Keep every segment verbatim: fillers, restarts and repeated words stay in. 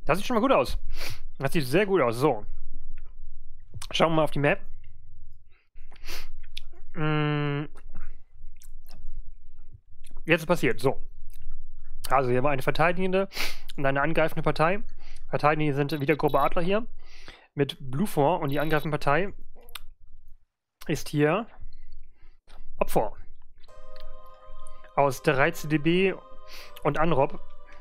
Das sieht schon mal gut aus. Das sieht sehr gut aus. So. Schauen wir mal auf die Map. Mm. Jetzt ist passiert. So. Also hier war eine verteidigende und eine angreifende Partei. Verteidigende sind wieder Gruppe Adler hier mit Bluefor und die angreifende Partei ist hier Opfer aus drei C D B und Anrob.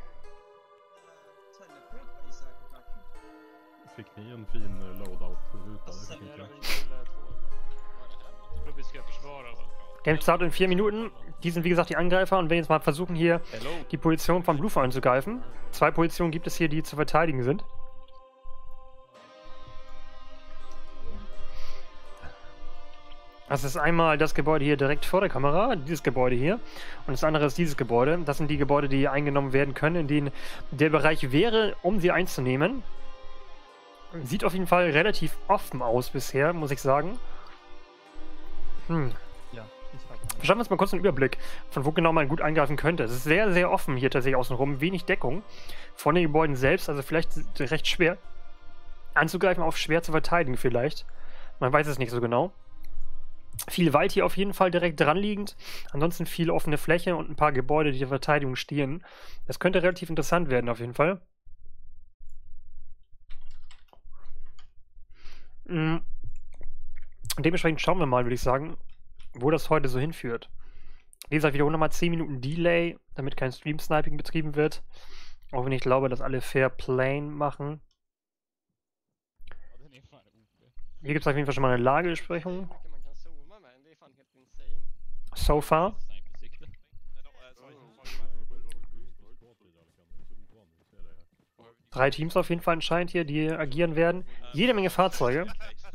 Fick ni en fin eh, loadout ruta? Alltså, Det fick sen inte är jag. det väl två. Jag tror vi ska försvara va? Game Start in vier Minuten. Die sind wie gesagt die Angreifer und wenn jetzt mal versuchen hier Hello. die Position von Bluefor anzugreifen. Zwei Positionen gibt es hier, die zu verteidigen sind. Das ist einmal das Gebäude hier direkt vor der Kamera, dieses Gebäude hier. Und das andere ist dieses Gebäude. Das sind die Gebäude, die eingenommen werden können, in denen der Bereich wäre, um sie einzunehmen. Sieht auf jeden Fall relativ offen aus bisher, muss ich sagen. Hm. Ja, ich hab Verschaffen wir uns mal kurz einen Überblick, von wo genau man gut eingreifen könnte. Es ist sehr, sehr offen hier tatsächlich außenrum. Wenig Deckung von den Gebäuden selbst, also vielleicht recht schwer anzugreifen, auch schwer zu verteidigen vielleicht. Man weiß es nicht so genau. Viel Wald hier auf jeden Fall direkt dran liegend. Ansonsten viel offene Fläche und ein paar Gebäude, die der Verteidigung stehen. Das könnte relativ interessant werden auf jeden Fall. Mm. Dementsprechend schauen wir mal, würde ich sagen, wo das heute so hinführt. Wie gesagt, wiederum nochmal zehn Minuten Delay, damit kein Stream-Sniping betrieben wird. Auch wenn ich glaube, dass alle Fair Play machen. Hier gibt es auf jeden Fall schon mal eine Lagebesprechung. So far. Drei Teams auf jeden Fall anscheinend hier, die agieren werden. Jede Menge Fahrzeuge.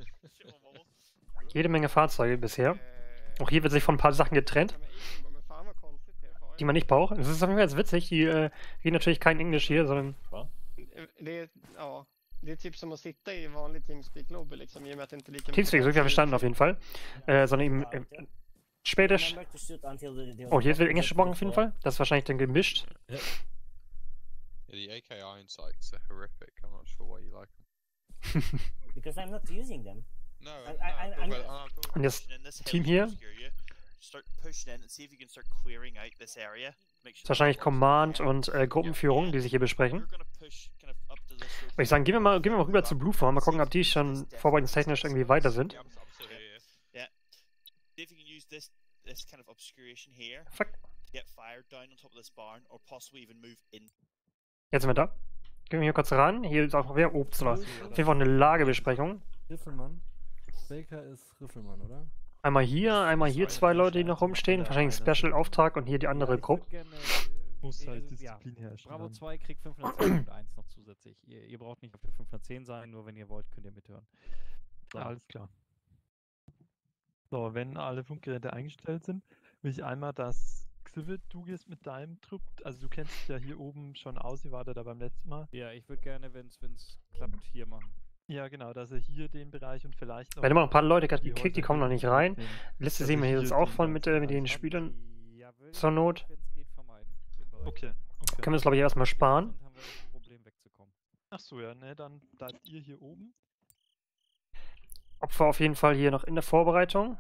Jede Menge Fahrzeuge bisher. Auch hier wird sich von ein paar Sachen getrennt, die man nicht braucht. Es ist auf jeden Fall jetzt witzig, die äh, reden natürlich kein Englisch hier, sondern... Det, ja, det är typ som att sitta i vanlig Teamspeak-lobby liksom, i och med att det inte är lika Teamspeak, so viel verstanden auf jeden Fall. Äh, sondern eben äh, Schwedisch. Oh, hier wird Englisch gesprochen auf jeden Fall. Das ist wahrscheinlich dann gemischt. Yeah, the A K Iron sights are horrific. I'm not sure why you like them. Because I'm not using them. No, I- no, I- I'm- well, I'm talking Und das In this Team hill hier will scare you. Start pushing in and see if you can start clearing out this area. Make sure ist wahrscheinlich Command und äh, Gruppenführung, die sich hier besprechen. We're gonna push kind of up to this road. Würde ich sagen, gehen wir mal, gehen wir mal rüber zu Blueform. Mal gucken, ob die schon vorbereitungstechnisch irgendwie weiter sind. Yeah, absolutely. Yeah. See if you can use this this kind of obscuration here Fuck. to get fire down on top of this barn or possibly even move in. Jetzt sind wir da. Gehen wir hier kurz ran. Hier ist auch noch wer. Ups, auf jeden Fall eine Lagebesprechung. Riffelmann. Baker ist Riffelmann, oder? Einmal hier, einmal hier zwei Leute, die noch rumstehen. Wahrscheinlich Special-Auftrag und hier die andere Gruppe. muss halt äh, Disziplin herrschen. Bravo dann. zwei kriegt fünfhundertzehn Punkt eins noch zusätzlich. Ihr, ihr braucht nicht auf der fünfhundertzehn sein, nur wenn ihr wollt, könnt ihr mithören. So. Alles klar. So, wenn alle Funkgeräte eingestellt sind, will ich einmal, dass Xivit, du gehst mit deinem Trupp, also du kennst dich ja hier oben schon aus, ihr wartet da beim letzten Mal. Ja, ich würde gerne, wenn es klappt, hier machen. Ja, genau, dass er hier den Bereich und vielleicht noch... Wir haben immer noch ein paar Leute gerade die gekickt, die Häuser kommen noch nicht rein. mitnehmen. Die Liste Also sehen wir hier hier jetzt auch den voll mit, äh, mit den ganzen Spielern. Ja, will Zur Not. wenn es geht, vermeiden. den Bereich. Okay, okay. Können wir das, glaube ich, erstmal sparen. Dann haben wir das Problem wegzukommen. Ach so, ja, ne, dann bleibt ihr hier oben. Opfer auf jeden Fall hier noch in der Vorbereitung.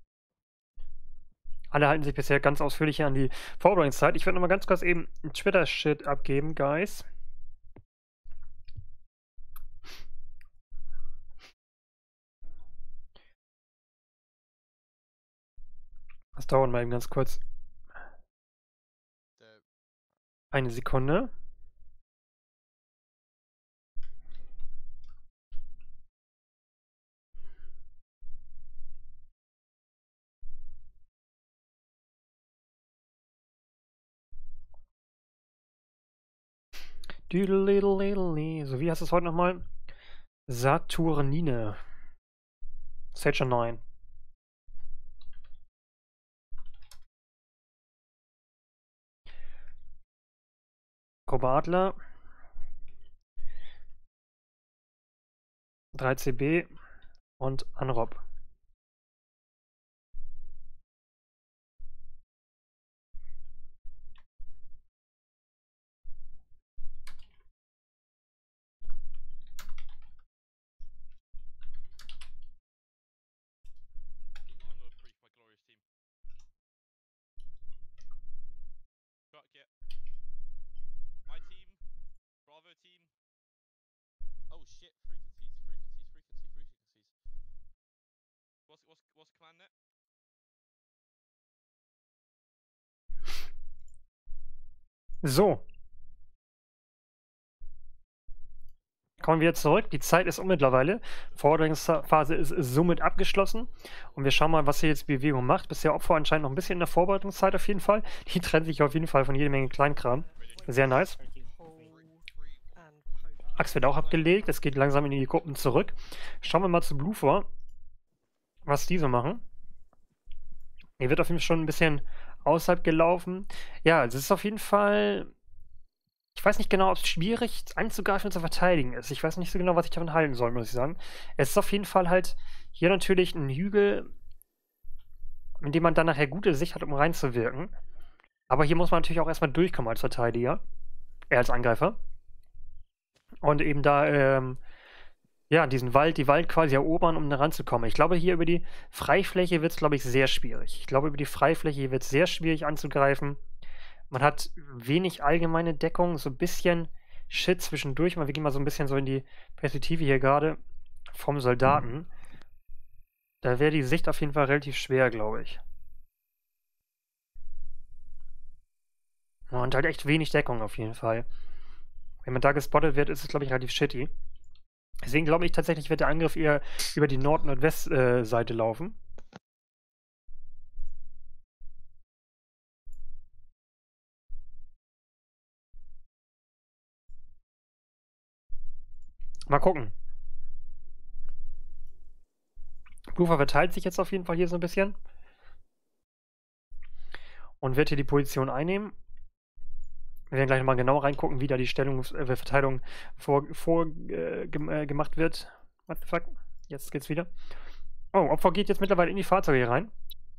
Alle halten sich bisher ganz ausführlich hier an die Vorbereitungszeit. Ich werde nochmal ganz kurz eben einen Twitter-Shit abgeben, Guys. Das dauert mal eben ganz kurz. Der- Eine Sekunde. Düdelidelidelli. So, wie heißt es heute nochmal? Saturnine. Stage neun. Gruppe Adler. drei C B und Anrob. shit. Frequencies, frequencies, frequencies, frequencies. What's what's what's command net? So. Kommen wir zurück. Die Zeit ist um mittlerweile. Vorbereitungsphase ist somit abgeschlossen. Und wir schauen mal, was hier jetzt Bewegung macht. Bisher Opfer anscheinend noch ein bisschen in der Vorbereitungszeit auf jeden Fall. Die trennt sich auf jeden Fall von jede Menge Kleinkram. Sehr nice. Axt wird auch abgelegt. Es geht langsam in die Gruppen zurück. Schauen wir mal zu Blue vor, was die so machen. Hier wird auf jeden Fall schon ein bisschen außerhalb gelaufen. Ja, es ist auf jeden Fall... Ich weiß nicht genau, ob es schwierig anzugreifen und zu verteidigen ist. Ich weiß nicht so genau, was ich davon halten soll, muss ich sagen. Es ist auf jeden Fall halt hier natürlich ein Hügel, in dem man dann nachher gute Sicht hat, um reinzuwirken. Aber hier muss man natürlich auch erstmal durchkommen als Verteidiger. Äh, als Angreifer. Und eben da, ähm, ja, diesen Wald, die Wald quasi erobern, um da ranzukommen. Ich glaube, hier über die Freifläche wird es, glaube ich, sehr schwierig. Ich glaube, über die Freifläche wird es sehr schwierig anzugreifen. Man hat wenig allgemeine Deckung, so ein bisschen Shit zwischendurch. Wir gehen mal so ein bisschen so in die Perspektive hier gerade vom Soldaten. Da wäre die Sicht auf jeden Fall relativ schwer, glaube ich. Und halt echt wenig Deckung auf jeden Fall. Wenn man da gespottet wird, ist es, glaube ich, relativ shitty. Deswegen glaube ich tatsächlich, wird der Angriff eher über die Nord-Nordwest-Seite laufen. Mal gucken. Blufer verteilt sich jetzt auf jeden Fall hier so ein bisschen. Und wird hier die Position einnehmen. Wir werden gleich nochmal genau reingucken, wie da die Stellung, äh, Verteilung vor, vor äh, gem, äh, gemacht wird. What the fuck? Jetzt geht's wieder. Oh, Opfer geht jetzt mittlerweile in die Fahrzeuge hier rein.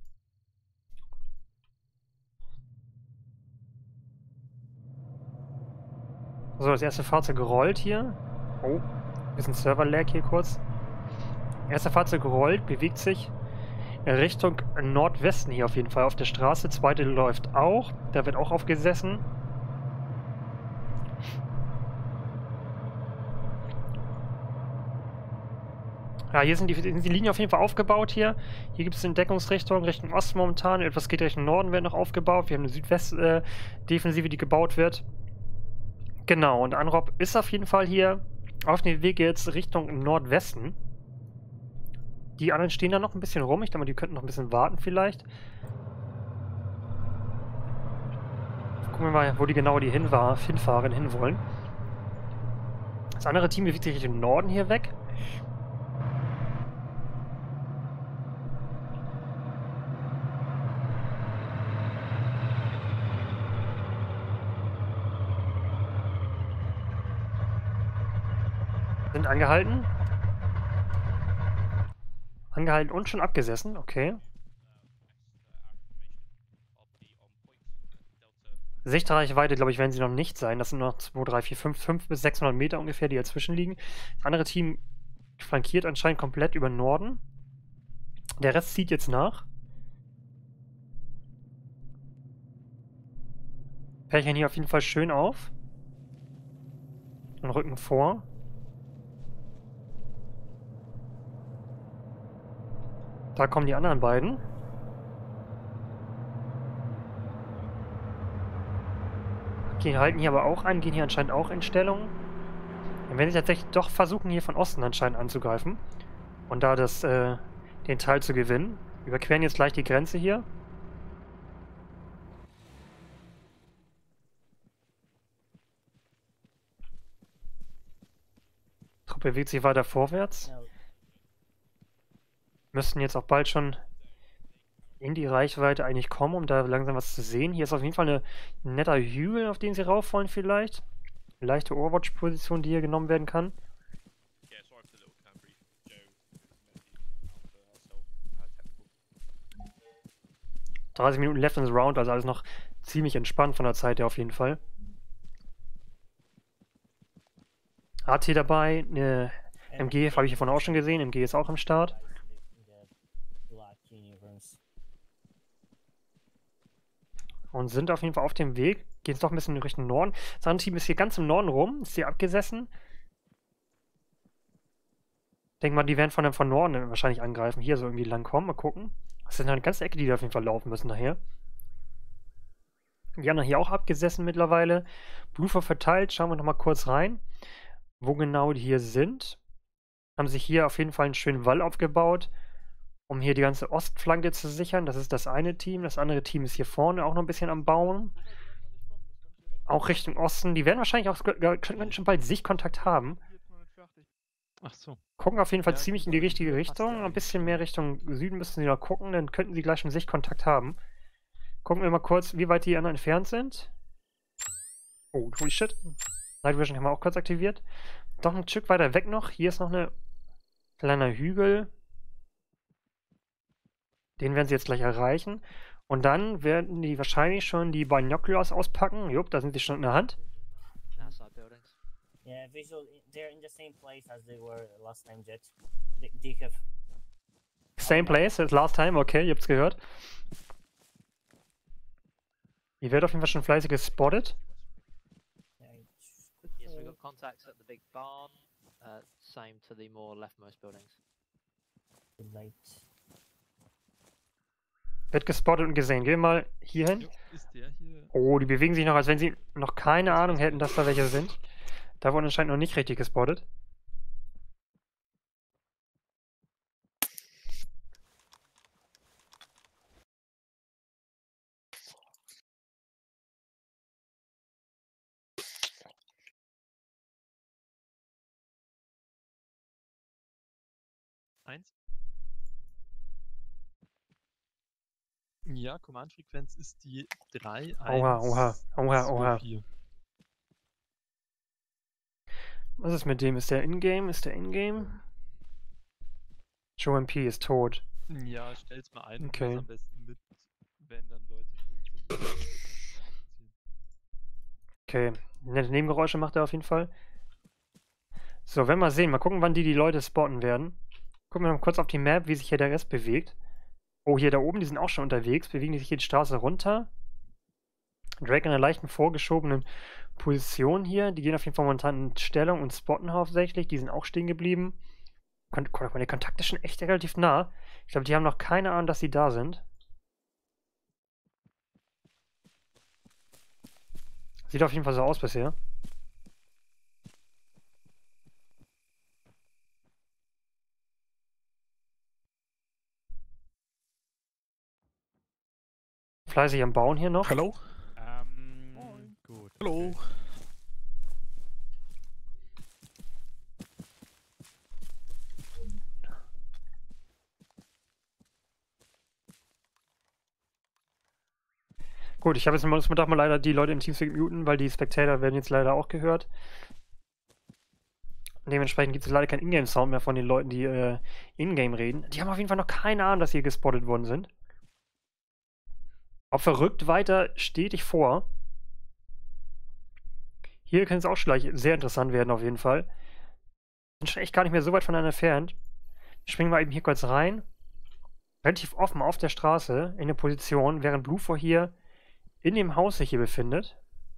So, das erste Fahrzeug rollt hier. Oh, bisschen Server-Lag hier kurz. Erste Fahrzeug rollt, bewegt sich Richtung Nordwesten hier auf jeden Fall auf der Straße. Zweite läuft auch. Da wird auch aufgesessen. Ja, hier sind die, sind die Linien auf jeden Fall aufgebaut hier. Hier gibt es eine Deckungsrichtung Richtung Osten momentan. Etwas geht Richtung Norden, wird noch aufgebaut. Wir haben eine Südwest-Defensive, äh, die gebaut wird. Genau, und Anrob ist auf jeden Fall hier auf dem Weg jetzt Richtung Nordwesten. Die anderen stehen da noch ein bisschen rum. Ich denke mal, die könnten noch ein bisschen warten vielleicht. Gucken wir mal, wo die genau die hinfahren, hinfahren, hinwollen. Das andere Team bewegt sich Richtung Norden hier weg. Sind angehalten. Angehalten und schon abgesessen, okay. Sichtreichweite, glaube ich, werden sie noch nicht sein. Das sind noch zwei, drei, vier, fünf, fünf bis sechshundert Meter ungefähr, die dazwischen liegen. Das andere Team flankiert anscheinend komplett über Norden. Der Rest zieht jetzt nach. Pärchen hier auf jeden Fall schön auf. Und rücken vor. Da kommen die anderen beiden. Okay, halten hier aber auch an, gehen hier anscheinend auch in Stellung. Dann werden sie tatsächlich doch versuchen, hier von Osten anscheinend anzugreifen. Und da das, äh, den Teil zu gewinnen. Überqueren jetzt gleich die Grenze hier. Die Truppe bewegt sich weiter vorwärts. Müssten jetzt auch bald schon in die Reichweite eigentlich kommen, um da langsam was zu sehen. Hier ist auf jeden Fall eine, ein netter Hügel, auf den sie rauf wollen vielleicht. Eine leichte Overwatch-Position, die hier genommen werden kann. dreißig Minuten left in the round, also alles noch ziemlich entspannt von der Zeit her auf jeden Fall. A T dabei, eine M G habe ich hier vorne auch schon gesehen, M G ist auch am Start. Und sind auf jeden Fall auf dem Weg. Gehen jetzt doch ein bisschen in Richtung Norden. Das andere Team ist hier ganz im Norden rum. Ist hier abgesessen. Denk mal, die werden von, von Norden wahrscheinlich angreifen. Hier so irgendwie lang kommen, mal gucken. Das ist eine ganze Ecke, die da auf jeden Fall laufen müssen nachher. Die haben dann hier auch abgesessen mittlerweile. Blufer verteilt, schauen wir nochmal kurz rein, wo genau die hier sind. Haben sich hier auf jeden Fall einen schönen Wall aufgebaut, um hier die ganze Ostflanke zu sichern. Das ist das eine Team. Das andere Team ist hier vorne auch noch ein bisschen am Bauen. Auch Richtung Osten. Die werden wahrscheinlich auch können schon bald Sichtkontakt haben. Ach so. Gucken auf jeden Fall Ja, ziemlich in die richtige Richtung. Ein bisschen mehr Richtung Süden müssen sie noch gucken, dann könnten sie gleich schon Sichtkontakt haben. Gucken wir mal kurz, wie weit die anderen entfernt sind. Oh, holy shit. Night Vision haben wir auch kurz aktiviert. Doch ein Stück weiter weg noch. Hier ist noch ein kleiner Hügel. Den werden sie jetzt gleich erreichen. Und dann werden die wahrscheinlich schon die Binoculars auspacken. Jupp, da sind sie schon in der Hand. Yeah, visual. They're in the same place as they were last time, Jet. They, they have. Same place as last time, okay, ihr habt's gehört. Ihr werdet auf jeden Fall schon fleißig gespottet. Yeah, it's good Yes, we've for- got contacts at the big barn. Uh, same to the more leftmost buildings. too late. Wird gespottet und gesehen. Gehen wir mal hier hin. Jo, ist der hier? Oh, die bewegen sich noch, als wenn sie noch keine Ahnung hätten, dass da welche sind. Da wurden anscheinend noch nicht richtig gespottet. Eins. Ja, Command-Frequenz ist die drei eins Oha, oha, oha, oha. zwei vier. Was ist mit dem? Ist der in-game? Ist der in-game? Joe M P ist tot. Ja, stell's mal ein und Okay. mach am besten mit, wenn dann Leute tot sind. Okay, nette Nebengeräusche macht er auf jeden Fall. So, werden wir mal sehen. Mal gucken, wann die die Leute spotten werden. Gucken wir mal kurz auf die Map, wie sich hier der Rest bewegt. Oh, hier da oben, die sind auch schon unterwegs. Bewegen die sich hier die Straße runter. Drake in einer leichten vorgeschobenen Position hier. Die gehen auf jeden Fall momentan in Stellung und spotten hauptsächlich. Die sind auch stehen geblieben. Kon Kon der Kontakt ist schon echt relativ nah. Ich glaube, die haben noch keine Ahnung, dass sie da sind. Sieht auf jeden Fall so aus bisher. Fleißig am Bauen hier noch. Hallo? Ähm, gut. Hallo? Gut, ich habe jetzt muss man doch mal leider die Leute im Teamspeak muten, weil die Spectator werden jetzt leider auch gehört. Dementsprechend gibt es leider keinen Ingame-Sound mehr von den Leuten, die äh, in-game reden. Die haben auf jeden Fall noch keine Ahnung, dass sie gespottet worden sind. Ob verrückt weiter stetig vor. Hier kann es auch gleich sehr interessant werden, auf jeden Fall. Bin schon echt gar nicht mehr so weit voneinander entfernt. Springen wir eben hier kurz rein. Relativ offen auf der Straße in der Position, während Bluefor hier in dem Haus sich hier befindet.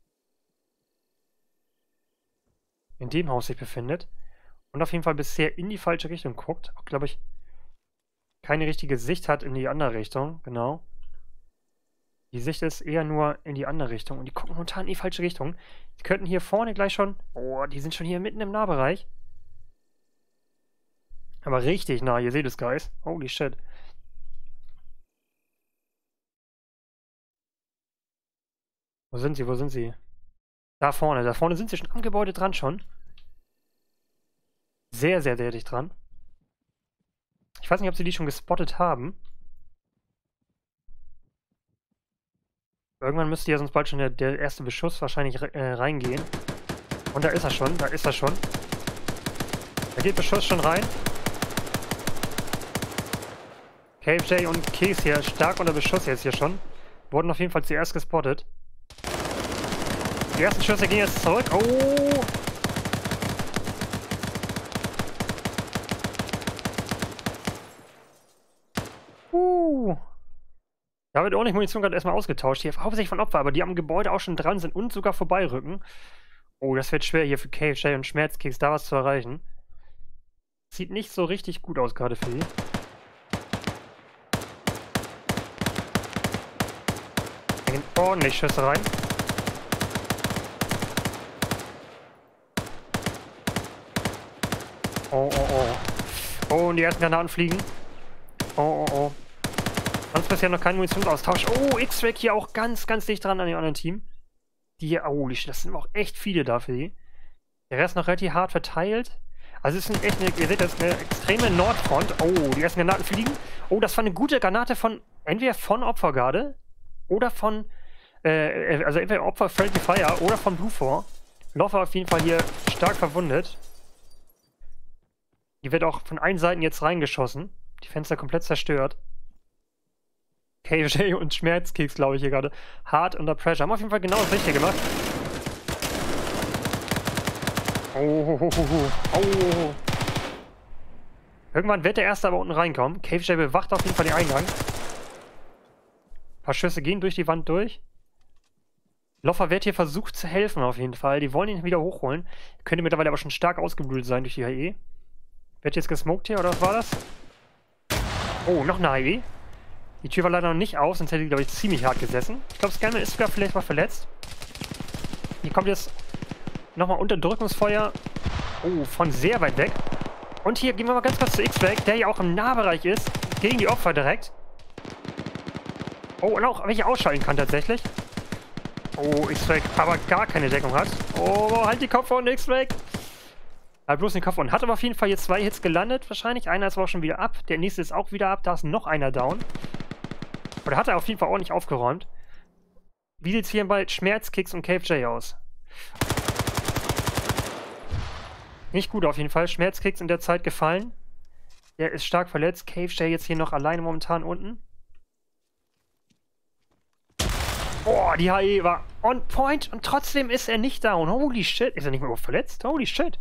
In dem Haus sich befindet. Und auf jeden Fall bisher in die falsche Richtung guckt. Auch, glaube ich, keine richtige Sicht hat in die andere Richtung. Genau. Die Sicht ist eher nur in die andere Richtung. Und die gucken momentan in die falsche Richtung. Die könnten hier vorne gleich schon... Oh, die sind schon hier mitten im Nahbereich. Aber richtig nah. Ihr seht es, Guys. Holy shit. Wo sind sie? Wo sind sie? Da vorne. Da vorne sind sie schon am Gebäude dran schon. Sehr, sehr, sehr dicht dran. Ich weiß nicht, ob sie die schon gespottet haben. Irgendwann müsste ja sonst bald schon der, der erste Beschuss wahrscheinlich äh, reingehen. Und da ist er schon. Da ist er schon. Da geht Beschuss schon rein. K F J und Case hier stark unter Beschuss jetzt hier schon. Wurden auf jeden Fall zuerst gespottet. Die ersten Schüsse gehen jetzt zurück. Oh! Uh. Da wird ordentlich Munition gerade erstmal ausgetauscht. Hier hauptsächlich von Opfer, aber die am Gebäude auch schon dran sind und sogar vorbeirücken. Oh, das wird schwer hier für K F J und Schmerzkeks da was zu erreichen. Sieht nicht so richtig gut aus gerade für die. Da gehen ordentlich Schüsse rein. Oh, oh, oh. Oh, und die ersten Granaten fliegen. Oh, oh, oh. Sonst bisher noch kein Munitionsaustausch. Oh, X-Rack hier auch ganz, ganz dicht dran an dem anderen Team. Die hier, oh, das sind auch echt viele da für die. Der Rest noch relativ hart verteilt. Also es ist echt eine, ihr seht das, eine extreme Nordfront. Oh, die ersten Granaten fliegen. Oh, das war eine gute Granate von, entweder von Opfergarde oder von, äh, also entweder Opfer Friendly Fire oder von Blue four. Loffer auf jeden Fall hier stark verwundet. Die wird auch von allen Seiten jetzt reingeschossen. Die Fenster komplett zerstört. K F J und Schmerzkeks, glaube ich, hier gerade. Hard under pressure. Haben auf jeden Fall genau das Richtige gemacht. Oh, oh, oh, oh, oh. Irgendwann wird der Erste aber unten reinkommen. K F J bewacht auf jeden Fall den Eingang. Ein paar Schüsse gehen durch die Wand durch. Loffer wird hier versucht zu helfen auf jeden Fall. Die wollen ihn wieder hochholen. Könnte mittlerweile aber schon stark ausgeblutet sein durch die H E. Wird jetzt gesmoked hier, oder was war das? Oh, noch eine H E. Die Tür war leider noch nicht auf, sonst hätte die, glaube ich, ziemlich hart gesessen. Ich glaube, Scanman ist sogar vielleicht mal verletzt. Hier kommt jetzt nochmal Unterdrückungsfeuer. Oh, von sehr weit weg. Und hier gehen wir mal ganz kurz zu X-Rack, der ja auch im Nahbereich ist. Gegen die Opfer direkt. Oh, und auch welche ausschalten kann tatsächlich. Oh, X-Rack aber gar keine Deckung hat. Oh, halt die Kopf von X-Rack. Halt bloß den Kopf und hat aber auf jeden Fall jetzt zwei Hits gelandet wahrscheinlich. Einer ist aber auch schon wieder ab. Der nächste ist auch wieder ab. Da ist noch einer down. Oder hat er auf jeden Fall ordentlich aufgeräumt. Wie sieht es hier bei Schmerzkeks und K F J aus? Nicht gut auf jeden Fall. Schmerzkeks in der Zeit gefallen. Der ist stark verletzt. K F J jetzt hier noch alleine momentan unten. Boah, die H E war on point und trotzdem ist er nicht down. Holy shit. Ist er nicht mehr verletzt? Holy shit.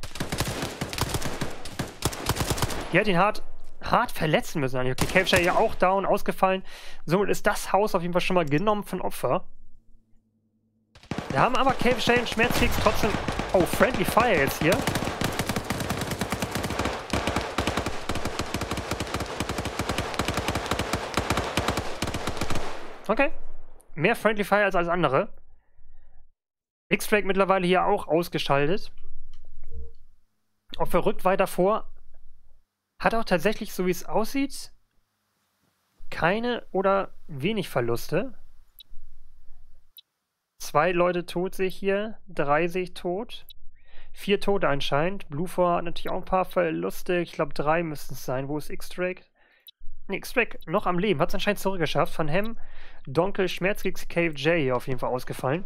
Die hat ihn hart, hart verletzen müssen eigentlich. Okay, K F J ja auch down, ausgefallen. Somit ist das Haus auf jeden Fall schon mal genommen von Opfer. Wir haben aber K F J und Schmerzkeks trotzdem... Oh, Friendly Fire jetzt hier. Okay. Mehr Friendly Fire als alles andere. X-Drake mittlerweile hier auch ausgeschaltet. Opfer rückt weiter vor. Hat auch tatsächlich, so wie es aussieht, keine oder wenig Verluste. Zwei Leute tot sehe ich hier, drei sehe ich tot. Vier Tote anscheinend. Blue four hat natürlich auch ein paar Verluste. Ich glaube, drei müssten es sein. Wo ist X-Drake? Ne, X-Drake noch am Leben. Hat es anscheinend zurückgeschafft. Von Hem, Donkel, Schmerzkeks, K F J hier auf jeden Fall ausgefallen.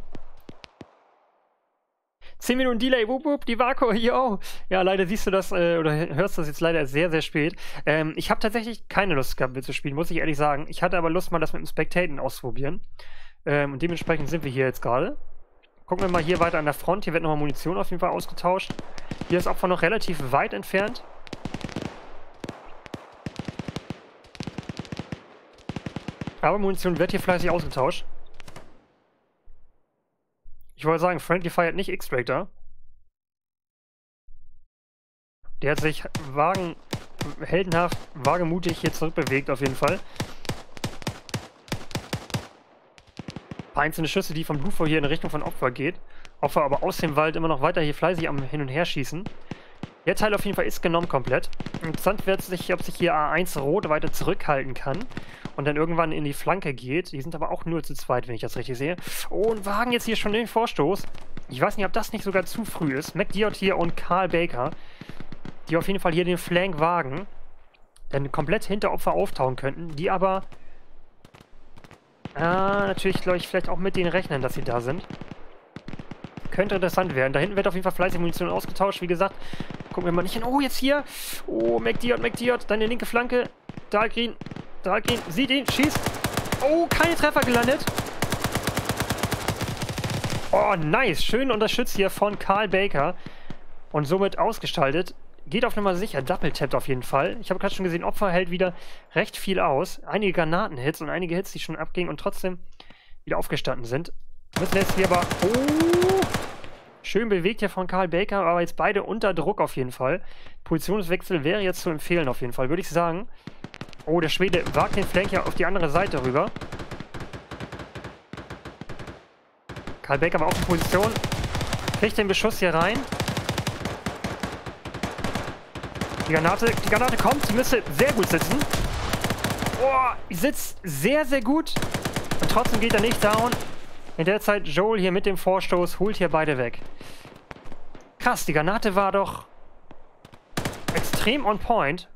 zehn Minuten Delay, wup, wup, die Vaku, yo. Ja, leider siehst du das, äh, oder hörst du das jetzt leider sehr, sehr spät. Ähm, ich habe tatsächlich keine Lust gehabt, mit zu spielen, muss ich ehrlich sagen. Ich hatte aber Lust, mal das mit dem Spectaten auszuprobieren. Ähm, und dementsprechend sind wir hier jetzt gerade. Gucken wir mal hier weiter an der Front. Hier wird nochmal Munition auf jeden Fall ausgetauscht. Hier ist Opfer noch relativ weit entfernt. Aber Munition wird hier fleißig ausgetauscht. Ich wollte sagen, Friendly Fire hat nicht X-Drake da. Der hat sich wagen, heldenhaft, wagemutig hier zurückbewegt auf jeden Fall. Ein paar einzelne Schüsse, die vom Blue four hier in Richtung von Opfer geht. Opfer aber aus dem Wald immer noch weiter hier fleißig am Hin- und Her schießen. Der Teil auf jeden Fall ist genommen komplett. Interessant wird sich, ob sich hier A eins Rot weiter zurückhalten kann und dann irgendwann in die Flanke geht. Die sind aber auch nur zu zweit, wenn ich das richtig sehe. Oh, und wagen jetzt hier schon den Vorstoß. Ich weiß nicht, ob das nicht sogar zu früh ist. McDiot hier und Carl Baker, die auf jeden Fall hier den Flank wagen, dann komplett hinter Opfer auftauchen könnten, die aber ah, natürlich, glaube ich, vielleicht auch mit denen rechnen, dass sie da sind. Könnte interessant werden. Da hinten wird auf jeden Fall fleißig Munition ausgetauscht. Wie gesagt, gucken wir mal nicht hin. Oh, jetzt hier. Oh, McDiot, McDiot. Deine linke Flanke. Dahlgreen. Dahlgreen. Sieht ihn. Schießt. Oh, keine Treffer gelandet. Oh, nice. Schön unterstützt hier von Carl Baker. Und somit ausgestaltet. Geht auf Nummer sicher. Double-tappt auf jeden Fall. Ich habe gerade schon gesehen, Opfer hält wieder recht viel aus. Einige Granatenhits und einige Hits, die schon abgingen und trotzdem wieder aufgestanden sind. Müssen jetzt hier aber... Oh! Schön bewegt hier von Carl Baker, aber jetzt beide unter Druck auf jeden Fall. Positionswechsel wäre jetzt zu empfehlen auf jeden Fall, würde ich sagen. Oh, der Schwede wagt den Flank ja auf die andere Seite rüber. Carl Baker war auch in Position. Kriegt den Beschuss hier rein. Die Granate, die Granate kommt, sie müsste sehr gut sitzen. Oh, sitzt sehr, sehr gut. Und trotzdem geht er nicht down. In der Zeit Joel hier mit dem Vorstoß holt hier beide weg. Krass, die Granate war doch extrem on point.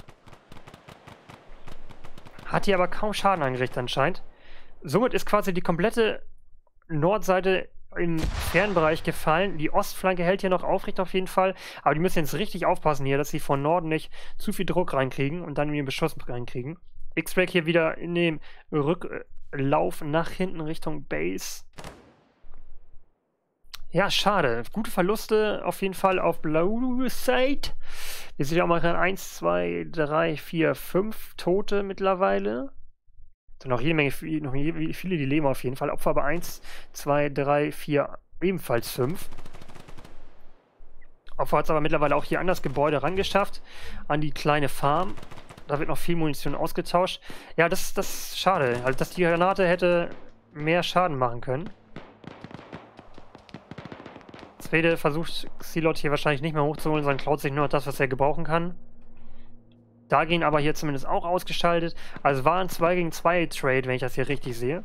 Hat hier aber kaum Schaden angerichtet anscheinend. Somit ist quasi die komplette Nordseite im Fernbereich gefallen. Die Ostflanke hält hier noch aufrecht auf jeden Fall. Aber die müssen jetzt richtig aufpassen hier, dass sie von Norden nicht zu viel Druck reinkriegen und dann in den Beschuss reinkriegen. X-Ray hier wieder in dem Rücklauf nach hinten Richtung Base. Ja, schade. Gute Verluste auf jeden Fall auf Blue Side. Wir sehen ja auch mal eins, zwei, drei, vier, fünf Tote mittlerweile. Sind noch jede Menge, noch viele, die leben auf jeden Fall. Opfer aber eins, zwei, drei, vier, ebenfalls fünf. Opfer hat es aber mittlerweile auch hier an das Gebäude rangeschafft, an die kleine Farm. Da wird noch viel Munition ausgetauscht. Ja, das, das ist schade. Also, dass die Granate hätte mehr Schaden machen können. Zwede versucht Xilot hier wahrscheinlich nicht mehr hochzuholen, sondern klaut sich nur das, was er gebrauchen kann. Da gehen aber hier zumindest auch ausgeschaltet. Also war ein zwei gegen zwei Trade, wenn ich das hier richtig sehe.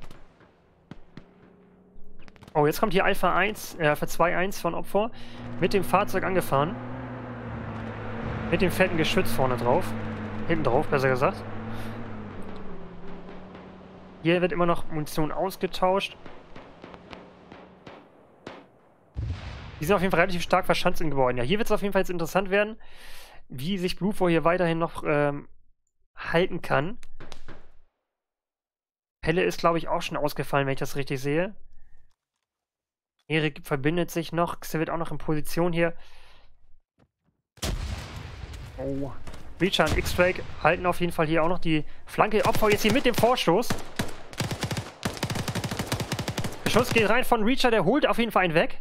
Oh, jetzt kommt hier Alpha eins, äh, Alpha zwei eins von Opfer. Mit dem Fahrzeug angefahren. Mit dem fetten Geschütz vorne drauf. Hinten drauf, besser gesagt. Hier wird immer noch Munition ausgetauscht. Die sind auf jeden Fall relativ stark verschanzt in Gebäuden. Ja, hier wird es auf jeden Fall jetzt interessant werden, wie sich Bluefo hier weiterhin noch ähm, halten kann. Pelle ist, glaube ich, auch schon ausgefallen, wenn ich das richtig sehe. Erik verbindet sich noch. Xe wird auch noch in Position hier. Oh. Reacher und X-Drake halten auf jeden Fall hier auch noch die Flanke. Opfer jetzt hier mit dem Vorstoß. Der Schuss geht rein von Reacher, der holt auf jeden Fall einen weg.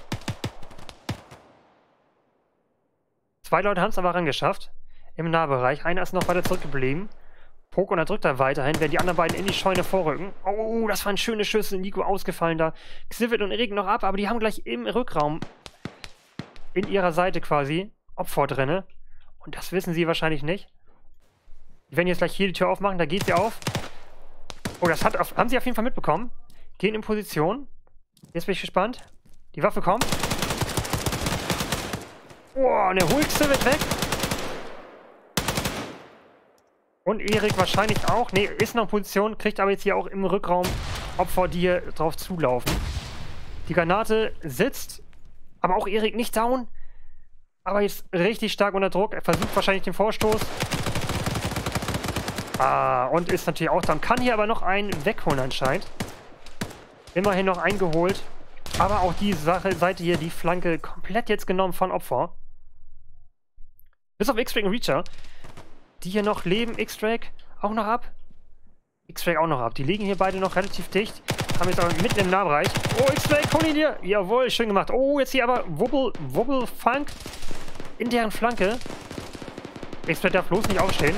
Zwei Leute haben es aber rangeschafft. Im Nahbereich. Einer ist noch weiter zurückgeblieben. Poke unterdrückt er weiterhin, während die anderen beiden in die Scheune vorrücken. Oh, das waren schöne Schüsse. Nico ausgefallen da. Xivit und Erik noch ab, aber die haben gleich im Rückraum in ihrer Seite quasi Opfer drinne. Und das wissen sie wahrscheinlich nicht. Die werden jetzt gleich hier die Tür aufmachen, da geht sie auf. Oh, das hat auf, haben sie auf jeden Fall mitbekommen. Gehen in Position. Jetzt bin ich gespannt. Die Waffe kommt. Oh, und der holt Xivit weg. Und Erik wahrscheinlich auch. Ne, ist noch in Position, kriegt aber jetzt hier auch im Rückraum Opfer, die hier drauf zulaufen. Die Granate sitzt, aber auch Erik nicht down. Aber jetzt richtig stark unter Druck. Er versucht wahrscheinlich den Vorstoß. Ah, und ist natürlich auch down. Kann hier aber noch einen wegholen anscheinend. Immerhin noch eingeholt. Aber auch die Sache, Seite hier, die Flanke komplett jetzt genommen von Opfer. Bis auf X-Drake und Reacher. Die hier noch leben. X-Drake auch noch ab. X-Drake auch noch ab. Die liegen hier beide noch relativ dicht. Haben jetzt aber mitten im Nahbereich. Oh, X-Drake, hol ihn dir. Jawohl, schön gemacht. Oh, jetzt hier aber Wobble, Wobble Funk in deren Flanke. X-Drake darf bloß nicht aufstehen.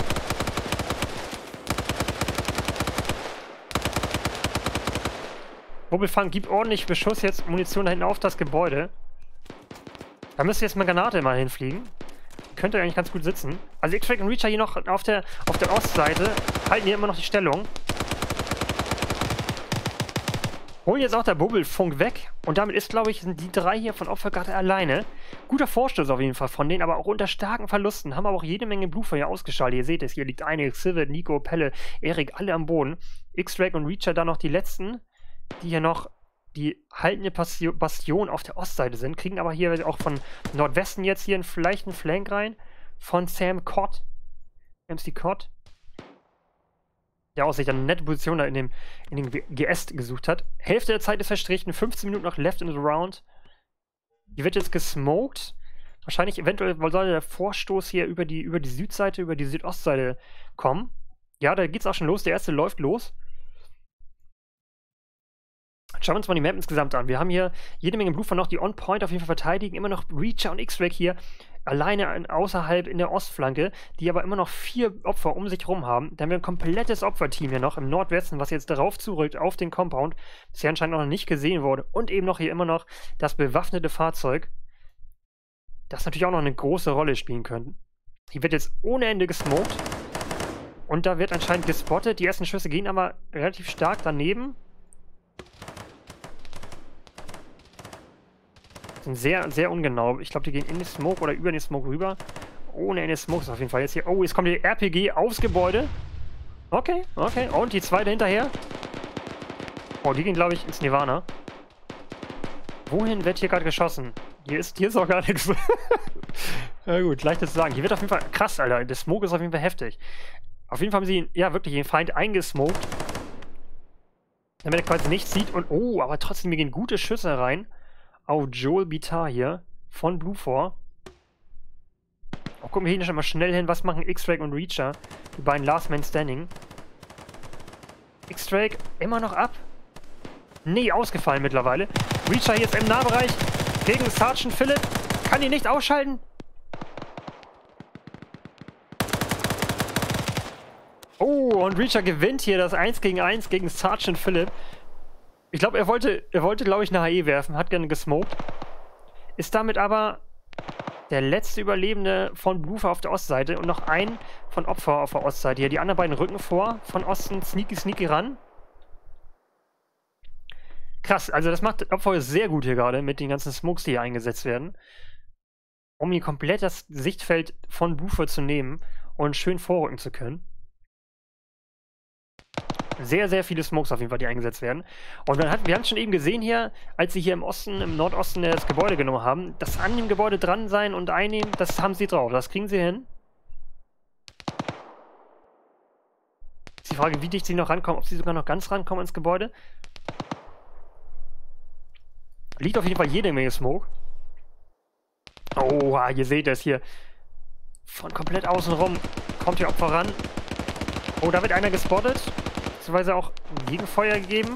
Wobble Funk gibt ordentlich Beschuss jetzt. Munition da hinten auf das Gebäude. Da müsste jetzt eine Granate mal hinfliegen. Könnte eigentlich ganz gut sitzen. Also X-Drake und Reacher hier noch auf der, auf der Ostseite halten hier immer noch die Stellung. Holen jetzt auch der Bubbelfunk weg. Und damit ist, glaube ich, sind die drei hier von Opfer gerade alleine. Guter Vorstoß auf jeden Fall von denen, aber auch unter starken Verlusten. Haben aber auch jede Menge Bluefo hier ausgeschaltet. Ihr seht es, hier liegt einige. Xivit, Nico, Pelle, Erik, alle am Boden. X-Drake und Reacher dann noch die letzten, die hier noch die haltende Bastion auf der Ostseite sind. Kriegen aber hier auch von Nordwesten jetzt hier vielleicht einen Flank rein. Von Sam Cott. M C Cott. Der auch sich eine nette Position da in dem, in dem G S gesucht hat. Hälfte der Zeit ist verstrichen. fünfzehn Minuten noch left in the round. Die wird jetzt gesmoked. Wahrscheinlich eventuell soll der Vorstoß hier über die, über die Südseite, über die Südostseite kommen. Ja, da geht's auch schon los. Der erste läuft los. Schauen wir uns mal die Map insgesamt an. Wir haben hier jede Menge Blue noch, die On-Point auf jeden Fall verteidigen. Immer noch Reacher und X-Ray hier alleine in, außerhalb in der Ostflanke, die aber immer noch vier Opfer um sich rum haben. Dann haben wir ein komplettes Opferteam hier noch im Nordwesten, was jetzt darauf zurückt auf den Compound. Bisher anscheinend noch nicht gesehen wurde. Und eben noch hier immer noch das bewaffnete Fahrzeug, das natürlich auch noch eine große Rolle spielen könnte. Hier wird jetzt ohne Ende gesmoked. Und da wird anscheinend gespottet. Die ersten Schüsse gehen aber relativ stark daneben. Sind sehr, sehr ungenau. Ich glaube, die gehen in den Smoke oder über den Smoke rüber. Ohne Ende Smokes auf jeden Fall. Jetzt hier. Oh, jetzt kommt die R P G aufs Gebäude. Okay, okay. Und die zweite hinterher. Oh, die gehen, glaube ich, ins Nirvana. Wohin wird hier gerade geschossen? Hier ist, hier ist auch gar nichts. Na gut, leichtes zu sagen. Hier wird auf jeden Fall krass, Alter. Der Smoke ist auf jeden Fall heftig. Auf jeden Fall haben sie, ja, wirklich den Feind eingesmoked. Damit er quasi nichts sieht. Und, oh, aber trotzdem, mir gehen gute Schüsse rein. Auf Joel Bitar hier. Von Blue four. Auch gucken wir hier schon mal schnell hin. Was machen X-Ray und Reacher? Die beiden Last Man Standing. X-Ray immer noch ab. Nee, ausgefallen mittlerweile. Reacher hier jetzt im Nahbereich. Gegen Sergeant Phillip. Kann ihn nicht ausschalten. Oh, und Reacher gewinnt hier das eins gegen eins gegen Sergeant Phillip. Ich glaube, er wollte, er wollte, glaube ich, eine H E werfen. Hat gerne gesmoked. Ist damit aber der letzte Überlebende von Blufer auf der Ostseite und noch ein von Opfer auf der Ostseite. Hier die anderen beiden rücken vor. Von Osten sneaky, sneaky ran. Krass, also das macht Opfer sehr gut hier gerade mit den ganzen Smokes, die hier eingesetzt werden. Um hier komplett das Sichtfeld von Blufer zu nehmen und schön vorrücken zu können. Sehr, sehr viele Smokes auf jeden Fall, die eingesetzt werden. Und dann hat, wir haben schon eben gesehen hier, als sie hier im Osten, im Nordosten das Gebäude genommen haben, das an dem Gebäude dran sein und einnehmen, das haben sie drauf. Das kriegen sie hin. Ist die Frage, wie dicht sie noch rankommen, ob sie sogar noch ganz rankommen ins Gebäude. Liegt auf jeden Fall jede Menge Smoke. Oh, ihr seht es hier. Von komplett außen rum kommt hier Opfer ran. Oh, da wird einer gespottet. Beziehungsweise auch Gegenfeuer gegeben.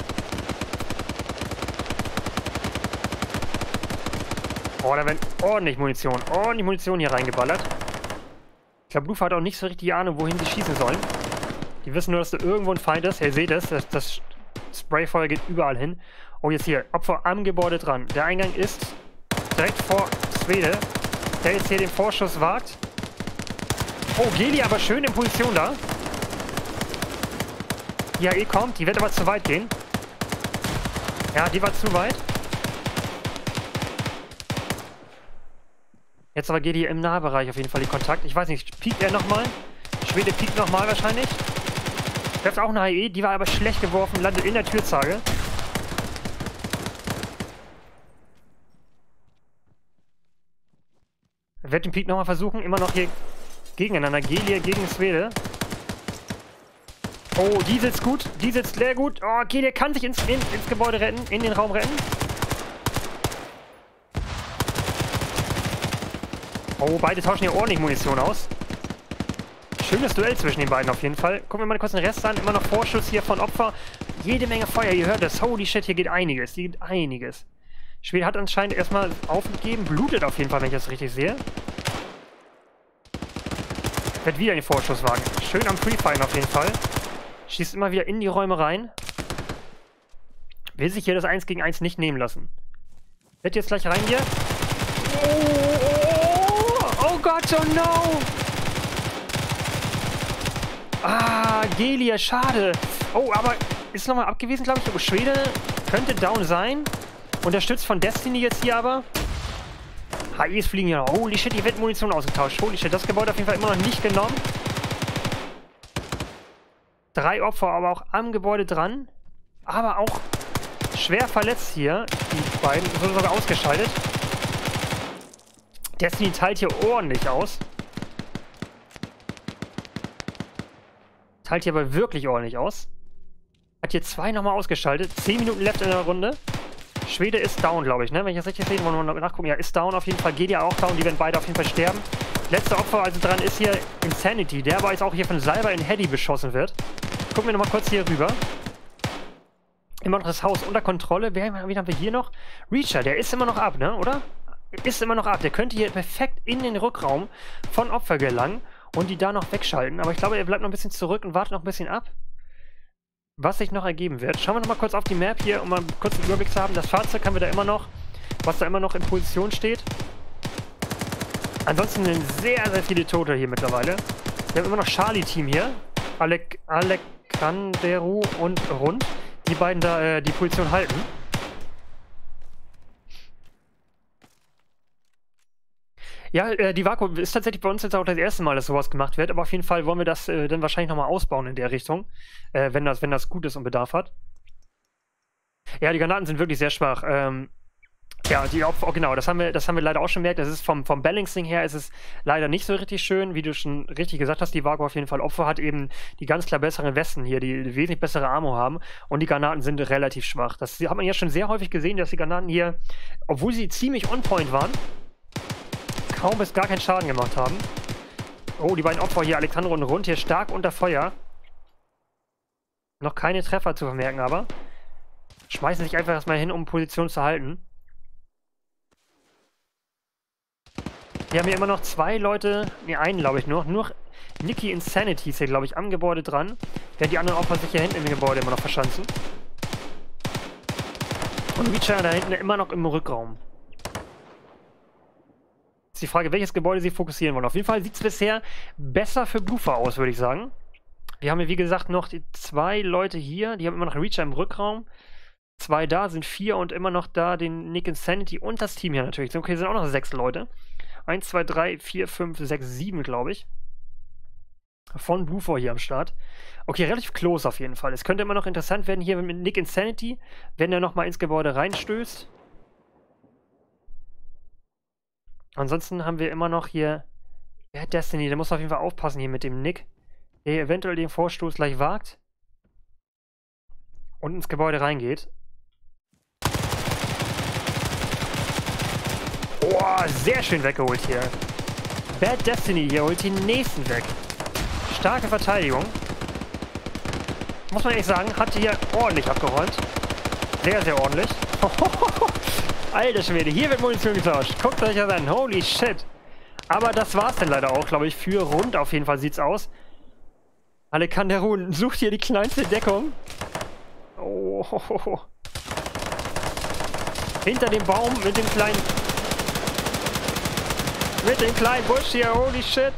Oh, da werden ordentlich Munition. Ordentlich Munition hier reingeballert. Ich glaube, Blufer hat auch nicht so richtig Ahnung, wohin sie schießen sollen. Die wissen nur, dass da irgendwo ein Feind ist. Ihr seht es, das, das Sprayfeuer geht überall hin. Oh, jetzt hier, Opfer am Gebäude dran. Der Eingang ist direkt vor Swede, der jetzt hier den Vorschuss wagt. Oh, Geli aber schön in Position da. Die H E kommt, die wird aber zu weit gehen. Ja, die war zu weit. Jetzt aber geht hier im Nahbereich auf jeden Fall die Kontakt. Ich weiß nicht, piekt er nochmal? Schwede piekt nochmal wahrscheinlich. Trefft auch eine H E, die war aber schlecht geworfen, landet in der Türzage. Er wird den Peak nochmal versuchen, immer noch hier gegeneinander. Gelia gegen Swede. Oh, die sitzt gut. Die sitzt sehr gut. Oh, okay, der kann sich ins, in, ins Gebäude retten, in den Raum retten. Oh, beide tauschen hier ordentlich Munition aus. Schönes Duell zwischen den beiden auf jeden Fall. Gucken wir mal kurz den Rest an. Immer noch Vorschuss hier von Opfer. Jede Menge Feuer, ihr hört es. Holy shit, hier geht einiges. Hier geht einiges. Schwede hat anscheinend erstmal aufgegeben. Blutet auf jeden Fall, wenn ich das richtig sehe. Wird wieder den Vorschuss wagen. Schön am Pre-Fire auf jeden Fall. Schießt immer wieder in die Räume rein. Will sich hier das eins gegen eins nicht nehmen lassen. Wird jetzt gleich rein hier. Oh, oh, oh Gott, oh no! Ah, Gelia, schade. Oh, aber ist nochmal abgewiesen, glaube ich. Oh, Schwede könnte down sein. Unterstützt von Destiny jetzt hier aber. H Es fliegen hier. Holy shit, hier wird Munition ausgetauscht. Holy shit, das Gebäude auf jeden Fall immer noch nicht genommen. Drei Opfer aber auch am Gebäude dran. Aber auch schwer verletzt hier. Die beiden sind sogar ausgeschaltet. Destiny teilt hier ordentlich aus. Teilt hier aber wirklich ordentlich aus. Hat hier zwei nochmal ausgeschaltet. Zehn Minuten left in der Runde. Schwede ist down, glaube ich, ne? Wenn ich das richtig sehe, wollen wir mal nachgucken. Ja, ist down auf jeden Fall. Geht ja auch down. Die werden beide auf jeden Fall sterben. Letzter Opfer also dran ist hier Insanity, der aber jetzt auch hier von Salva in Heady beschossen wird. Gucken wir nochmal kurz hier rüber. Immer noch das Haus unter Kontrolle. Wer, wen haben wir hier noch? Reacher, der ist immer noch ab, ne? Oder? Ist immer noch ab. Der könnte hier perfekt in den Rückraum von Opfer gelangen und die da noch wegschalten. Aber ich glaube, er bleibt noch ein bisschen zurück und wartet noch ein bisschen ab, was sich noch ergeben wird. Schauen wir noch mal kurz auf die Map hier, um mal kurz einen Überblick zu haben. Das Fahrzeug haben wir da immer noch, was da immer noch in Position steht. Ansonsten sind sehr, sehr viele Tote hier mittlerweile. Wir haben immer noch Charlie-Team hier. Alec, Alekanderu und Rund. Die beiden da äh, die Position halten. Ja, äh, die Vaku ist tatsächlich bei uns jetzt auch das erste Mal, dass sowas gemacht wird, aber auf jeden Fall wollen wir das äh, dann wahrscheinlich nochmal ausbauen in der Richtung, äh, wenn das, wenn das gut ist und Bedarf hat. Ja, die Granaten sind wirklich sehr schwach. Ähm, ja, die Opfer, oh, genau, das haben wir, das haben wir leider auch schon gemerkt. Das ist vom, vom Balancing her ist es leider nicht so richtig schön, wie du schon richtig gesagt hast. Die Vaku auf jeden Fall Opfer hat eben die ganz klar besseren Westen hier, die, die wesentlich bessere Armor haben und die Granaten sind relativ schwach. Das hat man ja schon sehr häufig gesehen, dass die Granaten hier, obwohl sie ziemlich on point waren, kaum bis gar keinen Schaden gemacht haben. Oh, die beiden Opfer hier, Alexandro und Rund, hier stark unter Feuer. Noch keine Treffer zu vermerken, aber schmeißen sich einfach erstmal hin, um Position zu halten. Wir haben hier immer noch zwei Leute, ne, einen glaube ich nur, nur Nicky Insanity ist hier, glaube ich, am Gebäude dran, während die anderen Opfer sich hier hinten im Gebäude immer noch verschanzen. Und Reacher da hinten immer noch im Rückraum. Ist die Frage, welches Gebäude sie fokussieren wollen. Auf jeden Fall sieht es bisher besser für Blufer aus, würde ich sagen. Wir haben hier, wie gesagt, noch die zwei Leute hier. Die haben immer noch Reacher im Rückraum. Zwei da, sind vier und immer noch da den Nick Insanity und das Team hier natürlich. Okay, sind auch noch sechs Leute. Eins, zwei, drei, vier, fünf, sechs, sieben, glaube ich. Von Blufer hier am Start. Okay, relativ close auf jeden Fall. Es könnte immer noch interessant werden hier mit Nick Insanity, wenn er nochmal ins Gebäude reinstößt. Ansonsten haben wir immer noch hier ja, Destiny, der muss auf jeden Fall aufpassen hier mit dem Nick, der eventuell den Vorstoß gleich wagt und ins Gebäude reingeht. Oh, sehr schön weggeholt hier. Bad Destiny hier holt den nächsten weg. Starke Verteidigung. Muss man ehrlich sagen, hat hier ordentlich abgeräumt. Sehr, sehr ordentlich. Alter Schwede, hier wird Munition getauscht. Guckt euch das an. Holy shit. Aber das war's dann leider auch, glaube ich, für Rund. Auf jeden Fall sieht's aus. Alekanderu sucht hier die kleinste Deckung. Oh. Hinter dem Baum mit dem kleinen... Mit dem kleinen Busch hier. Holy shit.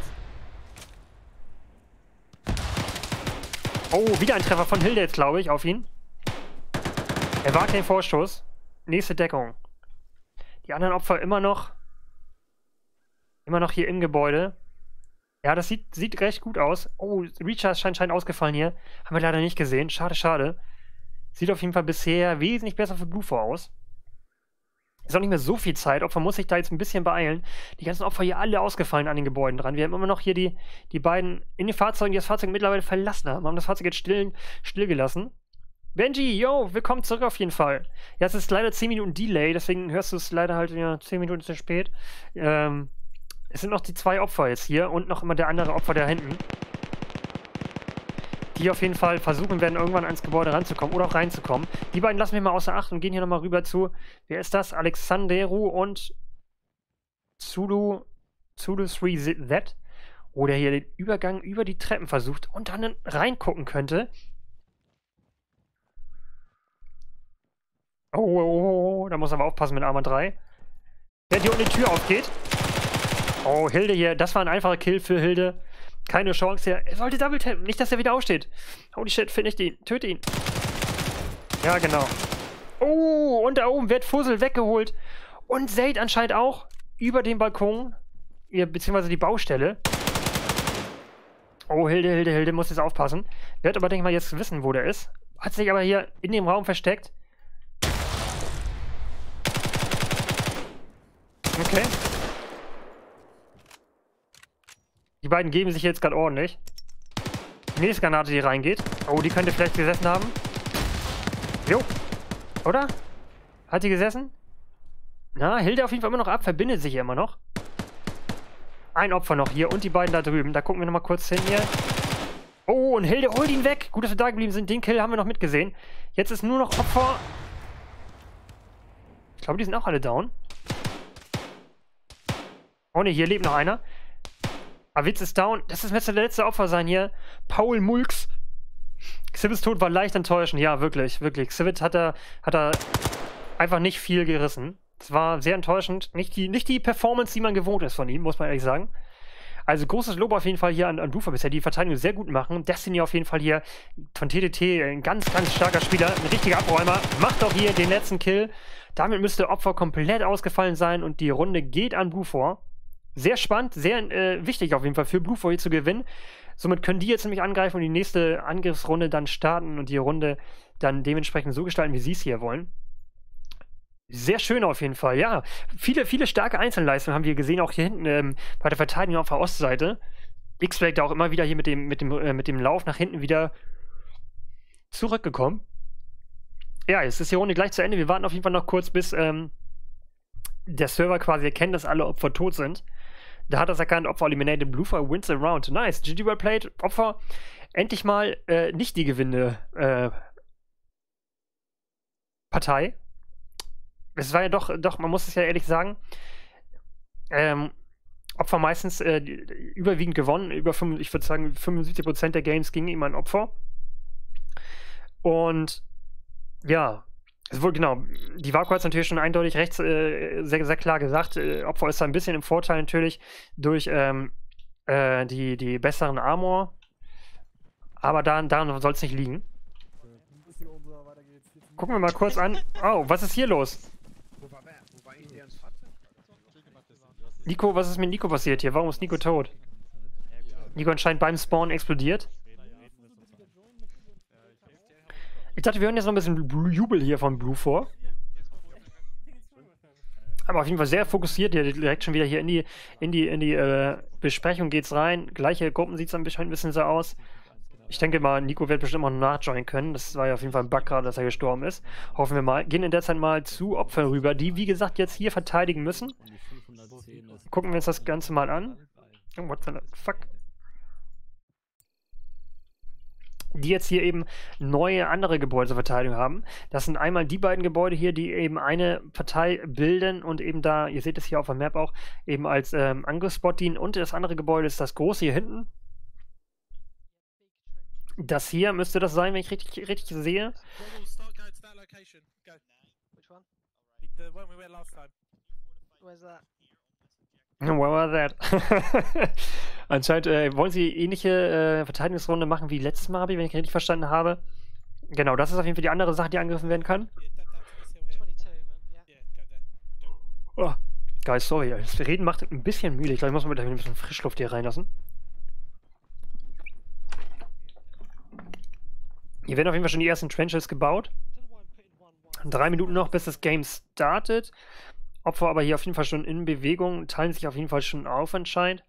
Oh, wieder ein Treffer von Hilde jetzt, glaube ich, auf ihn. Er wagt den Vorstoß. Nächste Deckung. Die anderen Opfer immer noch immer noch hier im Gebäude. Ja, das sieht, sieht recht gut aus. Oh, Reacher ist scheint ausgefallen hier. Haben wir leider nicht gesehen. Schade, schade. Sieht auf jeden Fall bisher wesentlich besser für Blufer aus. Ist auch nicht mehr so viel Zeit. Opfer muss sich da jetzt ein bisschen beeilen. Die ganzen Opfer hier alle ausgefallen an den Gebäuden dran. Wir haben immer noch hier die, die beiden in den Fahrzeugen, die das Fahrzeug mittlerweile verlassen haben. Haben das Fahrzeug jetzt still, still gelassen. Benji, yo, willkommen zurück auf jeden Fall. Ja, es ist leider zehn Minuten Delay, deswegen hörst du es leider halt ja, zehn Minuten zu spät. Ähm, es sind noch die zwei Opfer jetzt hier und noch immer der andere Opfer da hinten. Die auf jeden Fall versuchen werden, irgendwann ans Gebäude ranzukommen oder auch reinzukommen. Die beiden lassen wir mal außer Acht und gehen hier nochmal rüber zu, wer ist das? Alexandru und Zulu, Zulu drei Z. Oder hier den Übergang über die Treppen versucht und dann reingucken könnte. Oh, oh, oh, oh, da muss aber aufpassen mit Arma drei. Wenn hier unten die Tür aufgeht. Oh, Hilde hier. Das war ein einfacher Kill für Hilde. Keine Chance hier. Er sollte Double tappen. Nicht, dass er wieder aufsteht. Holy shit, finde ich ihn. Töte ihn. Ja, genau. Oh, und da oben wird Fussel weggeholt. Und Zaid anscheinend auch über den Balkon. Beziehungsweise die Baustelle. Oh, Hilde, Hilde, Hilde. Muss jetzt aufpassen. Wird aber, denke ich mal, jetzt wissen, wo der ist. Hat sich aber hier in dem Raum versteckt. Okay. Die beiden geben sich jetzt gerade ordentlich. Die nächste Granate, die reingeht. Oh, die könnte vielleicht gesessen haben. Jo. Oder? Hat die gesessen? Na, Hilde auf jeden Fall immer noch ab. Verbindet sich hier immer noch. Ein Opfer noch hier und die beiden da drüben. Da gucken wir nochmal kurz hin hier. Oh, und Hilde holt ihn weg. Gut, dass wir da geblieben sind. Den Kill haben wir noch mitgesehen. Jetzt ist nur noch Opfer. Ich glaube, die sind auch alle down. Oh ne, hier lebt noch einer. Avitz ist down. Das ist jetzt der letzte Opfer sein hier. Paul Mulks. Xivits Tod war leicht enttäuschend. Ja, wirklich, wirklich. Xivit hat er, hat er einfach nicht viel gerissen. Es war sehr enttäuschend. Nicht die, nicht die Performance, die man gewohnt ist von ihm, muss man ehrlich sagen. Also großes Lob auf jeden Fall hier an, an Blufer bisher, die Verteidigung sehr gut machen. Destiny auf jeden Fall hier von T T T, ein ganz, ganz starker Spieler, ein richtiger Abräumer. Macht auch hier den letzten Kill. Damit müsste Opfer komplett ausgefallen sein und die Runde geht an Blufor. Sehr spannend, sehr äh, wichtig auf jeden Fall für Blufor hier zu gewinnen. Somit können die jetzt nämlich angreifen und die nächste Angriffsrunde dann starten und die Runde dann dementsprechend so gestalten, wie sie es hier wollen. Sehr schön auf jeden Fall, ja. Viele, viele starke Einzelleistungen haben wir gesehen, auch hier hinten ähm, bei der Verteidigung auf der Ostseite. X-Black auch immer wieder hier mit dem, mit, dem, äh, mit dem Lauf nach hinten wieder zurückgekommen. Ja, jetzt ist die Runde gleich zu Ende. Wir warten auf jeden Fall noch kurz, bis ähm, der Server quasi erkennt, dass alle Opfer tot sind. Da hat er es erkannt, Opfer eliminated, Blufer wins the round. Nice, G G well played, Opfer. Endlich mal äh, nicht die gewinnende äh, Partei. Es war ja doch, doch, man muss es ja ehrlich sagen, ähm, Opfer meistens äh, überwiegend gewonnen. Über fünf, ich würde sagen, fünfundsiebzig Prozent der Games gingen ihm an Opfer. Und ja, es wurde genau, die Vaku hat es natürlich schon eindeutig rechts äh, sehr, sehr klar gesagt. Äh, Opfer ist da ein bisschen im Vorteil natürlich durch ähm, äh, die, die besseren Armor. Aber daran, daran soll es nicht liegen. Gucken wir mal kurz an. Oh, was ist hier los? Nico, was ist mit Nico passiert hier? Warum ist Nico tot? Nico anscheinend beim Spawn explodiert. Ich dachte, wir hören jetzt noch ein bisschen Jubel hier von Blufor. Aber auf jeden Fall sehr fokussiert hier, direkt schon wieder hier in die, in die, in die äh, Besprechung geht's rein. Gleiche Gruppen sieht es ein bisschen so aus. Ich denke mal, Nico wird bestimmt auch noch nachjoinen können. Das war ja auf jeden Fall ein Bug gerade, dass er gestorben ist. Hoffen wir mal. Gehen in der Zeit mal zu Opfern rüber, die, wie gesagt, jetzt hier verteidigen müssen. Gucken wir uns das Ganze mal an. Oh, what the fuck? Die jetzt hier eben neue andere Gebäude zur Verteidigung haben. Das sind einmal die beiden Gebäude hier, die eben eine Partei bilden und eben da, ihr seht es hier auf der Map auch, eben als ähm, Angriffsspot dienen. Und das andere Gebäude ist das große hier hinten. Das hier müsste das sein, wenn ich richtig, richtig sehe. Where was that? Anscheinend äh, wollen sie ähnliche äh, Verteidigungsrunde machen wie letztes Mal, wenn ich richtig verstanden habe. Genau, das ist auf jeden Fall die andere Sache, die angegriffen werden kann. Oh, geil, sorry. Das Reden macht ein bisschen müde. Ich glaube, ich muss mal ein bisschen Frischluft hier reinlassen. Hier werden auf jeden Fall schon die ersten Trenches gebaut. Drei Minuten noch, bis das Game startet. Opfer aber hier auf jeden Fall schon in Bewegung, teilen sich auf jeden Fall schon auf anscheinend.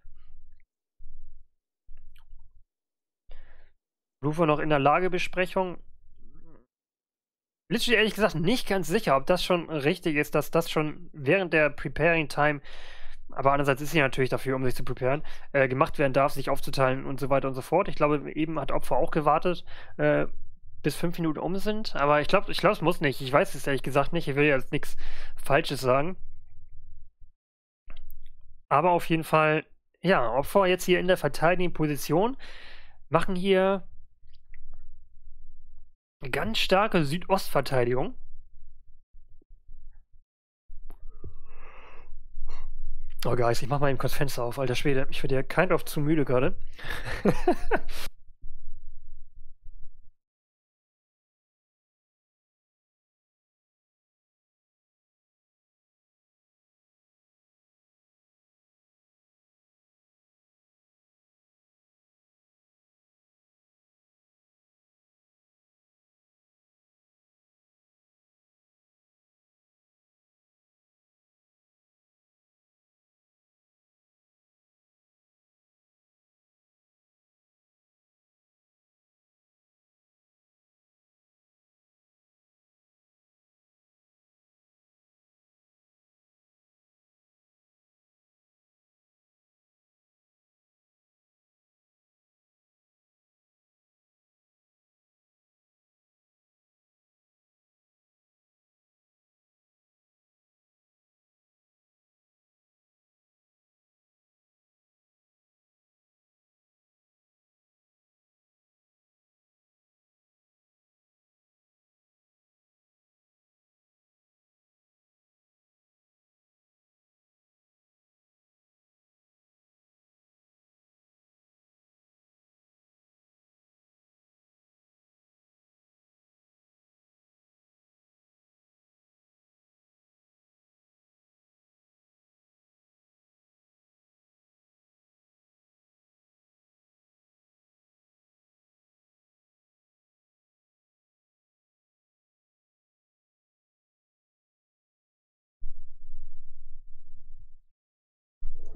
Blufer noch in der Lagebesprechung. Literally ehrlich gesagt nicht ganz sicher, ob das schon richtig ist, dass das schon während der Preparing Time, aber andererseits ist sie natürlich dafür, um sich zu preparen, äh, gemacht werden darf, sich aufzuteilen und so weiter und so fort. Ich glaube, eben hat Opfer auch gewartet, äh, bis fünf Minuten um sind, aber ich glaube, ich glaube, es muss nicht. Ich weiß es ehrlich gesagt nicht. Ich will jetzt nichts Falsches sagen. Aber auf jeden Fall, ja, Opfer jetzt hier in der verteidigenden Position machen hier eine ganz starke Südostverteidigung. Oh, Guys, ich mach mal eben kurz Fenster auf, alter Schwede. Ich werde ja kind of zu müde gerade.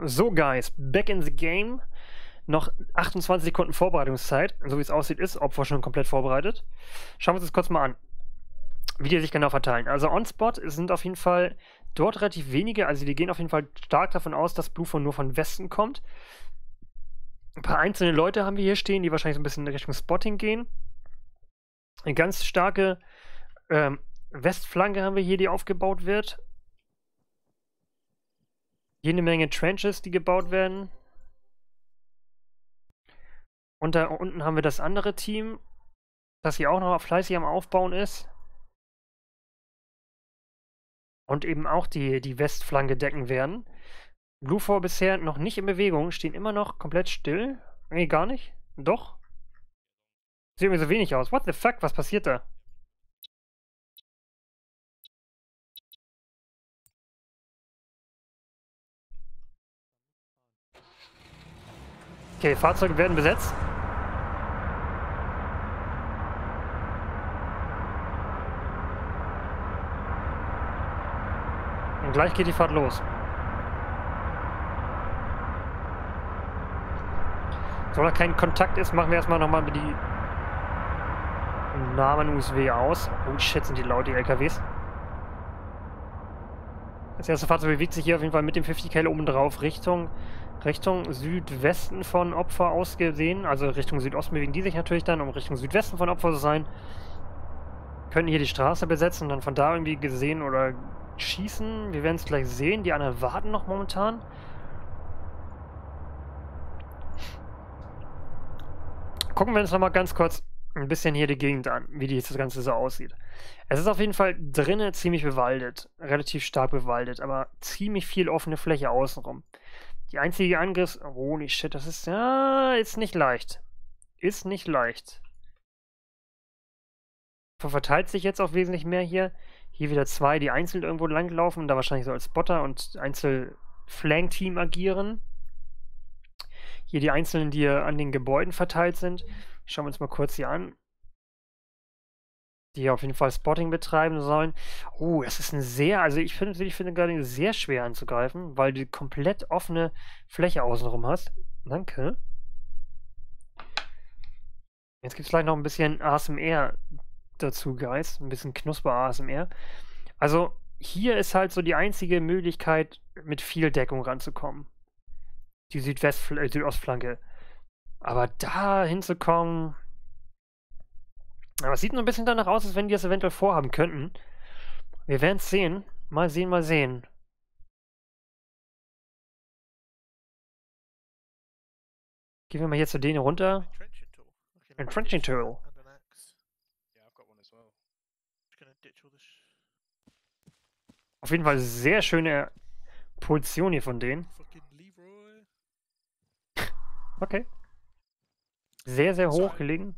So, Guys, back in the game. Noch achtundzwanzig Sekunden Vorbereitungszeit. So wie es aussieht, ist Opfer schon komplett vorbereitet. Schauen wir uns das kurz mal an, wie die sich genau verteilen. Also On-Spot sind auf jeden Fall dort relativ wenige. Also die gehen auf jeden Fall stark davon aus, dass Bluephone nur von Westen kommt. Ein paar einzelne Leute haben wir hier stehen, die wahrscheinlich so ein bisschen in Richtung Spotting gehen. Eine ganz starke ähm, Westflanke haben wir hier, die aufgebaut wird. Jede Menge Trenches, die gebaut werden. Und da unten haben wir das andere Team, das hier auch noch fleißig am Aufbauen ist. Und eben auch die, die Westflanke decken werden. Bluephone bisher noch nicht in Bewegung, stehen immer noch komplett still. Nee, gar nicht. Doch. Sieht mir so wenig aus. What the fuck, was passiert da? Okay, Fahrzeuge werden besetzt. Und gleich geht die Fahrt los. Solange kein Kontakt ist, machen wir erstmal nochmal die Namen U S W aus. Oh shit, sind die laut, die L K Ws. Das erste Fahrzeug bewegt sich hier auf jeden Fall mit dem fünfzig Cal oben drauf Richtung, Richtung Südwesten von Opfer aus gesehen. Also Richtung Südosten bewegen die sich natürlich dann, um Richtung Südwesten von Opfer zu sein. Können hier die Straße besetzen und dann von da irgendwie gesehen oder schießen. Wir werden es gleich sehen. Die anderen warten noch momentan. Gucken wir uns nochmal ganz kurz ein bisschen hier die Gegend an, wie die das Ganze so aussieht. Es ist auf jeden Fall drinnen ziemlich bewaldet, relativ stark bewaldet, aber ziemlich viel offene Fläche außenrum. Die einzige Angriffs... Oh, nicht shit, das ist... Ja, ist nicht leicht. Ist nicht leicht. Verteilt sich jetzt auch wesentlich mehr hier. Hier wieder zwei, die einzeln irgendwo langlaufen, da wahrscheinlich so als Spotter und Einzel-Flank-Team agieren. Hier die einzelnen, die an den Gebäuden verteilt sind. Schauen wir uns mal kurz hier an. Die hier auf jeden Fall Spotting betreiben sollen. Oh, das ist ein sehr, also ich finde, ich finde gerade sehr schwer anzugreifen, weil du komplett offene Fläche außenrum hast. Danke. Jetzt gibt es gleich noch ein bisschen A S M R dazu, Guys. Ein bisschen Knusper-A S M R. Also hier ist halt so die einzige Möglichkeit, mit viel Deckung ranzukommen. Die Südwest äh, Südostflanke. Aber da hinzukommen... Aber es sieht nur ein bisschen danach aus, als wenn die das eventuell vorhaben könnten. Wir werden es sehen. Mal sehen, mal sehen. Gehen wir mal hier zu denen runter. Ein Trenching Tool. Auf jeden Fall sehr schöne Position hier von denen. Okay. Sehr, sehr hoch gelegen.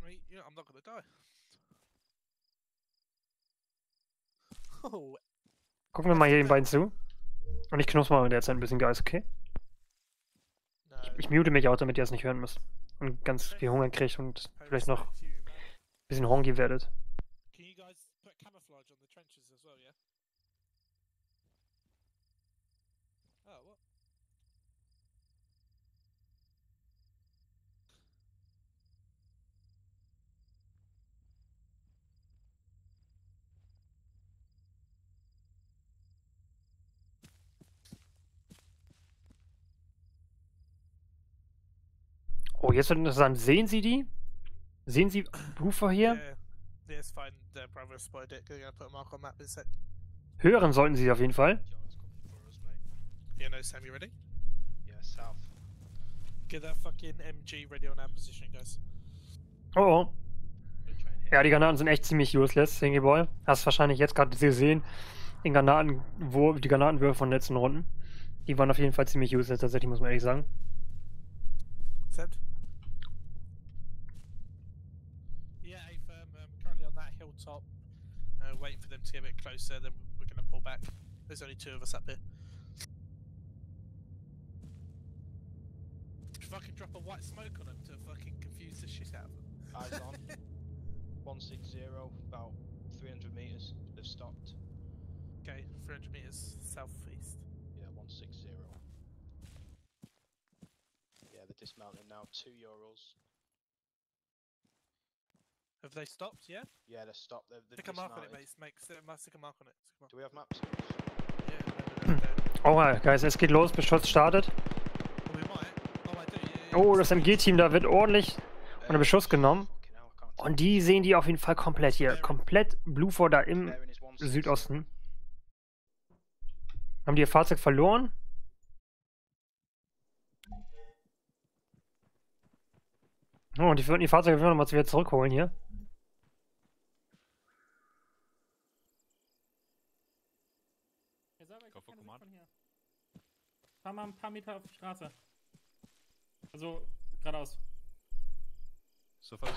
Gucken wir mal hier den beiden zu. Und ich knusper mal in der Zeit ein bisschen, Guys, okay? Ich, ich mute mich auch, damit ihr es nicht hören müsst. Und ganz viel Hunger kriegt und vielleicht noch ein bisschen honky werdet. Oh, jetzt wird interessant. Sehen Sie die? Sehen Sie Bluephone hier? Hören sollten Sie auf jeden Fall. Yeah, no, Sam, you ready? Yeah, south. Get that fucking M G ready on our position, guys. Oh, oh. Ja, die Granaten sind echt ziemlich useless, Singy Boy. Hast wahrscheinlich jetzt gerade gesehen, den Granaten, wo die Granatenwürfe von den letzten Runden. Die waren auf jeden Fall ziemlich useless, tatsächlich, muss man ehrlich sagen. Set. Yeah, A firm, um, currently on that hilltop. Uh, waiting for them to get a bit closer, then we're going to pull back. There's only two of us up here. Fucking drop a white smoke on them to fucking confuse the shit out of them. Eyes on. one six zero, about three hundred meters. They've stopped. Okay, three hundred meters southeast. Yeah, one six zero. dismounting now. Two Urals. Have they stopped? Yeah. Yeah, they're stopped. They're, they're Stick a mark on it, dismounted. mate. Make stick stick a mark on it. Stick a mark. Do we have maps? Yeah. No, no, no, no. Oh, Guys, es geht los, Beschuss startet. Oh, we might. Oh, I do. Yeah, yeah, Oh, yeah. das M G-Team, da wird ordentlich unter Beschuss genommen. Fucking hell, I can't Und die sehen die auf jeden Fall komplett hier. Komplett Blufor da im There in his one six zero. Südosten. Haben die ihr Fahrzeug verloren? Oh, und die würden die Fahrzeuge nochmal wieder zurückholen hier. Fahr mal ein paar Meter auf die Straße. Also, geradeaus. Sofort.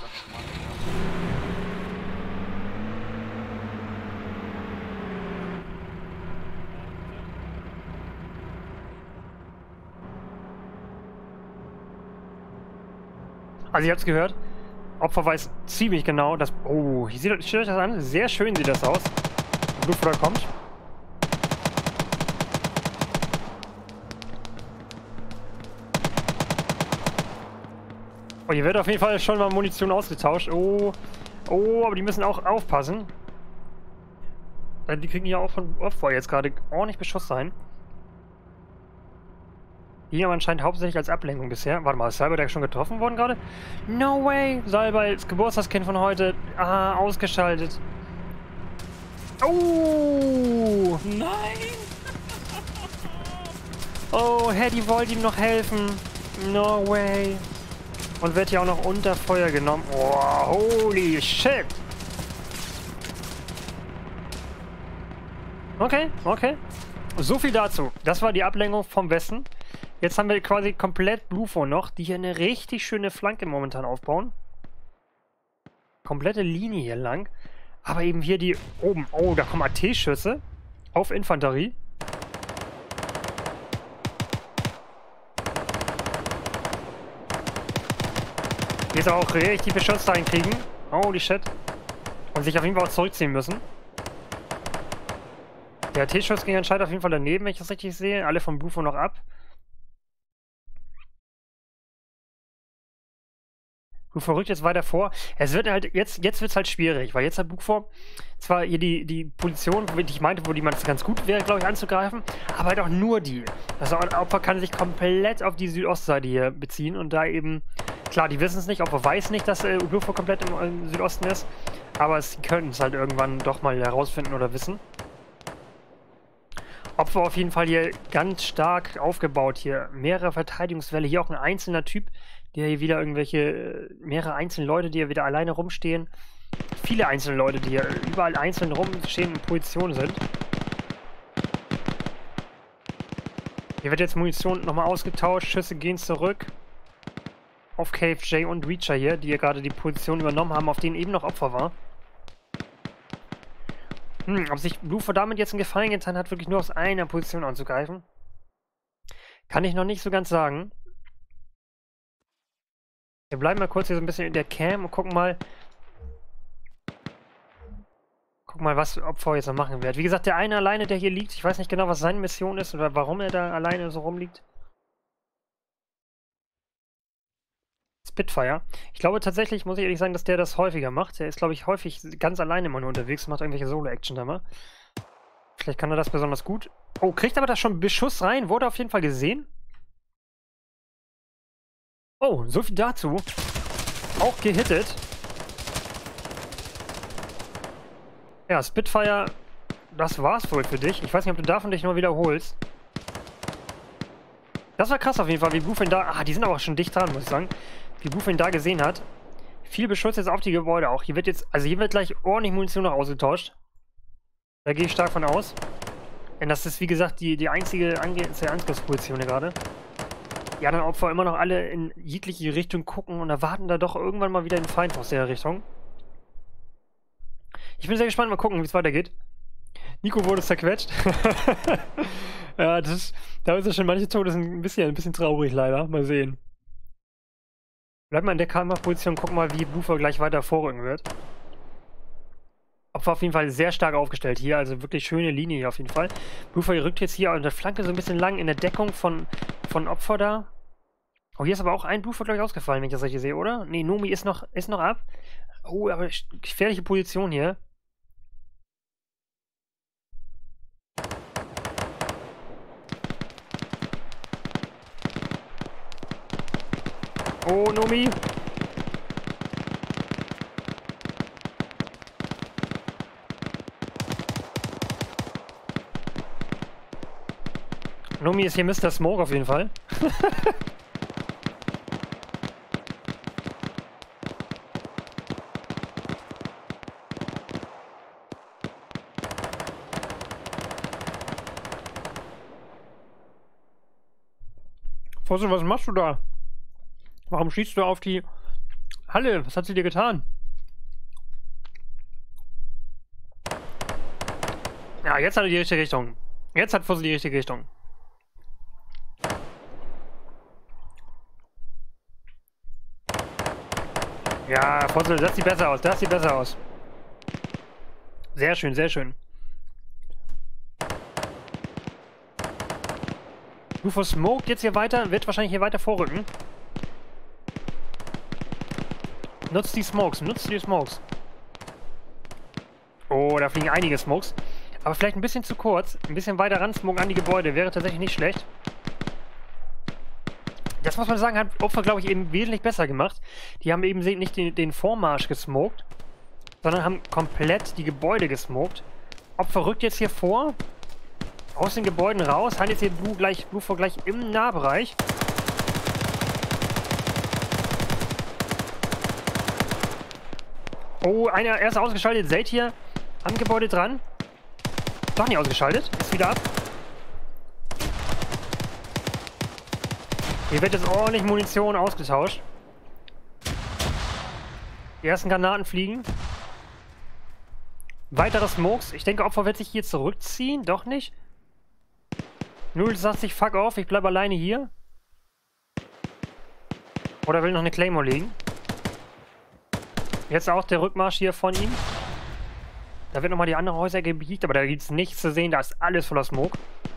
Also ihr habt es gehört. Opfer weiß ziemlich genau, dass... Oh, hier sieht, schaut euch das an. Sehr schön sieht das aus. Blufor kommt. Oh, hier wird auf jeden Fall schon mal Munition ausgetauscht. Oh, oh, aber die müssen auch aufpassen. Die kriegen ja auch von Opfer jetzt gerade ordentlich Beschuss sein. Die haben anscheinend hauptsächlich als Ablenkung bisher. Warte mal, ist Salbei da schon getroffen worden gerade? No way! Salbei, das Geburtstagskind von heute. Ah, ausgeschaltet. Oh! Nein! Oh, Hedy wollte ihm noch helfen. No way. Und wird hier auch noch unter Feuer genommen. Oh, holy shit! Okay, okay. So viel dazu. Das war die Ablenkung vom Westen. Jetzt haben wir quasi komplett Blufor noch, die hier eine richtig schöne Flanke momentan aufbauen. Komplette Linie hier lang. Aber eben hier die oben. Oh, da kommen A T-Schüsse auf Infanterie. Die jetzt auch richtig Beschuss reinkriegen. Holy shit. Und sich auf jeden Fall auch zurückziehen müssen. Der T-Schuss ging anscheinend auf jeden Fall daneben, wenn ich das richtig sehe. Alle vom Blufor noch ab. Blufor rückt jetzt weiter vor. Es wird halt, jetzt, jetzt wird es halt schwierig, weil jetzt hat Blufor zwar hier die, die Position, die ich meinte, wo die man ganz gut wäre, glaube ich, anzugreifen, aber halt auch nur die. Das Opfer kann sich komplett auf die Südostseite hier beziehen und da eben, klar, die wissen es nicht, Opfer weiß nicht, dass äh, Blufor komplett im, im Südosten ist, aber sie könnten es halt irgendwann doch mal herausfinden oder wissen. Opfer auf jeden Fall hier ganz stark aufgebaut hier. Mehrere Verteidigungswelle, hier auch ein einzelner Typ, der hier wieder irgendwelche, mehrere einzelne Leute, die hier wieder alleine rumstehen. Viele einzelne Leute, die hier überall einzeln rumstehen in Position sind. Hier wird jetzt Munition nochmal ausgetauscht, Schüsse gehen zurück. Auf K F J und Reacher hier, die hier gerade die Position übernommen haben, auf denen eben noch Opfer war. Hm, ob sich Blufor damit jetzt einen Gefallen getan hat, wirklich nur aus einer Position anzugreifen, kann ich noch nicht so ganz sagen. Wir bleiben mal kurz hier so ein bisschen in der Cam und gucken mal, gucken mal, was Opfer jetzt noch machen wird. Wie gesagt, der eine alleine, der hier liegt, ich weiß nicht genau, was seine Mission ist oder warum er da alleine so rumliegt. Spitfire. Ich glaube tatsächlich, muss ich ehrlich sagen, dass der das häufiger macht. Der ist, glaube ich, häufig ganz alleine immer nur unterwegs und macht irgendwelche Solo-Action da mal. Vielleicht kann er das besonders gut. Oh, kriegt aber da schon Beschuss rein. Wurde auf jeden Fall gesehen. Oh, so viel dazu. Auch gehittet. Ja, Spitfire, das war's wohl für dich. Ich weiß nicht, ob du davon dich nur wiederholst. Das war krass auf jeden Fall, wie Blufor ihn da... Ah, die sind aber auch schon dicht dran, muss ich sagen. Wie Blufor ihn da gesehen hat. Viel Beschuss jetzt auf die Gebäude auch. Hier wird jetzt... Also hier wird gleich ordentlich Munition noch ausgetauscht. Da gehe ich stark von aus. Denn das ist, wie gesagt, die, die einzige Ange Angriffsposition hier gerade. Ja, dann Opfer immer noch alle in jegliche Richtung gucken und erwarten da doch irgendwann mal wieder den Feind aus der Richtung. Ich bin sehr gespannt, mal gucken, wie es weitergeht. Nico wurde zerquetscht. Ja, das ist, da ist es schon, manche Tode sind ein bisschen, ein bisschen traurig leider. Mal sehen. Bleib mal in der Kameraposition, guck mal, wie Blufor gleich weiter vorrücken wird. Opfer auf jeden Fall sehr stark aufgestellt hier, also wirklich schöne Linie hier auf jeden Fall. Blufor rückt jetzt hier an der Flanke so ein bisschen lang in der Deckung von, von Opfer da. Oh, hier ist aber auch ein Blue, glaube ich, ausgefallen, wenn ich das richtig sehe, oder? Nee, Nomi ist noch, ist noch ab. Oh, aber gefährliche Position hier. Oh, Nomi. Nomi ist hier Mister Smoke auf jeden Fall. Fossel, was machst du da? Warum schießt du auf die Halle? Was hat sie dir getan? Ja, jetzt hat er die richtige Richtung. Jetzt hat Fossel die richtige Richtung. Ja, Fossel, das sieht besser aus. Das sieht besser aus. Sehr schön, sehr schön. Rufo smoked jetzt hier weiter, wird wahrscheinlich hier weiter vorrücken. Nutzt die Smokes, nutzt die Smokes. Oh, da fliegen einige Smokes. Aber vielleicht ein bisschen zu kurz. Ein bisschen weiter ran smoken an die Gebäude wäre tatsächlich nicht schlecht. Das muss man sagen, hat Opfer, glaube ich, eben wesentlich besser gemacht. Die haben eben nicht den, den Vormarsch gesmoked, sondern haben komplett die Gebäude gesmoked. Opfer rückt jetzt hier vor. Aus den Gebäuden raus. Hat jetzt hier Blue gleich, Blue vor gleich im Nahbereich. Oh, einer, er ist ausgeschaltet. Seht hier am Gebäude dran. Doch nicht ausgeschaltet. Ist wieder ab. Hier wird jetzt ordentlich Munition ausgetauscht. Die ersten Granaten fliegen. Weitere Smokes. Ich denke, Opfer wird sich hier zurückziehen. Doch nicht. Null sagt sich, fuck off, ich bleib alleine hier. Oder will noch eine Claymore legen. Jetzt auch der Rückmarsch hier von ihm. Da wird nochmal die anderen Häuser gebiegt, aber da gibt es nichts zu sehen, da ist alles voller Smoke.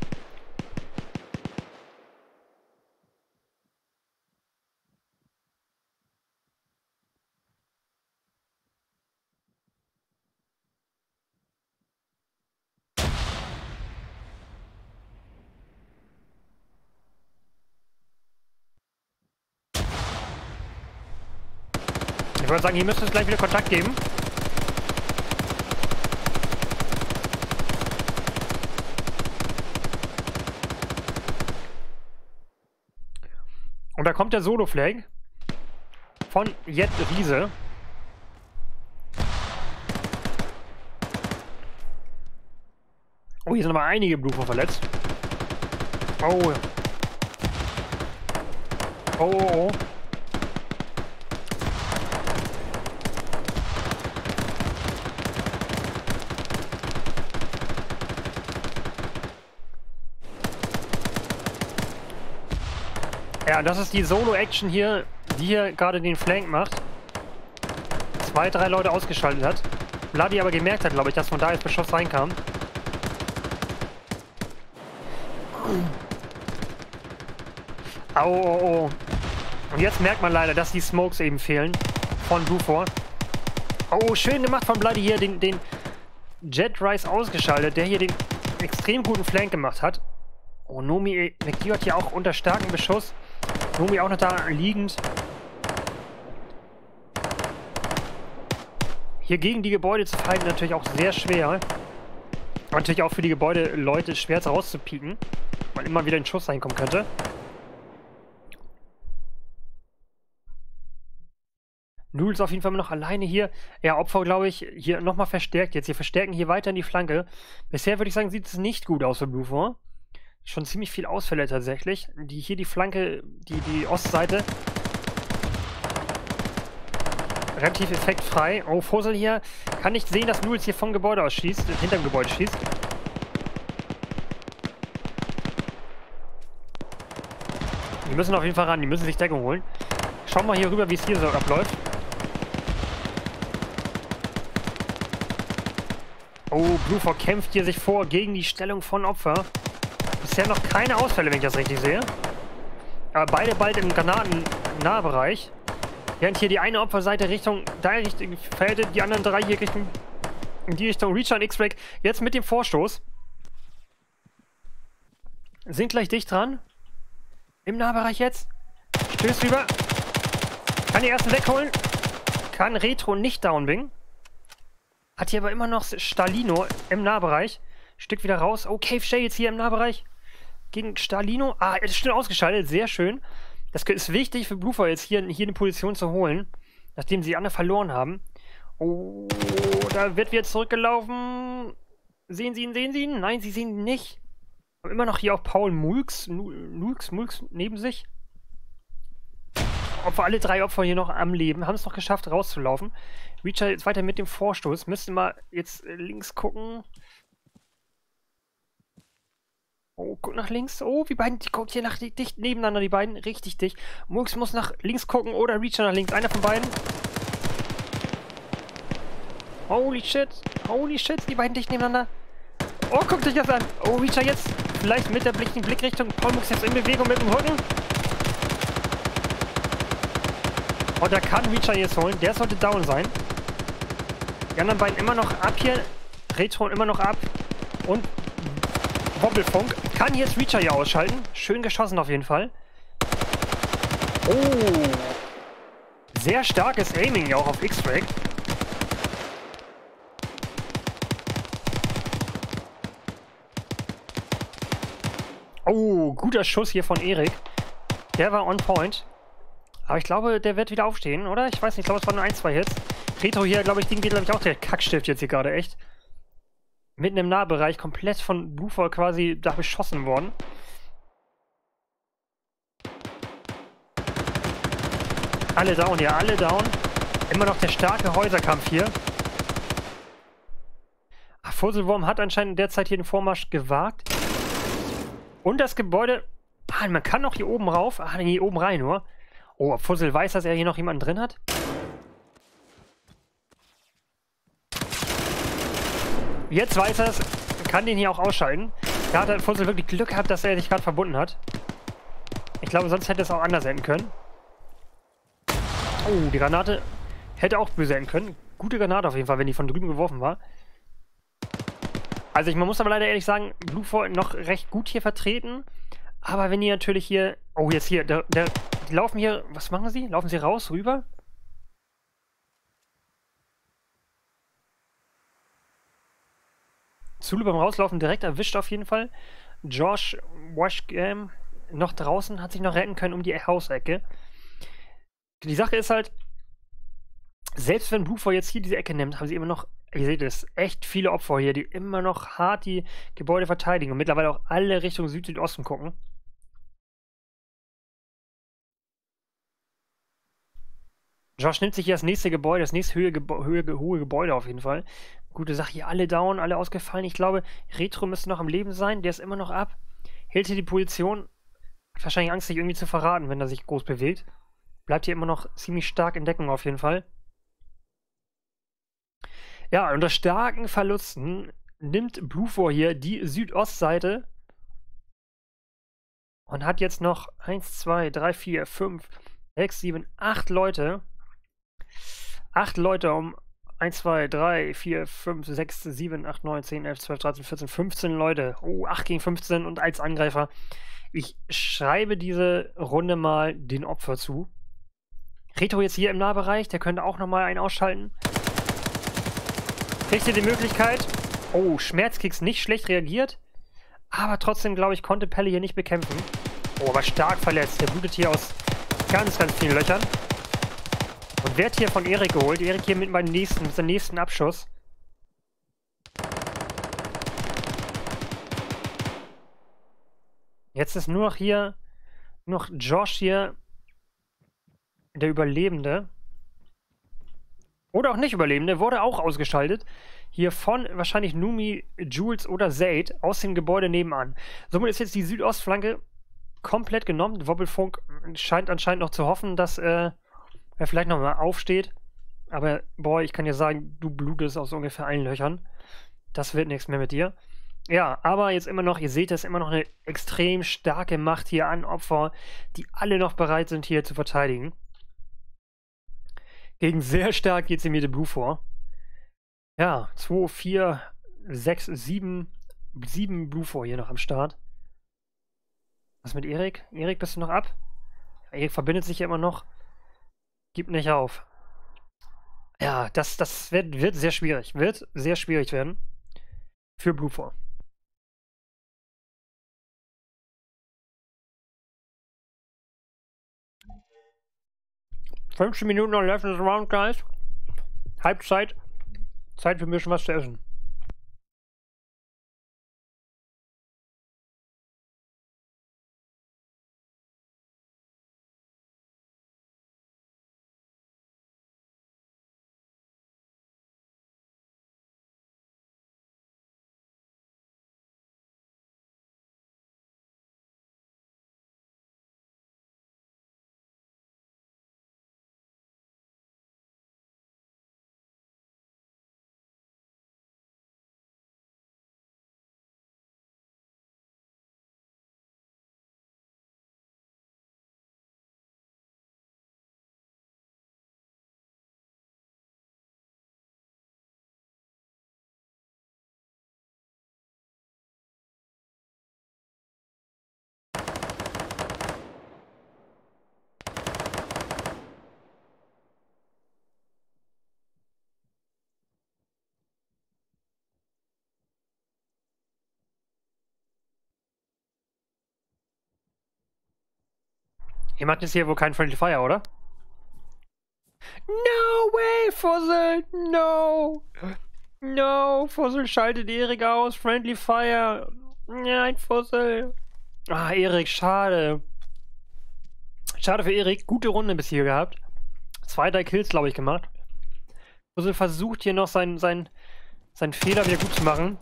Ich würde sagen, hier müsste es gleich wieder Kontakt geben. Und da kommt der Solo-Flag von Jet Riese. Oh, hier sind aber einige Blue verletzt. Oh. Oh, oh, oh. Ja, das ist die Solo-Action hier, die hier gerade den Flank macht. Zwei, drei Leute ausgeschaltet hat. Bloody aber gemerkt hat, glaube ich, dass von da jetzt Beschuss reinkam. Au, oh, oh. Und jetzt merkt man leider, dass die Smokes eben fehlen. Von Buford. Oh, schön gemacht von Bloody hier, den, den Jet Rice ausgeschaltet, der hier den extrem guten Flank gemacht hat. Oh, Nomi McGee hat hier auch unter starkem Beschuss. Nomi auch noch da liegend. Hier gegen die Gebäude zu fighten natürlich auch sehr schwer. Natürlich auch für die Gebäude-Leute schwer rauszupieken, weil immer wieder ein Schuss reinkommen könnte. Null ist auf jeden Fall noch alleine hier. Ja, Opfer, glaube ich, hier nochmal verstärkt jetzt. Hier verstärken hier weiter in die Flanke. Bisher würde ich sagen, sieht es nicht gut aus für Buford. Schon ziemlich viel Ausfälle tatsächlich. Die hier die Flanke, die, die Ostseite. Relativ effektfrei. Oh, Fossel hier kann nicht sehen, dass Nuls hier vom Gebäude aus schießt, hinter dem Gebäude schießt. Die müssen auf jeden Fall ran, die müssen sich Deckung holen. Schauen wir hier rüber, wie es hier so abläuft. Oh, Buford kämpft hier sich vor gegen die Stellung von Opfer. Bisher noch keine Ausfälle, wenn ich das richtig sehe. Aber beide bald im Granaten-Nahbereich. Während hier die eine Opferseite Richtung da Richtung Felde, die anderen drei hier Richtung in die Richtung Reacher und X-Ray. Jetzt mit dem Vorstoß. Sind gleich dicht dran. Im Nahbereich jetzt. Stößt rüber. Kann die ersten wegholen. Kann Retro nicht downbingen. Hat hier aber immer noch Stalino im Nahbereich. Stück wieder raus. Oh, Cave Shades hier im Nahbereich. Gegen Stalino. Ah, er ist schnell ausgeschaltet. Sehr schön. Das ist wichtig für Bluefire jetzt hier, hier eine Position zu holen. Nachdem sie andere verloren haben. Oh, da wird wieder zurückgelaufen. Sehen Sie ihn, sehen Sie ihn? Nein, Sie sehen ihn nicht. Aber immer noch hier auch Paul Mulks, Mulks, Mulks neben sich. Opfer, alle drei Opfer hier noch am Leben. Haben es noch geschafft, rauszulaufen. Reacher jetzt weiter mit dem Vorstoß. Müsste mal jetzt links gucken. Oh, guck nach links. Oh, wie beiden, die guckt hier nach dicht nebeneinander, die beiden. Richtig dicht. Mulks muss nach links gucken oder Reacher nach links. Einer von beiden. Holy shit. Holy shit, die beiden dicht nebeneinander. Oh, guckt euch das an. Oh, Reacher jetzt. Vielleicht mit der Blick, Blickrichtung. Paul Mulks jetzt in Bewegung mit dem Rücken. Oh, da kann Reacher jetzt holen. Der sollte down sein. Die anderen beiden immer noch ab hier. Retro immer noch ab. Und Wobbelfunk. Kann jetzt Reacher hier ausschalten. Schön geschossen auf jeden Fall. Oh. Sehr starkes Aiming ja auch auf X-Ray. Oh, guter Schuss hier von Erik. Der war on point. Aber ich glaube, der wird wieder aufstehen, oder? Ich weiß nicht, ich glaube, es waren nur ein, zwei Hits. Retro hier, glaube ich, Ding geht, glaube ich, auch der Kackstift jetzt hier gerade, echt. Mitten im Nahbereich, komplett von Bluefire quasi da beschossen worden. Alle down hier, alle down. Immer noch der starke Häuserkampf hier. Ach, Fusselwurm hat anscheinend derzeit hier den Vormarsch gewagt. Und das Gebäude... Ah, man kann noch hier oben rauf. Ah, nee, oben rein nur. Oh, ob Fussel weiß, dass er hier noch jemanden drin hat? Jetzt weiß er es. Kann den hier auch ausschalten. Da hat Fussel wirklich Glück gehabt, dass er sich gerade verbunden hat. Ich glaube, sonst hätte es auch anders enden können. Oh, die Granate hätte auch böse enden können. Gute Granate auf jeden Fall, wenn die von drüben geworfen war. Also ich, man muss aber leider ehrlich sagen, Bluefire noch recht gut hier vertreten. Aber wenn die natürlich hier... Oh, jetzt hier. Der, der, die laufen hier... Was machen sie? Laufen sie raus, rüber? Zulu beim Rauslaufen direkt erwischt auf jeden Fall. Josh Washgam noch draußen, hat sich noch retten können um die Hausecke. Die Sache ist halt, selbst wenn Bluefire jetzt hier diese Ecke nimmt, haben sie immer noch, ihr seht es, echt viele Opfer hier, die immer noch hart die Gebäude verteidigen und mittlerweile auch alle Richtung Süd-Südosten gucken. Josh nimmt sich hier das nächste Gebäude, das nächste Höhe, Gebo Höhe, hohe Gebäude auf jeden Fall. Gute Sache, hier alle down, alle ausgefallen. Ich glaube, Retro müsste noch am Leben sein, der ist immer noch ab. Hält hier die Position, hat wahrscheinlich Angst, sich irgendwie zu verraten, wenn er sich groß bewegt. Bleibt hier immer noch ziemlich stark in Deckung auf jeden Fall. Ja, unter starken Verlusten nimmt Bluefire hier die Südostseite und hat jetzt noch eins, zwei, drei, vier, fünf, sechs, sieben, acht Leute. acht Leute um eins, zwei, drei, vier, fünf, sechs, sieben, acht, neun, zehn, elf, zwölf, dreizehn, vierzehn, fünfzehn Leute. Oh, acht gegen fünfzehn und als Angreifer. Ich schreibe diese Runde mal den Opfer zu. Retro jetzt hier im Nahbereich, der könnte auch nochmal einen ausschalten. Kriegt hier die Möglichkeit. Oh, Schmerzkicks nicht schlecht reagiert. Aber trotzdem, glaube ich, konnte Pelle hier nicht bekämpfen. Oh, aber stark verletzt. Der blutet hier aus ganz, ganz vielen Löchern. Und wird hier von Erik geholt. Erik hier mit, beim nächsten, mit seinem nächsten Abschuss. Jetzt ist nur noch hier, nur noch Josh hier, der Überlebende. Oder auch nicht Überlebende, wurde auch ausgeschaltet. Hier von wahrscheinlich Numi, Jules oder Zaid aus dem Gebäude nebenan. Somit ist jetzt die Südostflanke komplett genommen. Wobbelfunk scheint anscheinend noch zu hoffen, dass äh, er vielleicht nochmal aufsteht. Aber, boy, ich kann dir sagen, du blutest aus ungefähr allen Löchern. Das wird nichts mehr mit dir. Ja, aber jetzt immer noch, ihr seht das, immer noch eine extrem starke Macht hier an Opfer, die alle noch bereit sind, hier zu verteidigen. Gegen sehr stark dezimierte Blue vor. Ja, zwei, vier, sechs, sieben, sieben Blue vor hier noch am Start. Was mit Erik? Erik, bist du noch ab? Erik verbindet sich ja immer noch. Gib nicht auf. Ja, das, das wird, wird sehr schwierig. Wird sehr schwierig werden. Für Blue four. fünfzehn Minuten noch left in this round, guys. Halbzeit. Zeit für ein bisschen was zu essen. Ihr macht jetzt hier wohl kein Friendly Fire, oder? No way, Fussel! No! No, Fussel schaltet Erik aus. Friendly Fire. Nein, Fussel. Ah, Erik, schade. Schade für Erik. Gute Runde bis hier gehabt. Zwei, drei Kills, glaube ich, gemacht. Fussel versucht hier noch seinen, seinen, seinen Fehler wieder gut zu machen.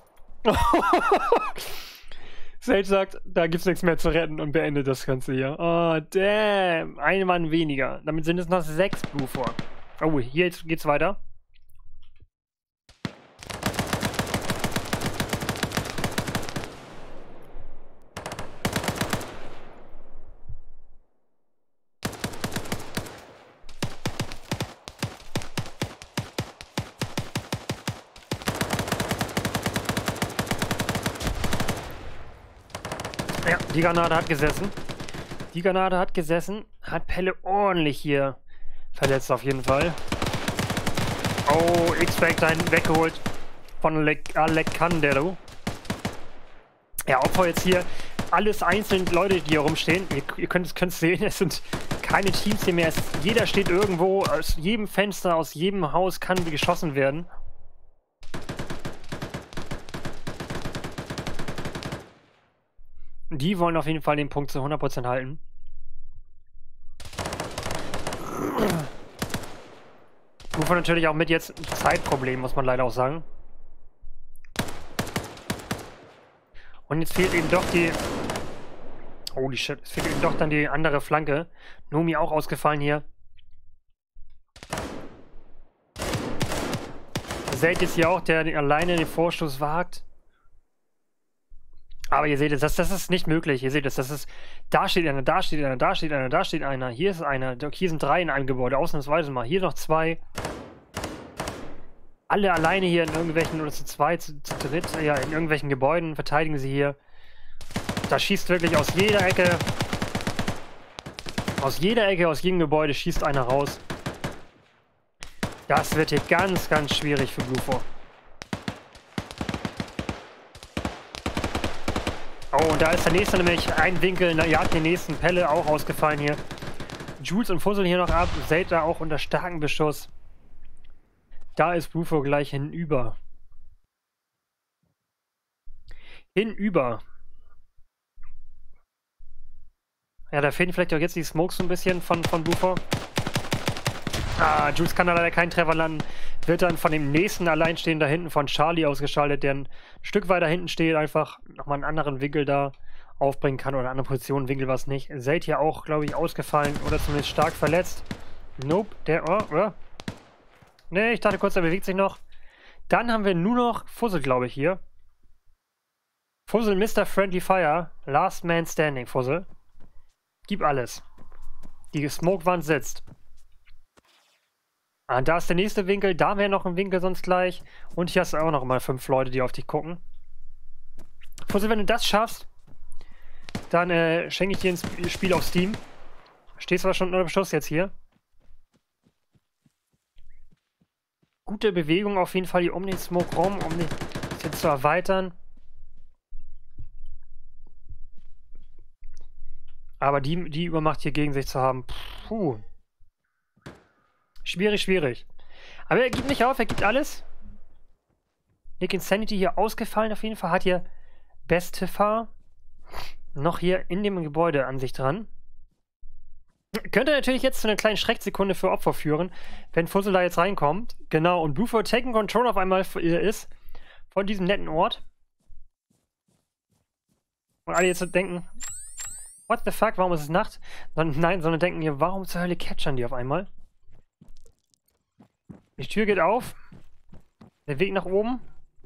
Sage sagt, da gibt's nichts mehr zu retten und beendet das Ganze hier. Oh, damn. Ein Mann weniger. Damit sind es noch sechs Blue vor. Oh, hier jetzt geht's weiter. Ja, die Granate hat gesessen. Die Granate hat gesessen. Hat Pelle ordentlich hier verletzt auf jeden Fall. Oh, X-Factor einen weggeholt von Alec Alejandro. Ja, Opfer jetzt hier. Alles einzeln Leute, die hier rumstehen. Ihr, ihr könnt es könnt sehen, es sind keine Teams hier mehr. Es, jeder steht irgendwo. Aus jedem Fenster, aus jedem Haus kann geschossen werden. Die wollen auf jeden Fall den Punkt zu hundert Prozent halten. Wovon natürlich auch mit jetzt ein Zeitproblem, muss man leider auch sagen. Und jetzt fehlt eben doch die... Holy shit, es fehlt eben doch dann die andere Flanke. Nomi auch ausgefallen hier. Seht jetzt hier auch, der alleine den Vorstoß wagt. Aber ihr seht es, das, das ist nicht möglich. Ihr seht es, das ist... Da steht einer, da steht einer, da steht einer, da steht einer. Hier ist einer. Hier sind drei in einem Gebäude, ausnahmsweise mal. Hier noch zwei. Alle alleine hier in irgendwelchen, oder zu zweit, zu, zu dritt, ja, in irgendwelchen Gebäuden verteidigen sie hier. Da schießt wirklich aus jeder Ecke... Aus jeder Ecke, aus jedem Gebäude schießt einer raus. Das wird hier ganz, ganz schwierig für Blue four. Oh, und da ist der nächste nämlich ein Winkel, na, jagt den nächsten. Pelle auch ausgefallen hier. Jules und Fussel hier noch ab. Seht da auch unter starkem Beschuss. Da ist Blue four gleich hinüber. Hinüber. Ja, da fehlen vielleicht auch jetzt die Smokes so ein bisschen von, von Blue four. Ah, Jules kann da leider keinen Treffer landen. Wird dann von dem nächsten Alleinstehenden da hinten von Charlie ausgeschaltet, der ein Stück weiter hinten steht, einfach nochmal einen anderen Winkel da aufbringen kann oder eine andere Position, Winkel war es nicht. Seid hier auch, glaube ich, ausgefallen oder zumindest stark verletzt. Nope, der, oh, oh. Ne, ich dachte kurz, er bewegt sich noch. Dann haben wir nur noch Fussel, glaube ich, hier. Fuzzle, Mister Friendly Fire. Last Man Standing, Fuzzle. Gib alles. Die Smokewand sitzt. Ah, da ist der nächste Winkel. Da wäre noch ein Winkel sonst gleich. Und hier hast du auch noch mal fünf Leute, die auf dich gucken. Fuzzle, wenn du das schaffst, dann äh, schenke ich dir ein Spiel auf Steam. Stehst aber schon unter Beschuss jetzt hier. Gute Bewegung auf jeden Fall hier um den Smoke rum, um den bisschen zu erweitern. Aber die, die Übermacht hier gegen sich zu haben, puh. Schwierig, schwierig. Aber er gibt nicht auf, er gibt alles. Nick Insanity hier ausgefallen auf jeden Fall. Hat hier beste Fahr noch hier in dem Gebäude an sich dran. Könnte natürlich jetzt zu einer kleinen Schrecksekunde für Opfer führen, wenn Fuzzle da jetzt reinkommt. Genau, und Bluefor Taken Control auf einmal ist von diesem netten Ort. Und alle jetzt denken, what the fuck, warum ist es Nacht? Sondern, nein, sondern denken hier, warum zur Hölle catchern die auf einmal? Die Tür geht auf. Der Weg nach oben.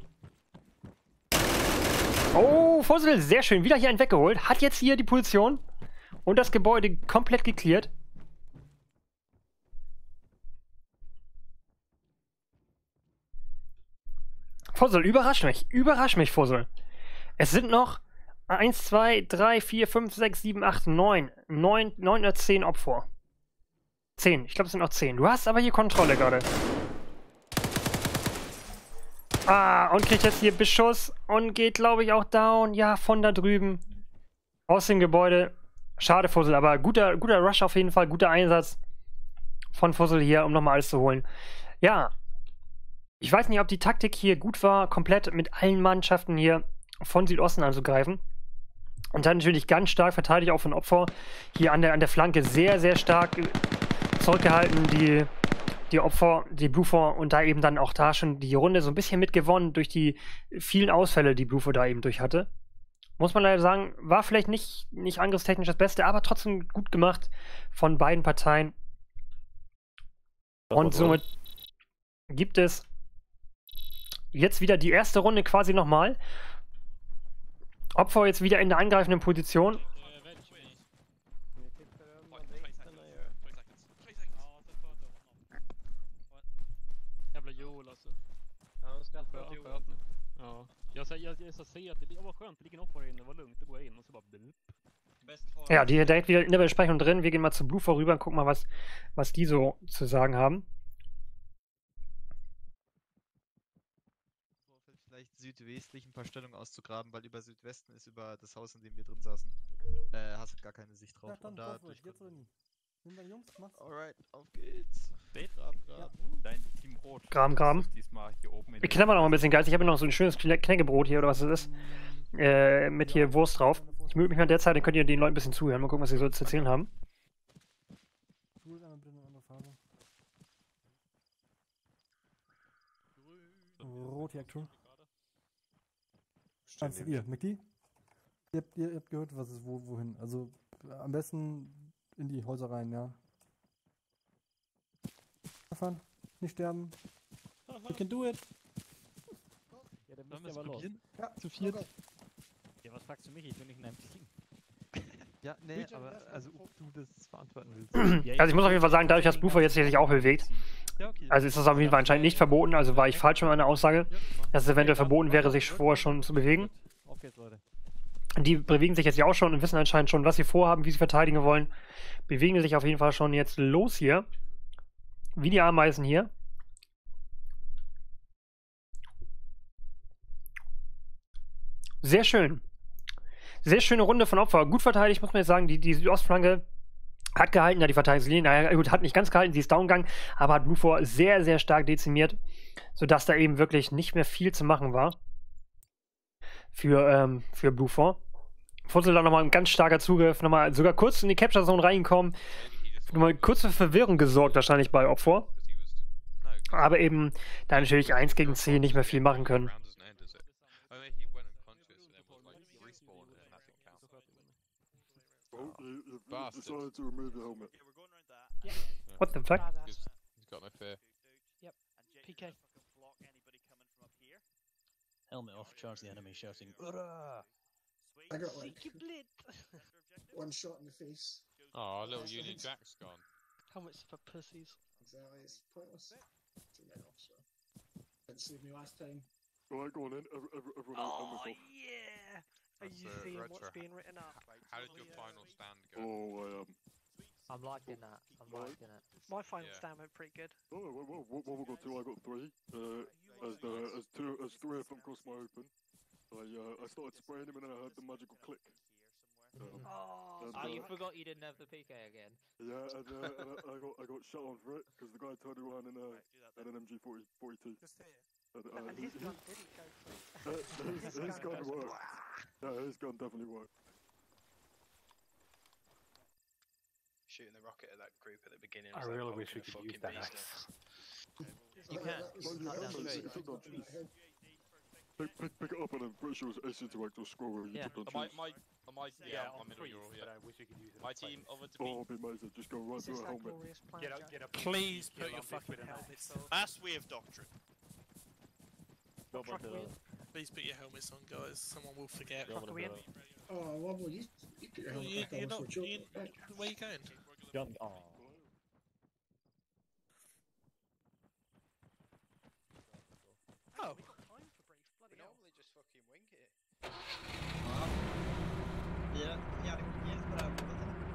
Oh, Fuzzle, sehr schön. Wieder hier einen weggeholt. Hat jetzt hier die Position. Und das Gebäude komplett geklärt. Fuzzle, überrasch mich. Überrasch mich, Fuzzle. Es sind noch eins, zwei, drei, vier, fünf, sechs, sieben, acht, neun. neun, neun oder zehn Opfer. zehn. Ich glaube, es sind noch zehn. Du hast aber hier Kontrolle gerade. Ah, und kriegt jetzt hier Beschuss. Und geht, glaube ich, auch down. Ja, von da drüben. Aus dem Gebäude. Schade, Fuzzle, aber guter, guter Rush auf jeden Fall, guter Einsatz von Fuzzle hier, um nochmal alles zu holen. Ja, ich weiß nicht, ob die Taktik hier gut war, komplett mit allen Mannschaften hier von Südosten anzugreifen. Und dann natürlich ganz stark verteidigt, auch von Opfer. Hier an der, an der Flanke sehr, sehr stark zurückgehalten, die, die Opfer, die Bluefor, und da eben dann auch da schon die Runde so ein bisschen mitgewonnen durch die vielen Ausfälle, die Bluefor da eben durch hatte. Muss man leider sagen, war vielleicht nicht, nicht angriffstechnisch das Beste, aber trotzdem gut gemacht von beiden Parteien. Und somit gibt es jetzt wieder die erste Runde quasi nochmal. Opfer jetzt wieder in der angreifenden Position. Ja, die hier direkt wieder in der Besprechung drin. Wir gehen mal zu Bluefor rüber und gucken mal, was, was die so zu sagen haben. Vielleicht südwestlich ein paar Stellungen auszugraben, weil über Südwesten ist über das Haus, in dem wir drin saßen. Äh, hast du gar keine Sicht drauf. Ja, und dann da durch, geh drin. Nimm deine Jungs, mach's. Alright, auf geht's. Graben, graben. Dein Team Rot. Graben, graben. Wir knabbern noch ein bisschen, Geist. Ich habe noch so ein schönes Knäckebrot hier, oder was das ist. Äh, mit hier Wurst drauf. Ich müde mich mal derzeit, dann könnt ihr den Leuten ein bisschen zuhören. Mal gucken, was sie so zu erzählen haben. Rot, Jagdtour. Eins seht ihr, McD? Ihr habt, ihr habt gehört, was ist wo, wohin. Also am besten in die Häuser rein, ja. Fahren, nicht sterben. You can do it. Ja, dann müssen wir aber los. Ja, zu viert. okay. Ja, was fragst du mich? Ich bin nicht in einem Team. Ja, nee, aber also ob du das verantworten willst. Also ich muss auf jeden Fall sagen, dadurch, dass Bluefor jetzt hier sich auch bewegt, also ist das auf jeden Fall anscheinend nicht verboten, also war ich falsch mit meiner Aussage, dass es eventuell verboten wäre, sich vorher schon zu bewegen. Auf geht's, Leute. Die bewegen sich jetzt ja auch schon und wissen anscheinend schon, was sie vorhaben, wie sie verteidigen wollen. Bewegen sich auf jeden Fall schon jetzt los hier. Wie die Ameisen hier. Sehr schön. Sehr schöne Runde von Opfer. Gut verteidigt, muss man jetzt sagen. Die, die Südostflanke hat gehalten, ja, die Verteidigungslinie. Naja, gut, hat nicht ganz gehalten, sie ist down gegangen, aber hat Bluefor sehr, sehr stark dezimiert, sodass da eben wirklich nicht mehr viel zu machen war für, ähm, für Bluefor. Fuzzle da nochmal ein ganz starker Zugriff, nochmal sogar kurz in die Capture Zone reinkommen. Nochmal kurz für Verwirrung gesorgt, wahrscheinlich bei Opfer. Aber eben da natürlich eins gegen zehn nicht mehr viel machen können. What the fuck? He's got no fear. Yep. P K. Helmet off, charge the enemy, shouting, "Urrah!" I got like one shot in the face. Oh, little Union Jack's gone. Helmets for pussies. Exactly, it's pointless. Two men off, so. Didn't save me last time. Alright, go on then. Every, every, everyone Oh, else. yeah! Are That's you a seeing retro. what's being written up? How did your final stand go? Oh, I um. I'm liking that. I'm liking it. My final Yeah. stand went pretty good. Oh, well, well, well, well, we got two. I got three. Uh, as the as two as three of them crossed my open, I uh, I started spraying him and then I heard the magical click. Um, Oh, and, oh, you uh, forgot you didn't have the P K again. Yeah, and, uh, and I, I got I got shot on for it because the guy turned around and uh, had an M G forty forty-two. And, uh, And he- his he- gun didn't go uh, through. his, his gun worked. Yeah, his gun definitely worked. Shooting the rocket at that group at the beginning. I was like really wish we poking could use a that fucking axe. bee's You Oh, can. that was- Well, you Cut can, down but straight. it's- it's not cheap. Pick, pick, pick it up and I'm pretty sure it's S interact or scroll where you Yeah. put Am I, choose. my, am I, yeah, Yeah, I'm on middle three, Euro, but yeah. I wish we could use it. My on team five. Oh, over to me. it'd be amazing. Just go right Is through this a that helmet. glorious plan, Get up, Jack? get up. Please Get put your along this fucking with an helmets axe. on. That's wave doctrine. Truck win. Please put your helmets on, guys. Someone will forget. Truck win. Oh, Wobble, you, you put your Well, helmet you, back on you're so not. joke. You, Right. where you going? Jump. Oh. Oh. We got time for brief. Bloody hell. Normally just fucking wing it. Ja, ja, ja, bravo.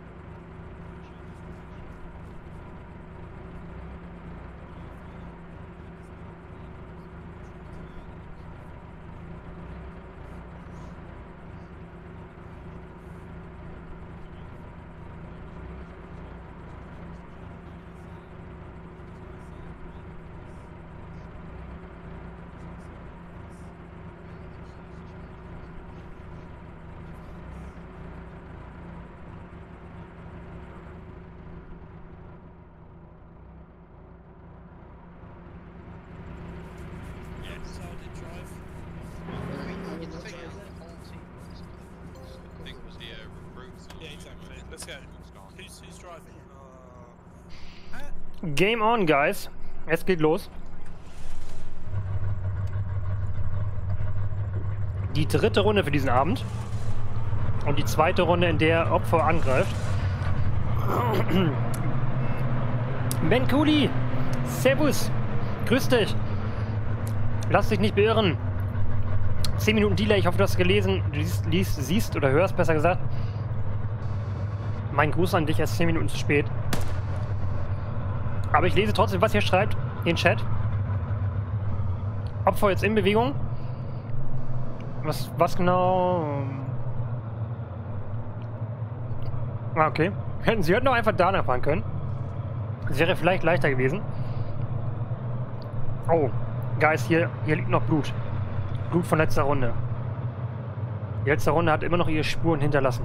Yeah, so I did drive. I think the uh, recruits. Yeah, exactly. Let's go. Gone. Who's who's driving? Uh, Game on, guys. Es geht los. Die dritte Runde für diesen Abend. Und die zweite Runde, in der Opfer angreift. Ben Kuli! Servus! Grüß dich! Lass dich nicht beirren! zehn Minuten Delay, ich hoffe, du hast gelesen, du liest, liest, siehst oder hörst, besser gesagt. Mein Gruß an dich, erst zehn Minuten zu spät. Aber ich lese trotzdem, was ihr schreibt, in den Chat. Opfer jetzt in Bewegung. Was, was genau... Ah, okay. Hätten sie hätten doch einfach danach fahren können. Das wäre vielleicht leichter gewesen. Oh, Guys, hier, hier liegt noch Blut. Blut von letzter Runde. Die letzte Runde hat immer noch ihre Spuren hinterlassen.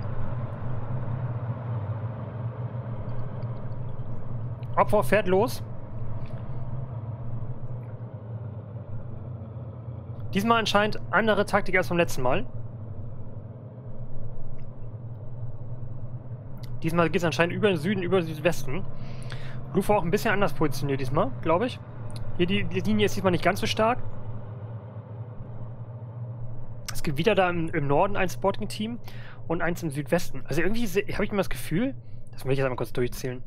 Opfer fährt los. Diesmal anscheinend andere Taktik als beim letzten Mal. Diesmal geht es anscheinend über den Süden, über den Südwesten. Lufa auch ein bisschen anders positioniert diesmal, glaube ich. Hier die, die Linie ist diesmal nicht ganz so stark. Es gibt wieder da im, im Norden ein Spotting-Team und eins im Südwesten. Also irgendwie habe ich immer das Gefühl, das will ich jetzt einmal kurz durchzählen.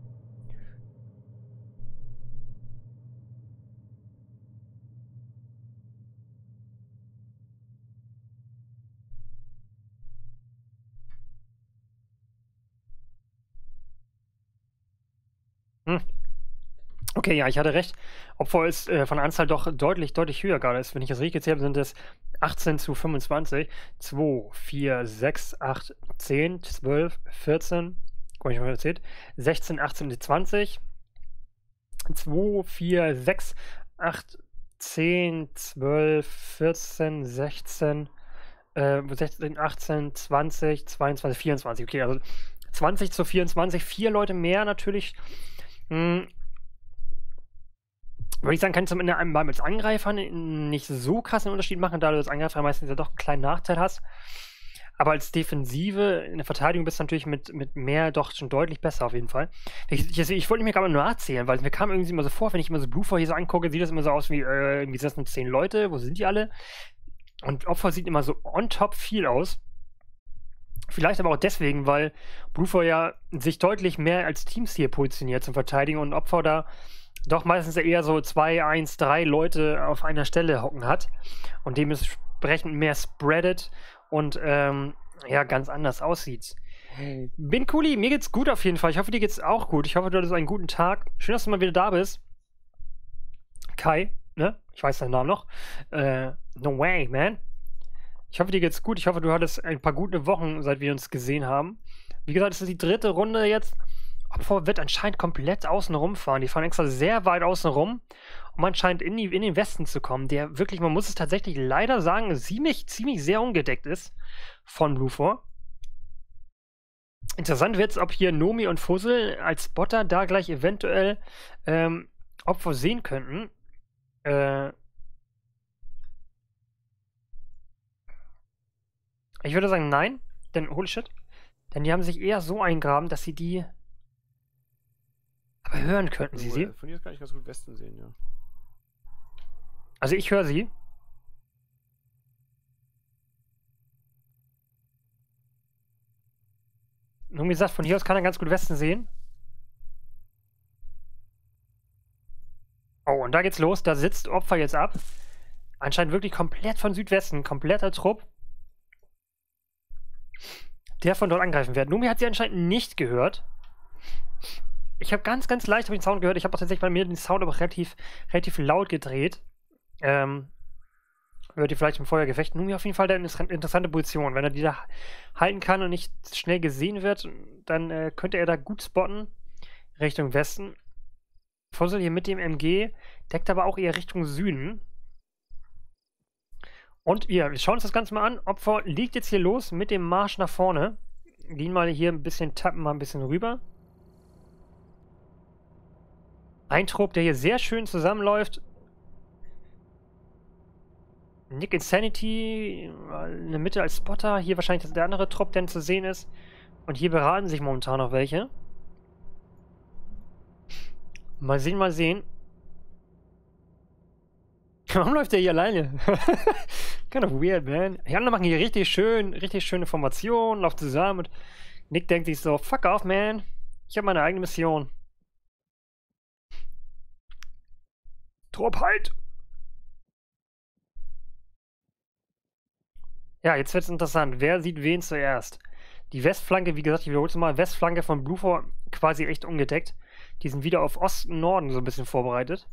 Hm. Okay, ja, ich hatte recht. Opfer ist äh, von der Anzahl doch deutlich, deutlich höher gerade ist. Wenn ich das richtig gezählt habe, sind es achtzehn zu fünfundzwanzig. zwei, vier, sechs, acht, zehn, zwölf, vierzehn. Guck ich mal erzählt. sechzehn, achtzehn, zwanzig. zwei, vier, sechs, acht, zehn, zwölf, vierzehn, sechzehn, äh, sechzehn, achtzehn, zwanzig, zweiundzwanzig, vierundzwanzig. Okay, also zwanzig zu vierundzwanzig. Vier Leute mehr natürlich. Hm. Würde ich sagen, kann es am Ende einmal als Angreifer nicht so krass einen Unterschied machen, da du als Angreifer meistens ja doch einen kleinen Nachteil hast. Aber als Defensive in der Verteidigung bist du natürlich mit, mit mehr doch schon deutlich besser auf jeden Fall. Ich, ich, ich wollte mir gerade mal nur nachzählen, weil es mir kam irgendwie immer so vor, wenn ich immer so Bluefor hier so angucke, sieht das immer so aus wie, äh, irgendwie sind das nur zehn Leute, wo sind die alle? Und Opfer sieht immer so on top viel aus. Vielleicht aber auch deswegen, weil Bluefor ja sich deutlich mehr als Teams hier positioniert zum Verteidigen und Opfer da doch meistens eher so zwei, eins, drei Leute auf einer Stelle hocken hat und dementsprechend mehr spreadet und ähm, ja, ganz anders aussieht. Bin Kuli, mir geht's gut auf jeden Fall. Ich hoffe, dir geht's auch gut. Ich hoffe, du hattest einen guten Tag. Schön, dass du mal wieder da bist. Kai, ne? Ich weiß deinen Namen noch. Äh, no way, man. Ich hoffe, dir geht's gut. Ich hoffe, du hattest ein paar gute Wochen, seit wir uns gesehen haben. Wie gesagt, es ist die dritte Runde jetzt. Opfer wird anscheinend komplett außen rumfahren. Die fahren extra sehr weit außen rum, um anscheinend in, die, in den Westen zu kommen, der wirklich, man muss es tatsächlich leider sagen, ziemlich, ziemlich sehr ungedeckt ist von Bluefor. Interessant wird es, ob hier Nomi und Fussel als Spotter da gleich eventuell ähm, Opfer sehen könnten. Äh, ich würde sagen nein, denn holy shit. Denn die haben sich eher so eingraben, dass sie die aber hören könnten sie sie. Von hier kann ich ganz gut Westen sehen, ja. Also ich höre sie. Nun wie gesagt, von hier aus kann er ganz gut Westen sehen. Oh, und da geht's los. Da sitzt Opfer jetzt ab. Anscheinend wirklich komplett von Südwesten. Kompletter Trupp. Der von dort angreifen wird. Numi hat sie anscheinend nicht gehört. Ich habe ganz, ganz leicht den Sound gehört. Ich habe auch tatsächlich bei mir den Sound aber relativ, relativ laut gedreht. Ähm, hört ihr vielleicht im Feuergefecht. Numi auf jeden Fall eine interessante Position. Wenn er die da halten kann und nicht schnell gesehen wird, dann äh, könnte er da gut spotten. Richtung Westen. Fussel hier mit dem M G. Deckt aber auch eher Richtung Süden. Und ja, wir schauen uns das Ganze mal an. Opfer liegt jetzt hier los mit dem Marsch nach vorne. Gehen mal hier ein bisschen, tappen mal ein bisschen rüber. Ein Trupp, der hier sehr schön zusammenläuft. Nick Insanity in der Mitte als Spotter. Hier wahrscheinlich der andere Trupp, der zu sehen ist. Und hier beraten sich momentan noch welche. Mal sehen, mal sehen. Warum läuft der hier alleine? Kind of weird, man. Die anderen machen hier richtig schön, richtig schöne Formationen, laufen zusammen und Nick denkt sich so, fuck off, man. Ich habe meine eigene Mission. Trupp, halt! Ja, jetzt wird es interessant. Wer sieht wen zuerst? Die Westflanke, wie gesagt, ich wiederhole es mal, Westflanke von Bluefor quasi echt ungedeckt. Die sind wieder auf Osten, Norden so ein bisschen vorbereitet.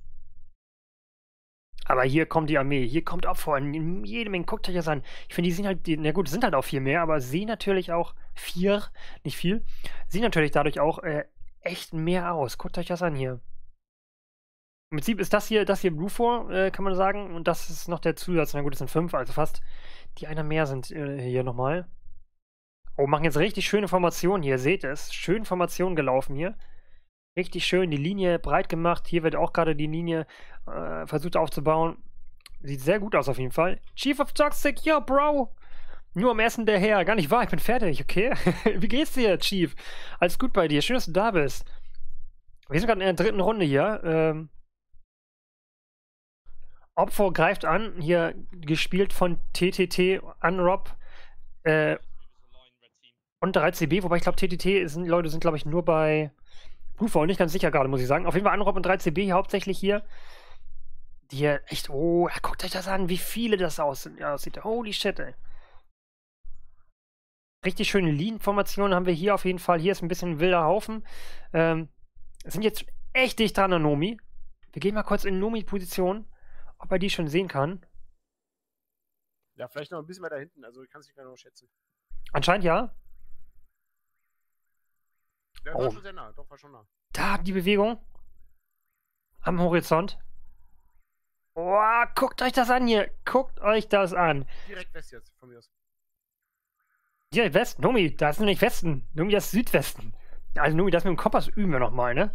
Aber hier kommt die Armee, hier kommt Opfer in jede Menge, guckt euch das an. Ich finde, die sehen halt, die, na gut, sind halt auch viel mehr, aber sehen natürlich auch vier, nicht viel, sehen natürlich dadurch auch äh, echt mehr aus. Guckt euch das an hier. Im Prinzip ist das hier, das hier Bluefor, äh, kann man sagen, und das ist noch der Zusatz, na gut, das sind fünf, also fast die einer mehr sind äh, hier nochmal. Oh, machen jetzt richtig schöne Formationen hier, seht es, schön Formationen gelaufen hier. Richtig schön, die Linie breit gemacht. Hier wird auch gerade die Linie äh, versucht aufzubauen. Sieht sehr gut aus auf jeden Fall. Chief of Toxic, yo, Bro. Nur am Essen der Herr. Gar nicht wahr, ich bin fertig, okay? Wie geht's dir, Chief? Alles gut bei dir, schön, dass du da bist. Wir sind gerade in der dritten Runde hier. Ähm, Opfer greift an. Hier gespielt von T T T, Unrob äh, und drei C B. Wobei ich glaube, T T T sind, Leute sind, glaube ich, nur bei Bluefor, nicht ganz sicher gerade, muss ich sagen. Auf jeden Fall Unrob und drei C B hier hauptsächlich hier. Die hier echt, oh, guckt euch das an, wie viele das aussieht. Holy shit, ey. Richtig schöne Lean-Formationen haben wir hier auf jeden Fall. Hier ist ein bisschen ein wilder Haufen. Ähm, sind jetzt echt dicht dran an Nomi. Wir gehen mal kurz in Nomi-Position, ob er die schon sehen kann. Ja, vielleicht noch ein bisschen weiter hinten, also ich kann es nicht genau schätzen. Anscheinend ja. Ja, oh. war schon sehr nah, doch, war schon nah. Da, die Bewegung. Am Horizont. Oh, guckt euch das an hier. Guckt euch das an. Direkt West jetzt, von mir aus. Direkt West? Nomi, das ist nicht Westen. Nomi, das ist Südwesten. Also Nomi, das mit dem Kompass üben wir nochmal, ne?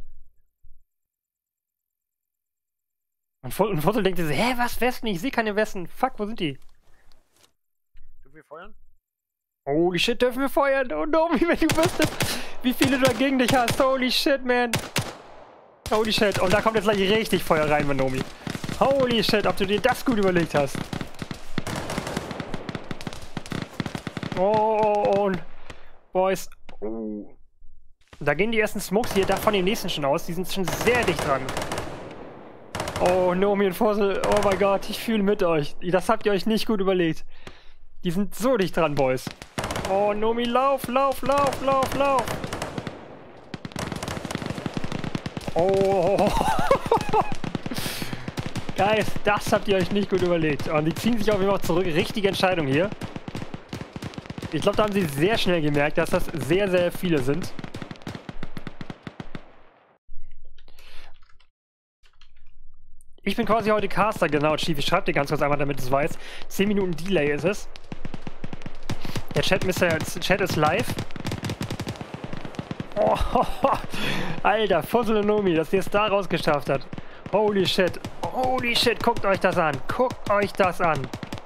Und Fussel denkt sich, hä, was Westen? Ich sehe keine Westen. Fuck, wo sind die? Dürfen wir feuern? Holy shit, dürfen wir feuern? Oh Nomi, wenn du wüsstest, wie viele du gegen dich hast. Holy shit, man. Holy shit. Und da kommt jetzt gleich richtig Feuer rein, Nomi. Holy shit, ob du dir das gut überlegt hast. Oh, und Boys. Oh. Da gehen die ersten Smokes hier da von dem nächsten schon aus. Die sind schon sehr dicht dran. Oh, Nomi und Fussel. Oh mein Gott, ich fühle mit euch. Das habt ihr euch nicht gut überlegt. Die sind so dicht dran, Boys. Oh, Nomi, lauf, lauf, lauf, lauf, lauf. Oh. Guys, das habt ihr euch nicht gut überlegt. Und die ziehen sich auf jeden Fall zurück. Richtige Entscheidung hier. Ich glaube, da haben sie sehr schnell gemerkt, dass das sehr, sehr viele sind. Ich bin quasi heute Caster, genau, Chief. Ich schreibe dir ganz kurz einmal, damit du es weißt. zehn Minuten Delay ist es. Der Chat, Mister Chat ist live. Oh, Alter, Fussel und Nomi, dass ihr es da rausgeschafft hat. Holy shit. Holy shit, guckt euch das an. Guckt euch das an.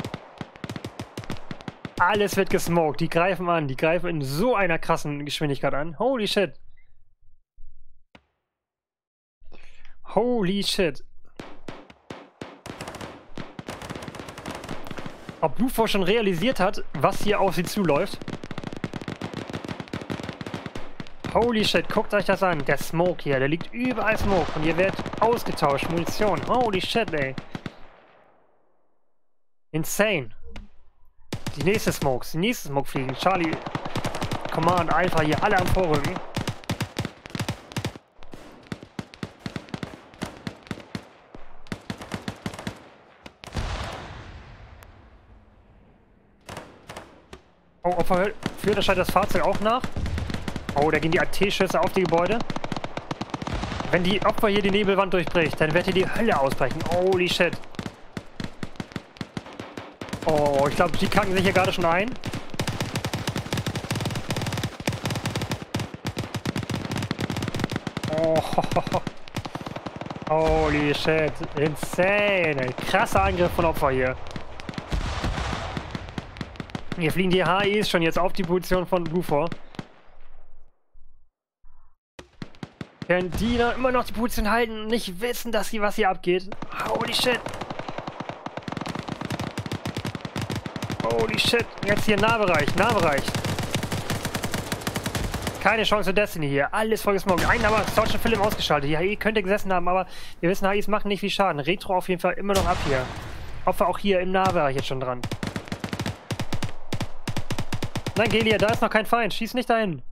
Alles wird gesmoked. Die greifen an. Die greifen in so einer krassen Geschwindigkeit an. Holy shit. Holy shit. Ob Bluefor schon realisiert hat, was hier auf sie zuläuft. Holy shit, guckt euch das an. Der Smoke hier, der liegt überall Smoke. Und hier wird ausgetauscht. Munition. Holy shit, ey. Insane. Die nächste Smokes, die nächste Smoke fliegen. Charlie, Command, Alpha hier, alle am Vorrücken. Oh, Opfer führt anscheinend das Fahrzeug auch nach. Oh, da gehen die A T-Schüsse auf die Gebäude. Wenn die Opfer hier die Nebelwand durchbricht, dann wird hier die Hölle ausbrechen. Holy shit. Oh, ich glaube, die kacken sich hier gerade schon ein. Oh, holy shit. Insane. Krasser Angriff von Opfer hier. Hier fliegen die H Es schon jetzt auf die Position von Bluefor. Während die da immer noch die Position halten und nicht wissen, dass hier was hier abgeht. Holy shit. Holy shit. Jetzt hier Nahbereich, Nahbereich. Keine Chance für Destiny hier. Alles voll gesmoked. Einen aber Social Film ausgeschaltet. Die H E könnte gesessen haben, aber wir wissen, H Es machen nicht viel Schaden. Retro auf jeden Fall immer noch ab hier. Opfer auch hier im Nahbereich jetzt schon dran. Nein, Gelia, da ist noch kein Feind. Schieß nicht dahin.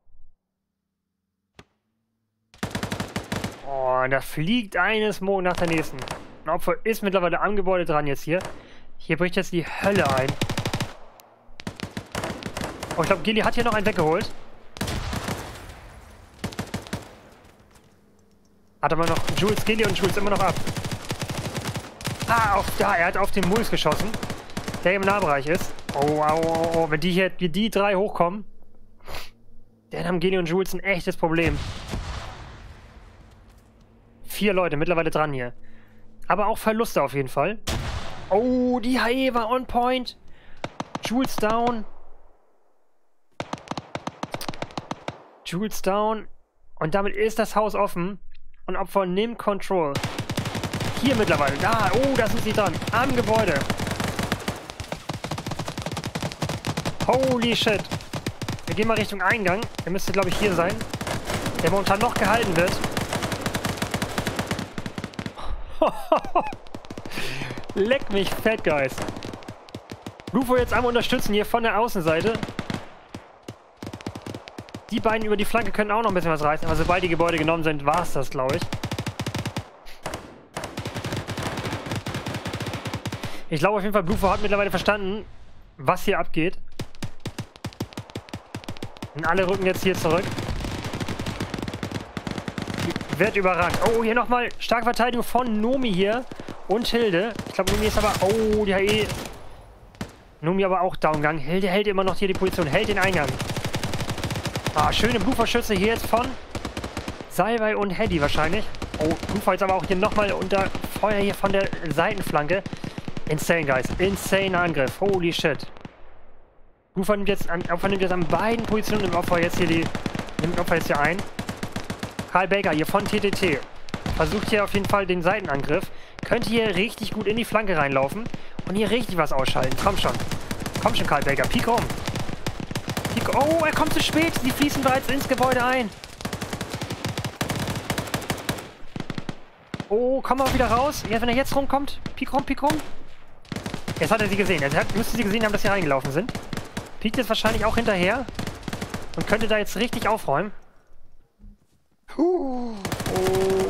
Oh, und da fliegt eine Smoke nach der nächsten. Ein Opfer ist mittlerweile am Gebäude dran jetzt hier. Hier bricht jetzt die Hölle ein. Oh, ich glaube, Gelia hat hier noch einen weggeholt. Hat aber noch Jules, Gelia und Jules immer noch ab. Ah, auf da, er hat auf den Mulz geschossen. Der im Nahbereich ist. Oh, oh, oh, oh, wenn die hier, die, die drei hochkommen, dann haben Geli und Jules ein echtes Problem. Vier Leute mittlerweile dran hier. Aber auch Verluste auf jeden Fall. Oh, die H E war on point. Jules down. Jules down. Und damit ist das Haus offen. Und Opfer nimmt Control. Hier mittlerweile. Da, oh, da sind sie dran. Am Gebäude. Holy shit. Wir gehen mal Richtung Eingang. Der müsste, glaube ich, hier sein. Der momentan noch gehalten wird. Leck mich fett, Guys. Bluefor jetzt einmal unterstützen hier von der Außenseite. Die beiden über die Flanke können auch noch ein bisschen was reißen. Aber sobald die Gebäude genommen sind, war es das, glaube ich. Ich glaube auf jeden Fall, Bluefor hat mittlerweile verstanden, was hier abgeht. Und alle rücken jetzt hier zurück. Wird überrannt. Oh, hier nochmal starke Verteidigung von Nomi hier. Und Hilde. Ich glaube, Nomi ist aber... Oh, die H E. Nomi aber auch downgegangen. Hilde hält immer noch hier die Position. Hält den Eingang. Ah, schöne Bluefor-Schütze hier jetzt von Salbei und Hedy wahrscheinlich. Oh, Bluefor jetzt aber auch hier nochmal unter Feuer hier von der Seitenflanke. Insane, Guys. Insane Angriff. Holy shit. Bluefor nimmt jetzt an, Opfer nimmt jetzt an beiden Positionen im Opfer jetzt hier die. Nimmt Opfer jetzt hier ein. Karl Baker hier von T T T. Versucht hier auf jeden Fall den Seitenangriff. Könnte hier richtig gut in die Flanke reinlaufen. Und hier richtig was ausschalten. Komm schon. Komm schon, Karl Baker. Peek rum. Oh, er kommt zu spät. Sie fließen bereits ins Gebäude ein. Oh, komm mal wieder raus. Ja, wenn er jetzt rumkommt. Piek rum, piek rum. Jetzt hat er sie gesehen. Er hat, müsste sie gesehen haben, dass sie reingelaufen sind. Piekt jetzt wahrscheinlich auch hinterher. Und könnte da jetzt richtig aufräumen. Puh. Oh.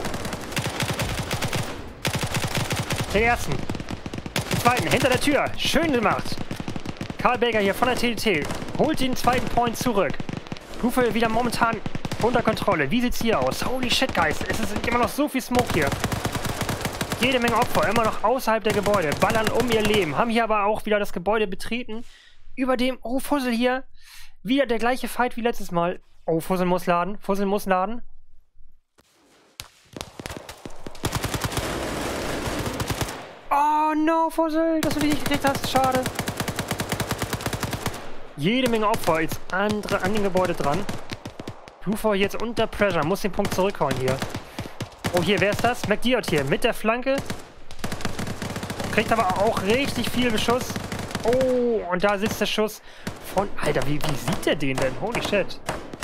Den ersten. Den zweiten. Hinter der Tür. Schön gemacht. Karl Baker hier von der T D T. Holt den zweiten Point zurück. Bluefo wieder momentan unter Kontrolle. Wie sieht's hier aus? Holy shit, guys. Es ist immer noch so viel Smoke hier. Jede Menge Opfer. Immer noch außerhalb der Gebäude. Ballern um ihr Leben. Haben hier aber auch wieder das Gebäude betreten. Über dem... Oh, Fussel hier. Wieder der gleiche Fight wie letztes Mal. Oh, Fussel muss laden. Fussel muss laden. Oh, no, Fussel. Dass du dich nicht gekriegt hast. Schade. Jede Menge Opfer jetzt an, an dem Gebäude dran. Bluefo jetzt unter Pressure. Muss den Punkt zurückhauen hier. Oh, hier, wer ist das? McDiot hier mit der Flanke. Kriegt aber auch richtig viel Beschuss. Oh, und da sitzt der Schuss von... Alter, wie, wie sieht der den denn? Holy shit.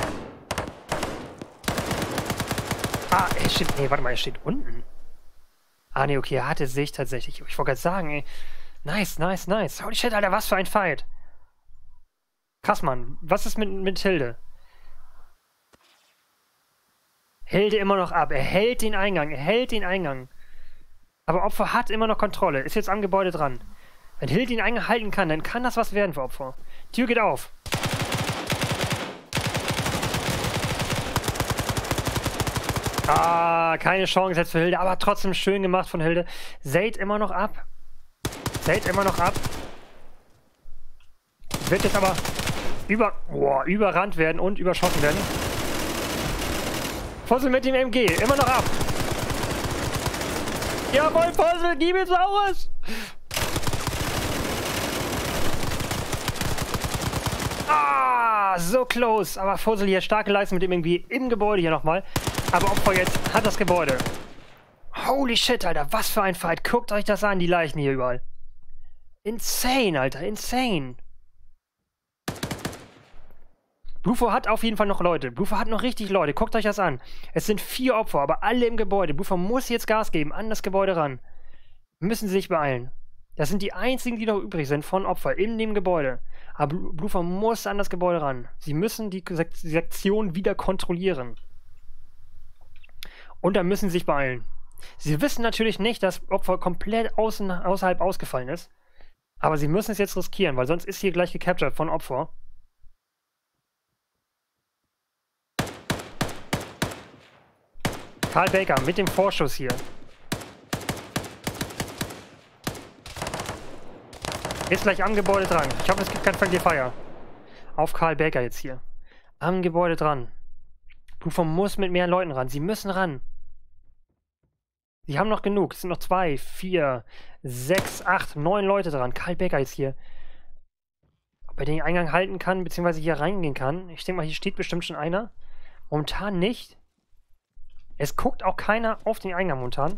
Ah, er steht... Nee, warte mal, er steht unten. Ah, nee, okay, er hatte sich tatsächlich. Ich wollte gerade sagen, ey. Nice, nice, nice. Holy shit, Alter, was für ein Fight. Krass, Mann. Was ist mit, mit Hilde? Hilde immer noch ab. Er hält den Eingang. Er hält den Eingang. Aber Opfer hat immer noch Kontrolle. Ist jetzt am Gebäude dran. Wenn Hilde den Eingang halten kann, dann kann das was werden für Opfer. Tür geht auf. Ah, keine Chance jetzt für Hilde. Aber trotzdem schön gemacht von Hilde. Zaid immer noch ab. Zaid immer noch ab. Wird jetzt aber über, oh, überrannt werden und überschossen werden. Fussel mit dem M G, immer noch ab. Jawohl, Fussel, gib mir Saures. Ah, so close. Aber Fussel hier, starke Leistung mit dem M G im Gebäude hier nochmal. Aber Opfer jetzt hat das Gebäude. Holy shit, Alter, was für ein Fight. Guckt euch das an, die Leichen hier überall. Insane, Alter, insane. Bluefo hat auf jeden Fall noch Leute. Bluefo hat noch richtig Leute. Guckt euch das an. Es sind vier Opfer, aber alle im Gebäude. Bluefo muss jetzt Gas geben, an das Gebäude ran. Müssen sie sich beeilen. Das sind die einzigen, die noch übrig sind von Opfer in dem Gebäude. Aber Bluefo muss an das Gebäude ran. Sie müssen die Sek Sektion wieder kontrollieren. Und dann müssen sie sich beeilen. Sie wissen natürlich nicht, dass Opfer komplett außen, außerhalb ausgefallen ist. Aber sie müssen es jetzt riskieren, weil sonst ist hier gleich gecaptured von Opfer. Karl Baker mit dem Vorschuss hier. Ist gleich am Gebäude dran. Ich hoffe, es gibt kein Friendly Fire. Auf Karl Baker jetzt hier. Am Gebäude dran. Bluefo muss mit mehr Leuten ran. Sie müssen ran. Sie haben noch genug. Es sind noch zwei, vier, sechs, acht, neun Leute dran. Karl Baker jetzt hier. Ob er den Eingang halten kann, beziehungsweise hier reingehen kann. Ich denke mal, hier steht bestimmt schon einer. Momentan nicht. Es guckt auch keiner auf den Eingang momentan.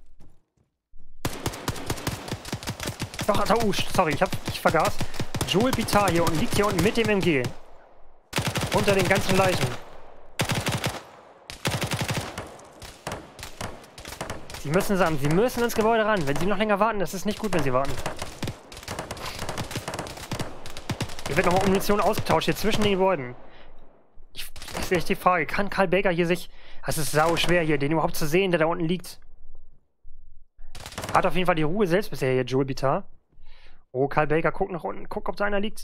Doch, also, oh, sorry, ich, hab, ich vergaß. Joel Pitar hier unten liegt hier unten mit dem M G. Unter den ganzen Leichen. Sie müssen sagen, sie müssen ins Gebäude ran. Wenn sie noch länger warten, das ist nicht gut, wenn sie warten. Hier wird nochmal Munition ausgetauscht, hier zwischen den Gebäuden. Ich, das ist echt die Frage, kann Karl Baker hier sich... Es ist sau schwer hier, den überhaupt zu sehen, der da unten liegt. Hat auf jeden Fall die Ruhe selbst bisher hier, Joel Pitar. Oh, Karl Baker, guck nach unten. Guck, ob da einer liegt.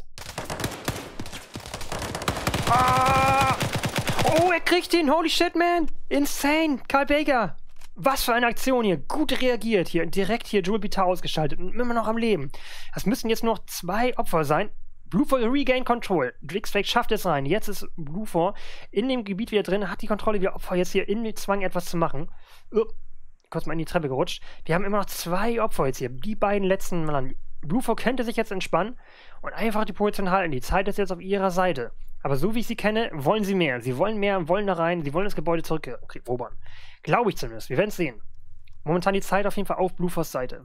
Ah! Oh, er kriegt den. Holy shit, man. Insane. Karl Baker. Was für eine Aktion hier. Gut reagiert hier. Direkt hier Joel Pitar ausgeschaltet. Und immer noch am Leben. Das müssen jetzt noch zwei Opfer sein. Bluefo regain Control. Drixfake schafft es rein. Jetzt ist Bluefo in dem Gebiet wieder drin, hat die Kontrolle wieder. Opfer jetzt hier in den Zwang etwas zu machen. Uh, kurz mal in die Treppe gerutscht. Wir haben immer noch zwei Opfer jetzt hier. Die beiden letzten Mann. Bluefo könnte sich jetzt entspannen und einfach die Position halten. Die Zeit ist jetzt auf ihrer Seite. Aber so wie ich sie kenne, wollen sie mehr. Sie wollen mehr, wollen da rein. Sie wollen das Gebäude zurückerobern. Glaube ich zumindest. Wir werden es sehen. Momentan die Zeit auf jeden Fall auf Bluefos Seite.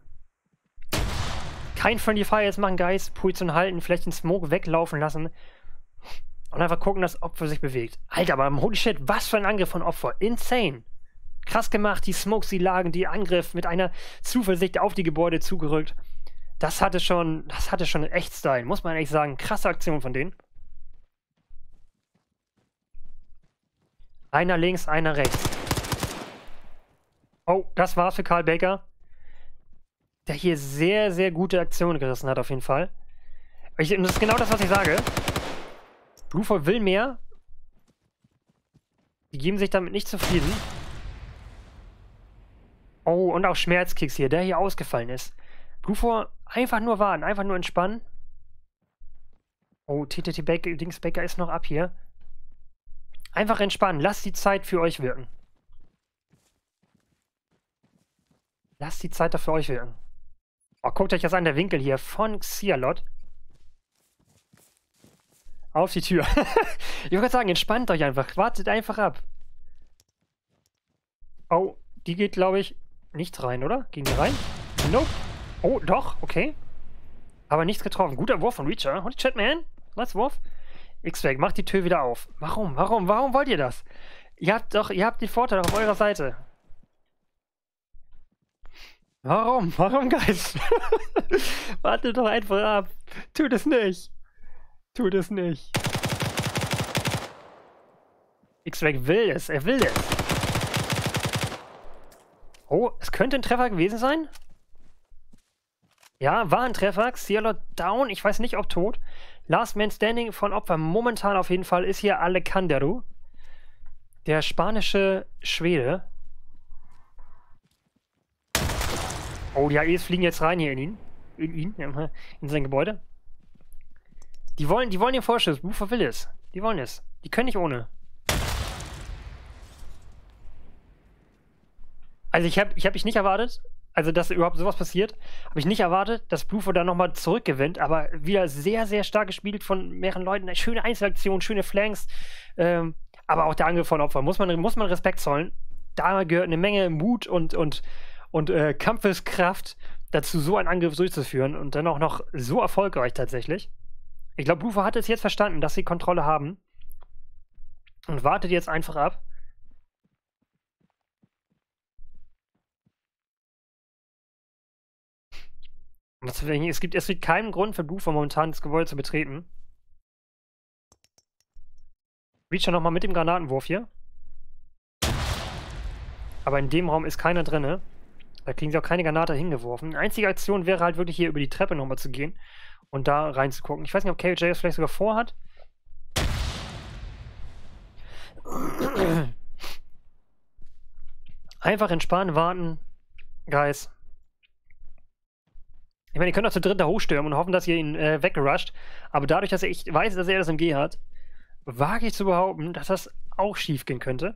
Kein Friendly Fire jetzt machen, Guys. Position halten, vielleicht den Smoke weglaufen lassen. Und einfach gucken, dass Opfer sich bewegt. Alter, aber holy shit, was für ein Angriff von Opfer. Insane. Krass gemacht, die Smokes, die lagen, die Angriff mit einer Zuversicht auf die Gebäude zugerückt. Das hatte schon, das hatte schon echt Style, muss man ehrlich sagen. Krasse Aktion von denen. Einer links, einer rechts. Oh, das war's für Karl Baker. Der hier sehr, sehr gute Aktionen gerissen hat, auf jeden Fall. Ich, und das ist genau das, was ich sage. Bluefall will mehr. Die geben sich damit nicht zufrieden. Oh, und auch Schmerzkicks hier, der hier ausgefallen ist. Bluefall einfach nur warten, einfach nur entspannen. Oh, T T T Baker, Dings Baker ist noch ab hier. Einfach entspannen, lasst die Zeit für euch wirken. Lasst die Zeit da für euch wirken. Oh, guckt euch das an, der Winkel hier von Xialot. Auf die Tür. Ich wollte sagen, entspannt euch einfach. Wartet einfach ab. Oh, die geht, glaube ich, nicht rein, oder? Ging die rein? Nope. Oh, doch, okay. Aber nichts getroffen. Guter Wurf von Reacher. Holy shit, man. Was Wurf? X-Wag, macht die Tür wieder auf. Warum? Warum? Warum wollt ihr das? Ihr habt doch, ihr habt den Vorteil auf eurer Seite. Warum? Warum, Guys? Wartet doch einfach ab. Tut es nicht. Tut es nicht. X-Wag will es. Er will es. Oh, es könnte ein Treffer gewesen sein. Ja, war ein Treffer. Xialot down. Ich weiß nicht, ob tot. Last Man Standing von Opfer momentan auf jeden Fall ist hier Alejandro. Der spanische Schwede. Oh, die A Es fliegen jetzt rein hier in ihn. In ihn, in sein Gebäude. Die wollen, die wollen den Vorschuss. Bluefall will es. Die wollen es. Die können nicht ohne. Also ich habe ich hab mich nicht erwartet, also dass überhaupt sowas passiert, habe ich nicht erwartet, dass Bluefall da nochmal zurückgewinnt, aber wieder sehr, sehr stark gespielt von mehreren Leuten. Schöne Einzelaktionen, schöne Flanks, ähm, aber auch der Angriff von Opfer. Muss man, muss man Respekt zollen. Da gehört eine Menge Mut und, und, und äh, Kampfeskraft dazu, so einen Angriff durchzuführen und dann auch noch so erfolgreich tatsächlich. Ich glaube, Bluefall hat es jetzt verstanden, dass sie Kontrolle haben und wartet jetzt einfach ab. Es gibt, es gibt keinen Grund für Bluefall momentan das Gebäude zu betreten. Reacher nochmal mit dem Granatenwurf hier. Aber in dem Raum ist keiner drin. Da kriegen sie auch keine Granate hingeworfen. Die einzige Aktion wäre halt wirklich hier über die Treppe nochmal zu gehen und da reinzugucken. Ich weiß nicht, ob K J das vielleicht sogar vorhat. Einfach entspannen, warten. Guys. Ich meine, ihr könnt auch zu dritt da hochstürmen und hoffen, dass ihr ihn äh, weggerusht. Aber dadurch, dass ich weiß, dass er das M G hat, wage ich zu behaupten, dass das auch schief gehen könnte.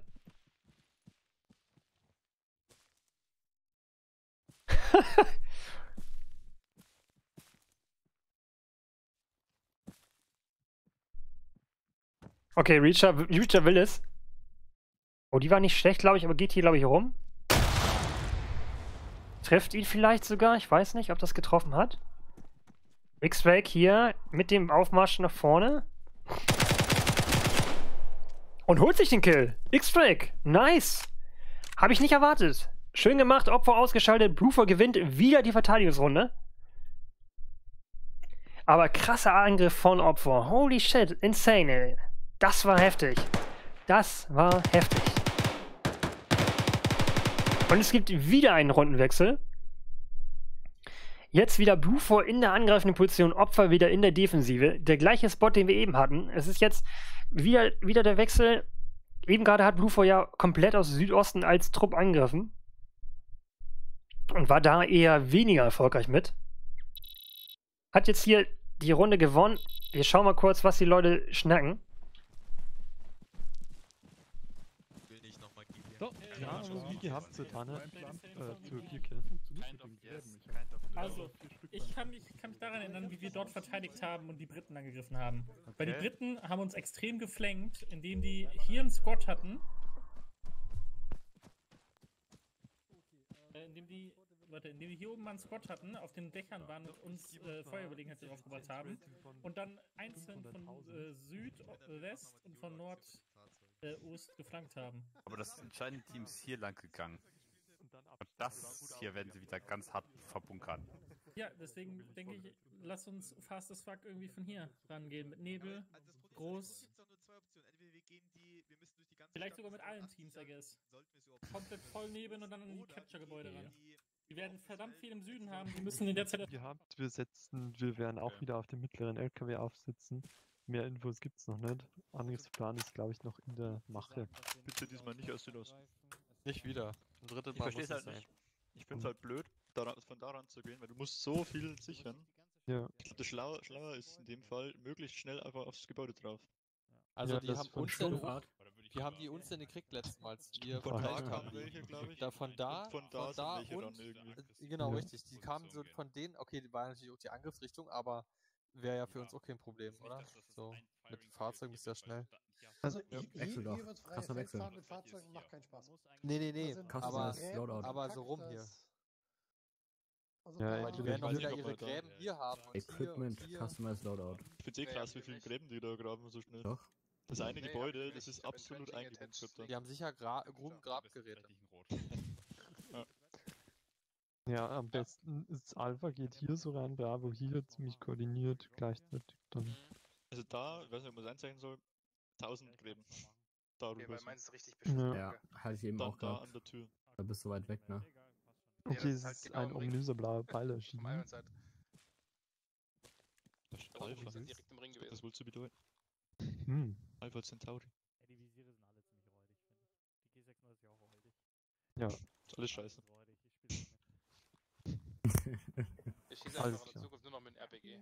Okay, Reacher, Reacher will es. Oh, die war nicht schlecht, glaube ich, aber geht hier, glaube ich, rum. Trifft ihn vielleicht sogar. Ich weiß nicht, ob das getroffen hat. X-Wag hier mit dem Aufmarsch nach vorne. Und holt sich den Kill. X-Wag. Nice. Habe ich nicht erwartet. Schön gemacht. Opfer ausgeschaltet. Bluefall gewinnt wieder die Verteidigungsrunde. Aber krasser Angriff von Opfer. Holy shit. Insane, ey. Das war heftig. Das war heftig. Und es gibt wieder einen Rundenwechsel. Jetzt wieder Bluefall in der angreifenden Position, Opfer wieder in der Defensive. Der gleiche Spot, den wir eben hatten. Es ist jetzt wieder, wieder der Wechsel. Eben gerade hat Bluefall ja komplett aus Südosten als Trupp angegriffen. Und war da eher weniger erfolgreich mit. Hat jetzt hier die Runde gewonnen. Wir schauen mal kurz, was die Leute schnacken. So, ja, wie gehabt zur Tanne, äh, zur Vierkill. Also, ich kann mich, kann mich daran erinnern, wie wir dort verteidigt haben und die Briten angegriffen haben. Okay. Weil die Briten haben uns extrem geflankt, indem die hier einen Squad hatten. Äh, indem die warte, indem wir hier oben mal einen Spot hatten, auf den Dächern waren und uns äh, Feuerüberlegenheit draufgebracht haben und dann einzeln von äh, Süd, äh, West und von Nord, äh, Ost geflankt haben. Aber das entscheidende Team ist hier lang gegangen. Und das hier werden sie wieder ganz hart verbunkern. Ja, deswegen denke ich, lass uns fast as fuck irgendwie von hier rangehen. Mit Nebel, groß. Vielleicht sogar mit allen Teams, I guess. Komplett voll nebeln und dann an die Capture-Gebäude ran. Die werden verdammt viel im Süden haben, die müssen in der Zeit... Ihr habt, wir setzen, wir werden auch wieder auf dem mittleren L K W aufsitzen. Mehr Infos gibt's noch nicht. Angriffsplan ist, glaube ich, noch in der Mache. Bitte diesmal nicht aus Südosten. Nicht wieder. Ein drittes Ich Mal verstehe muss es es halt sein. nicht. Ich finde es halt blöd, daran, von daran zu gehen, weil du musst so viel sichern. Ja. Ich glaube, das Schlauer, schlauer ist in dem Fall, möglichst schnell einfach aufs Gebäude drauf. Also Ja, die das haben von uns denn, Stuttgart. wie haben die uns denn gekriegt letztes Mal? als Wir Von da verteidigt kamen haben? welche, glaube ich. Da, von da, Und von da sind welche und, ran irgendwie. äh, genau, Ja. richtig. Die kamen so von denen, okay, die waren natürlich auch die Angriffsrichtung, aber wäre ja für uns auch kein Problem, oder? So, mit dem Fahrzeug ist ja schnell. Also, Ja. hier, Wechsel doch. hier wird's freie Kannst du wechseln. Feldfahren mit Fahrzeugen macht keinen Spaß. Nee, nee, nee, Da sind Kannst du aber, das Loadout. aber so rum das- hier. Also Ja, da- Weil die natürlich. werden auch weiß wieder nicht, ob ihre man da- Gräben hier haben. Und Equipment, hier, und hier. Customized Loadout. Ich finde eh krass, wie viele Gräben die da graben so schnell. Doch. Das eine Nee, Gebäude, hab ich das nicht. ist Ich hab absolut Entrenching eingebunkert attached. dann. Die haben sicher Gra Grubengrabgeräte. Ja, am besten ist Alpha geht hier so rein, Bravo hier, ziemlich koordiniert, gleichzeitig dann. Also da, ich weiß nicht, ob man es einzeichnen soll, tausend Gräben. Okay, Darüber weil sind. meins ist richtig beschissen. Ja. Ja, hatte ich eben Dann auch da gehabt. an der Tür. Da bist du weit weg, ne? Ja, Okay, das es ist halt ist genau ein im Ring. ominöser blauer Pfeil Vom erschienen. Ironside. Das ist Da oben Alpha. sind direkt im Ring Was gewesen. wolltest du bedeuten? Hm. Alpha Centauri. Ja, die Visiere sind alle ziemlich räudig, finde ich. Die G sechsunddreißig ist ja auch räudig. Ja. Ist alles scheiße. Räudig, ich spiele Ich schieße Alles einfach in klar. Zukunft nur noch mit dem R P G.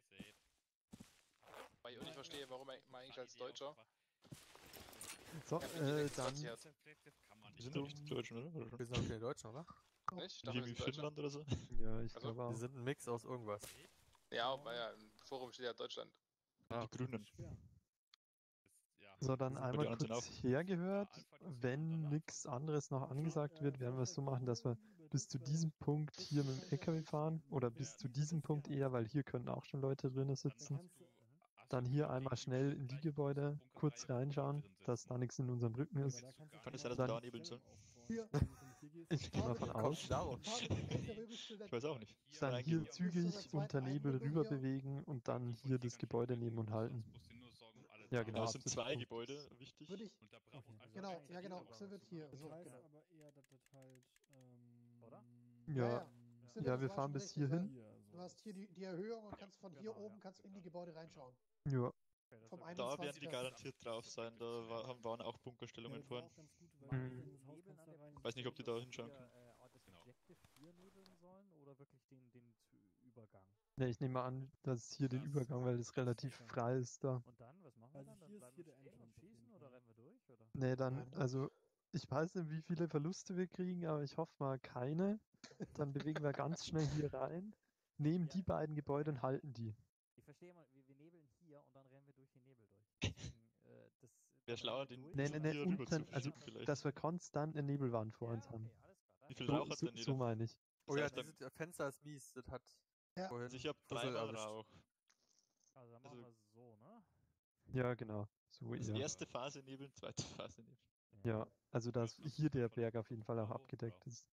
Weil ich auch nicht verstehe, warum man eigentlich als Deutscher. So, Ja, äh, mit dann. sechsundzwanzig hat. Wir sind doch nicht die Deutschen, oder? oder? Wir sind auch keine Deutschen, oder? Nicht? Ich Nicht dachte, wir irgendwie sind Deutscher. Finnland oder so? Ja, ich Also, glaube Wir auch. sind ein Mix aus irgendwas. Ja, aber ja, im Forum steht ja Deutschland. Die Grünen. So, dann Bei einmal den anderen kurz auch. hergehört. Wenn nichts anderes noch angesagt wird, werden wir es so machen, dass wir bis zu diesem Punkt hier mit dem L K W fahren. Oder bis zu diesem Punkt eher, weil hier können auch schon Leute drinnen sitzen. Dann hier einmal schnell in die Gebäude kurz reinschauen, dass da nichts in unserem Rücken ist. Kann es sein, dass wir Dann- da nebeln sollen? Hier. Ich gehe mal von aus. Ich weiß auch nicht. Dann Nein, hier geht. zügig unter Nebel rüber bewegen und dann hier das Gebäude nehmen und halten. Ja, genau. Ja, es sind ab zwei diesem Gebäude, wichtig. Würde ich. Genau, ja genau, so wird hier. So, Das heißt genau. aber eher, dass das halt. Ähm, Oder? Punkt. Ja, Stimmt, ja, das wir war fahren schon bis richtig, weil hierhin. Du hast hier die, die Erhöhung und kannst von hier oben kannst in die Gebäude reinschauen. Ja. Vom Da werden die einundzwanzigsten garantiert drauf sein, da wa- haben- waren auch Bunkerstellungen vorhin. Mhm. Weiß nicht, ob die da hinschauen können. das Objective hier nebeln sollen oder wirklich den, den Zu- Übergang? Ne, ich nehme an, dass hier den Übergang, weil das relativ frei ist da. Und dann, was machen wir Also dann? Dann hier ist bleiben hier wir der stehen und Entrance auf jeden schießen oder rennen wir durch? Oder? Ne, dann, also, ich weiß nicht, wie viele Verluste wir kriegen, aber ich hoffe mal keine. Dann bewegen wir ganz schnell hier rein, nehmen die beiden Gebäude und halten die. Ich verstehe mal, wir, wir nebeln hier und dann rennen wir durch den Nebel durch. Deswegen, äh, das, Wäre schlauer, den Ne, ne, ne, hier rüber zu unten, also, verschieben vielleicht. dass wir konstant eine Nebelwand vor uns haben. Wie viel So, Rauch hat so, denn so jeder? meine ich. Oh ja, heißt, dieses das Fenster ist mies. Das hat Ja. vorhin Also ich hab Puzzle dreimal erwischt. Rauch. Also dann machen wir so, ne? Ja, genau. So Also eher. erste Phase nebeln, zweite Phase nebeln. Ja, also dass hier der Berg auf jeden Fall auch abgedeckt ist.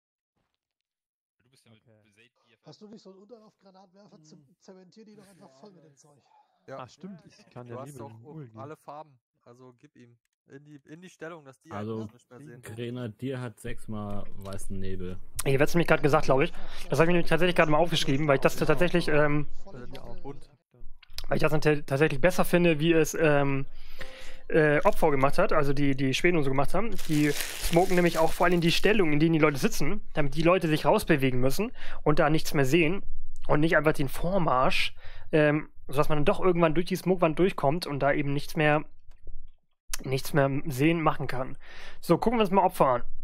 Hast du nicht so einen Unterlaufgranatwerfer? Hm. Zementier die doch einfach voll mit dem Zeug. Ja. Ach stimmt, ich kann Du ja hast Nebel doch in auch Null geben. alle Farben. Also gib ihm. In die, in die Stellung, dass die Also, einfach nicht mehr sehen. Grenadier hat sechsmal weißen Nebel. Hier wird es nämlich gerade gesagt, glaube ich. Das habe ich mir tatsächlich gerade mal aufgeschrieben, weil ich das tatsächlich, ähm, Und weil ich das dann tatsächlich besser finde, wie es ähm, äh, Opfer gemacht hat, also die, die Schweden und so gemacht haben. Die smoken nämlich auch vor allem die Stellung, in denen die Leute sitzen, damit die Leute sich rausbewegen müssen und da nichts mehr sehen und nicht einfach den Vormarsch, ähm, sodass man dann doch irgendwann durch die Smokewand durchkommt und da eben nichts mehr nichts mehr sehen, machen kann. So, gucken wir uns mal Opfer an.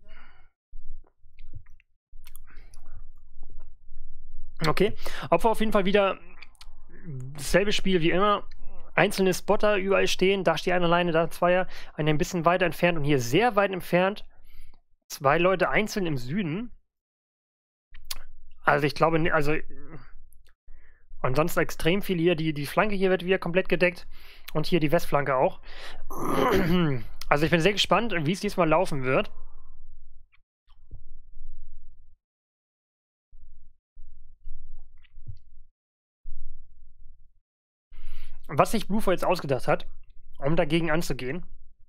Okay, Opfer auf jeden Fall wieder dasselbe Spiel wie immer. Einzelne Spotter überall stehen, da steht einer alleine, da Zweier, einer ein bisschen weiter entfernt und hier sehr weit entfernt. Zwei Leute einzeln im Süden. Also ich glaube, ne- also und sonst extrem viel hier. Die, die Flanke hier wird wieder komplett gedeckt und hier die Westflanke auch. Also ich bin sehr gespannt, wie es diesmal laufen wird. Was sich Bluefo jetzt ausgedacht hat, um dagegen anzugehen.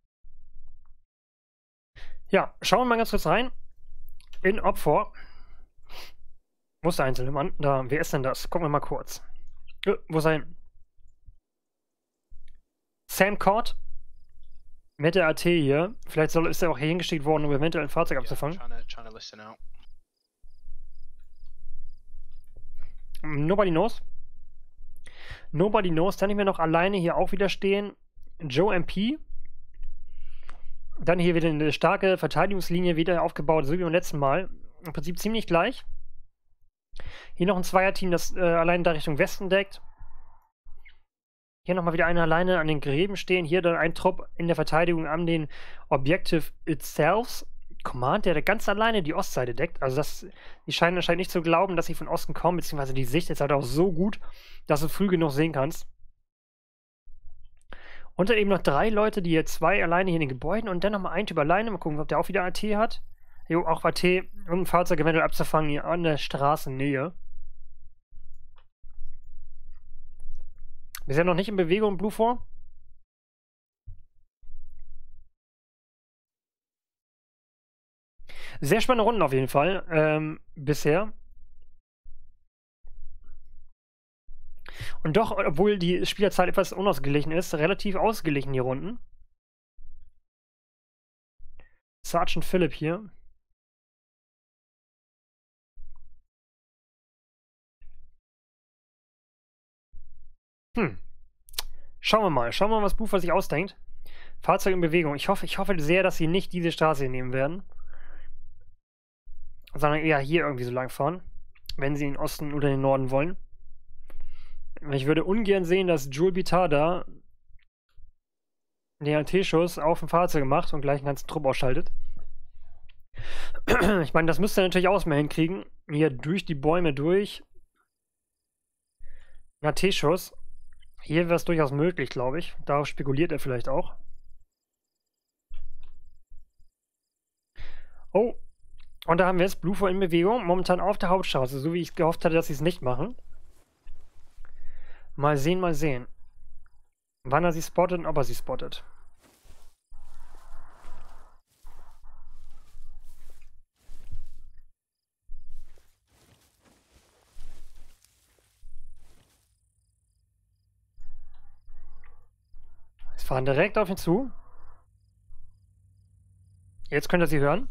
Ja, schauen wir mal ganz kurz rein. In Opfer. Wo ist der einzelne Mann? Da, wer ist denn das? Gucken wir mal kurz. Äh, wo ist er hin? Sam Cord. Mit der A T hier. Vielleicht soll, ist er auch hier hingeschickt worden, um eventuell ein Fahrzeug abzufangen. Trying to, trying to listen out. Nobody knows. Nobody knows. Dann nicht mehr noch alleine hier auch wieder stehen. Joe M P. Dann hier wieder eine starke Verteidigungslinie wieder aufgebaut, so wie beim letzten Mal. Im Prinzip ziemlich gleich. Hier noch ein Zweierteam, das äh, allein da Richtung Westen deckt. Hier nochmal wieder einer alleine an den Gräben stehen. Hier dann ein Trupp in der Verteidigung an den Objective itself. Command, der ganz alleine die Ostseite deckt. Also das, die scheinen anscheinend nicht zu glauben, dass sie von Osten kommen, beziehungsweise die Sicht ist halt auch so gut, dass du früh genug sehen kannst. Und dann eben noch drei Leute, die hier zwei alleine hier in den Gebäuden und dann nochmal ein Typ alleine. Mal gucken, ob der auch wieder A T hat. Jo, auch A T, um ein Fahrzeug eventuell abzufangen hier an der Straßennähe. Wir sind noch nicht in Bewegung, Bluefo. Sehr spannende Runden auf jeden Fall, ähm, bisher. Und doch, obwohl die Spielerzeit etwas unausgeglichen ist, relativ ausgeglichen die Runden. Sergeant Philipp hier. Hm. Schauen wir mal. Schauen wir mal, was Bluefo sich ausdenkt. Fahrzeug in Bewegung. Ich hoffe, ich hoffe sehr, dass sie nicht diese Straße hier nehmen werden. Sondern eher hier irgendwie so lang fahren. Wenn sie in den Osten oder in den Norden wollen. Ich würde ungern sehen, dass Jules Bitada den A T-Schuss auf ein Fahrzeug macht und gleich einen ganzen Trupp ausschaltet. Ich meine, das müsste er natürlich auch mal hinkriegen. Hier durch die Bäume durch. Ein A T-Schuss. Hier wäre es durchaus möglich, glaube ich. Darauf spekuliert er vielleicht auch. Oh. Und da haben wir jetzt Bluefo in Bewegung. Momentan auf der Hauptstraße. So wie ich gehofft hatte, dass sie es nicht machen. Mal sehen, mal sehen. Wann er sie spottet und ob er sie spottet. Sie fahren direkt auf ihn zu. Jetzt könnt ihr sie hören.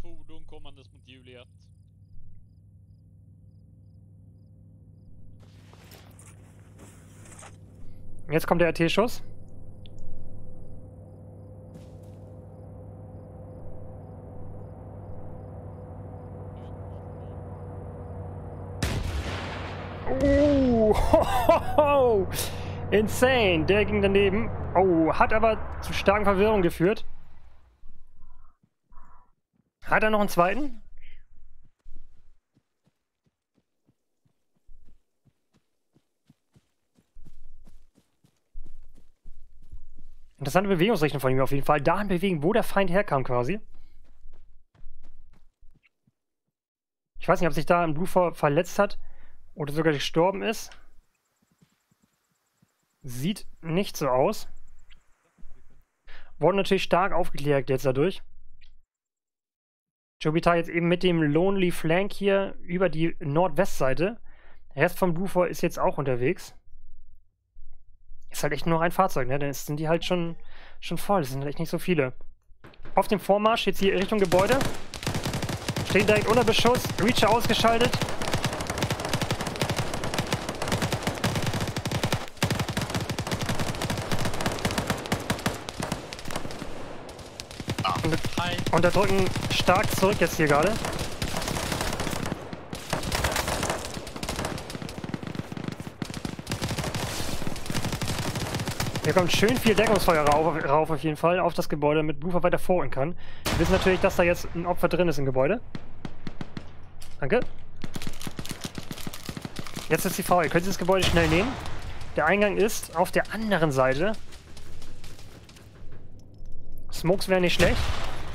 Jetzt kommt der A T-Schuss. Oh, ho, ho, insane. Der ging daneben. Oh, hat aber zu starken Verwirrung geführt. Hat er noch einen zweiten? Interessante Bewegungsrichtung von ihm auf jeden Fall. Dahin bewegen, wo der Feind herkam quasi. Ich weiß nicht, ob sich da ein Bluefo verletzt hat oder sogar gestorben ist. Sieht nicht so aus. Wurde natürlich stark aufgeklärt jetzt dadurch. Jobita jetzt eben mit dem Lonely Flank hier über die Nordwestseite. Der Rest vom Bluefo ist jetzt auch unterwegs. Ist halt echt nur ein Fahrzeug, ne? Dann sind die halt schon, schon voll. Es sind halt echt nicht so viele. Auf dem Vormarsch, jetzt hier Richtung Gebäude. Stehen direkt unter Beschuss. Reacher ausgeschaltet. Und unterdrücken stark zurück jetzt hier gerade. Hier kommt schön viel Deckungsfeuer rauf, rauf auf jeden Fall auf das Gebäude, damit Bluefo weiter vorrücken kann. Wir wissen natürlich, dass da jetzt ein Opfer drin ist im Gebäude. Danke. Jetzt ist die Frage, könnt ihr das Gebäude schnell nehmen? Der Eingang ist auf der anderen Seite. Smokes wären nicht schlecht.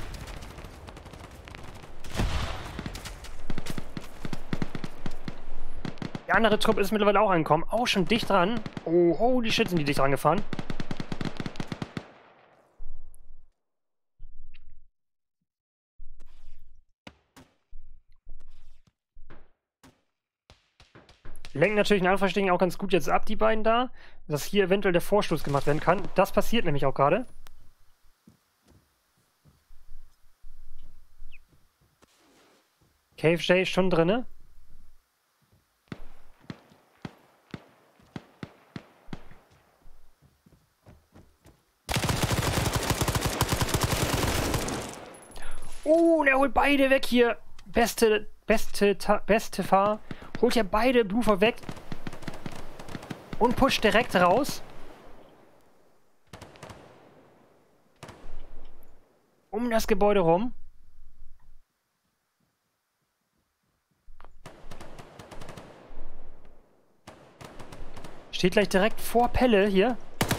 Der andere Trupp ist mittlerweile auch angekommen. Auch schon dicht dran. Oh, holy shit, sind die dicht rangefahren. Lenken natürlich in Anverstehen auch ganz gut jetzt ab, die beiden da. Dass hier eventuell der Vorstoß gemacht werden kann. Das passiert nämlich auch gerade. Cave J ist schon drinne. Oh, der holt beide weg hier. Beste, beste, beste Fahr. Holt ja beide Bloofer weg. Und pusht direkt raus. Um das Gebäude rum. Steht gleich direkt vor Pelle hier.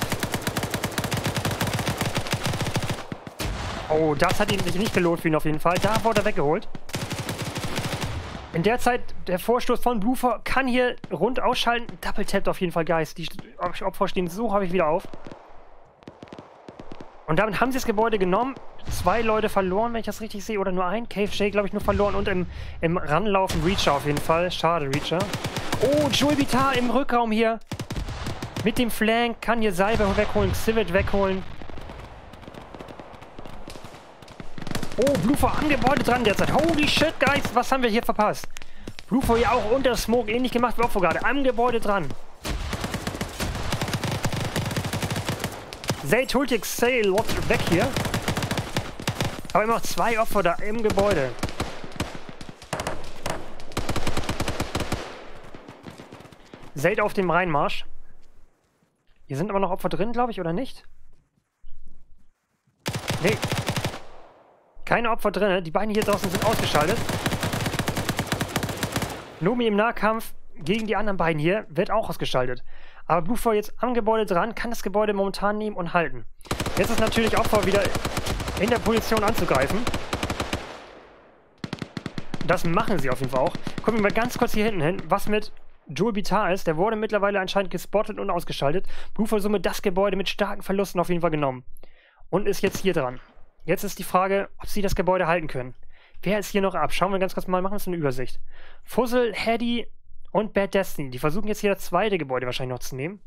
Oh, das hat ihn sich nicht gelohnt für ihn auf jeden Fall. Da wurde er weggeholt. In der Zeit, der Vorstoß von Bloofer kann hier rund ausschalten. Double tappt auf jeden Fall Geist. Die Opfer stehen so häufig wieder auf. Und damit haben sie das Gebäude genommen. Zwei Leute verloren, wenn ich das richtig sehe. Oder nur ein. Cave J, glaube ich, nur verloren. Und im, im Ranlaufen Reacher auf jeden Fall. Schade, Reacher. Oh, Joel Vitar im Rückraum hier. Mit dem Flank kann hier Salbe wegholen, Civet wegholen. Oh, Bloofer am Gebäude dran derzeit. Holy shit, guys, was haben wir hier verpasst? Bloofer hier auch unter Smoke, ähnlich gemacht wie Opfer gerade. Am Gebäude dran. Zayt holt jetzt Sail weg hier. Aber immer noch zwei Opfer da im Gebäude. Zayt auf dem Reinmarsch. Hier sind aber noch Opfer drin, glaube ich, oder nicht? Nee. Keine Opfer drin. Die beiden hier draußen sind ausgeschaltet. Nomi im Nahkampf gegen die anderen beiden hier wird auch ausgeschaltet. Aber Bloofer jetzt am Gebäude dran, kann das Gebäude momentan nehmen und halten. Jetzt ist natürlich Opfer wieder in der Position anzugreifen. Das machen sie auf jeden Fall auch. Gucken wir mal ganz kurz hier hinten hin, was mit Joel Vitar ist. Der wurde mittlerweile anscheinend gespottet und ausgeschaltet. Bloofer somit das Gebäude mit starken Verlusten auf jeden Fall genommen. Und ist jetzt hier dran. Jetzt ist die Frage, ob sie das Gebäude halten können. Wer ist hier noch ab? Schauen wir ganz kurz mal, machen wir uns eine Übersicht. Fuzzle, Hedy und Bad Destiny. Die versuchen jetzt hier das zweite Gebäude wahrscheinlich noch zu nehmen.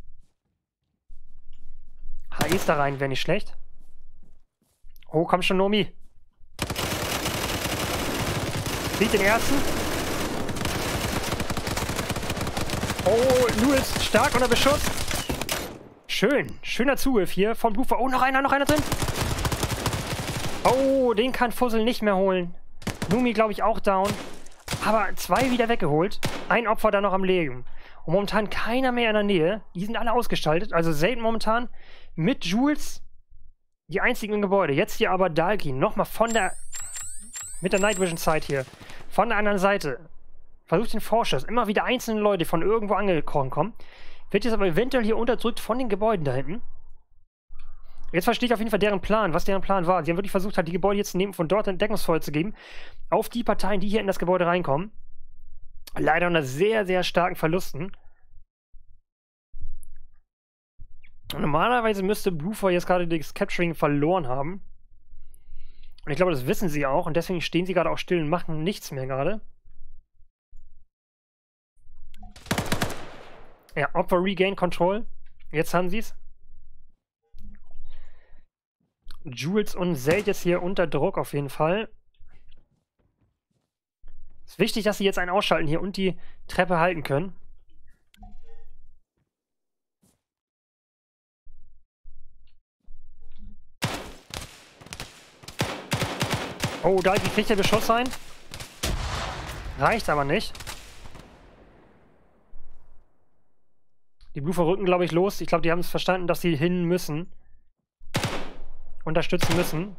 H Es da rein, wäre nicht schlecht. Oh, komm schon, Nomi. Sieht den ersten. Oh, Lewis stark unter Beschuss. Schön. Schöner Zugriff hier von Bloofer. Oh, noch einer, noch einer drin. Oh, den kann Fuzzle nicht mehr holen. Numi, glaube ich, auch down. Aber zwei wieder weggeholt. Ein Opfer da noch am Leben. Und momentan keiner mehr in der Nähe. Die sind alle ausgestaltet. Also Zayt momentan mit Jules die einzigen im Gebäude. Jetzt hier aber Dalkin. Nochmal von der... Mit der Night Vision Sight hier. Von der anderen Seite. Versucht den Vorschuss. Immer wieder einzelne Leute von irgendwo angekrochen kommen. Wird jetzt aber eventuell hier unterdrückt von den Gebäuden da hinten. Jetzt verstehe ich auf jeden Fall deren Plan, was deren Plan war. Sie haben wirklich versucht, halt die Gebäude jetzt zu nehmen, von dort Entdeckungsfeuer zu geben. Auf die Parteien, die hier in das Gebäude reinkommen. Leider unter sehr, sehr starken Verlusten. Normalerweise müsste Bloofer jetzt gerade das Capturing verloren haben. Und ich glaube, das wissen sie auch. Und deswegen stehen sie gerade auch still und machen nichts mehr gerade. Ja, Opfer Regain Control. Jetzt haben sie es. Jules und Zayt jetzt hier unter Druck auf jeden Fall. Es ist wichtig, dass sie jetzt einen ausschalten hier und die Treppe halten können. Oh, da kriegt der Beschuss ein. Reicht aber nicht. Die Bloofer rücken, glaube ich, los. Ich glaube, die haben es verstanden, dass sie hin müssen. Unterstützen müssen.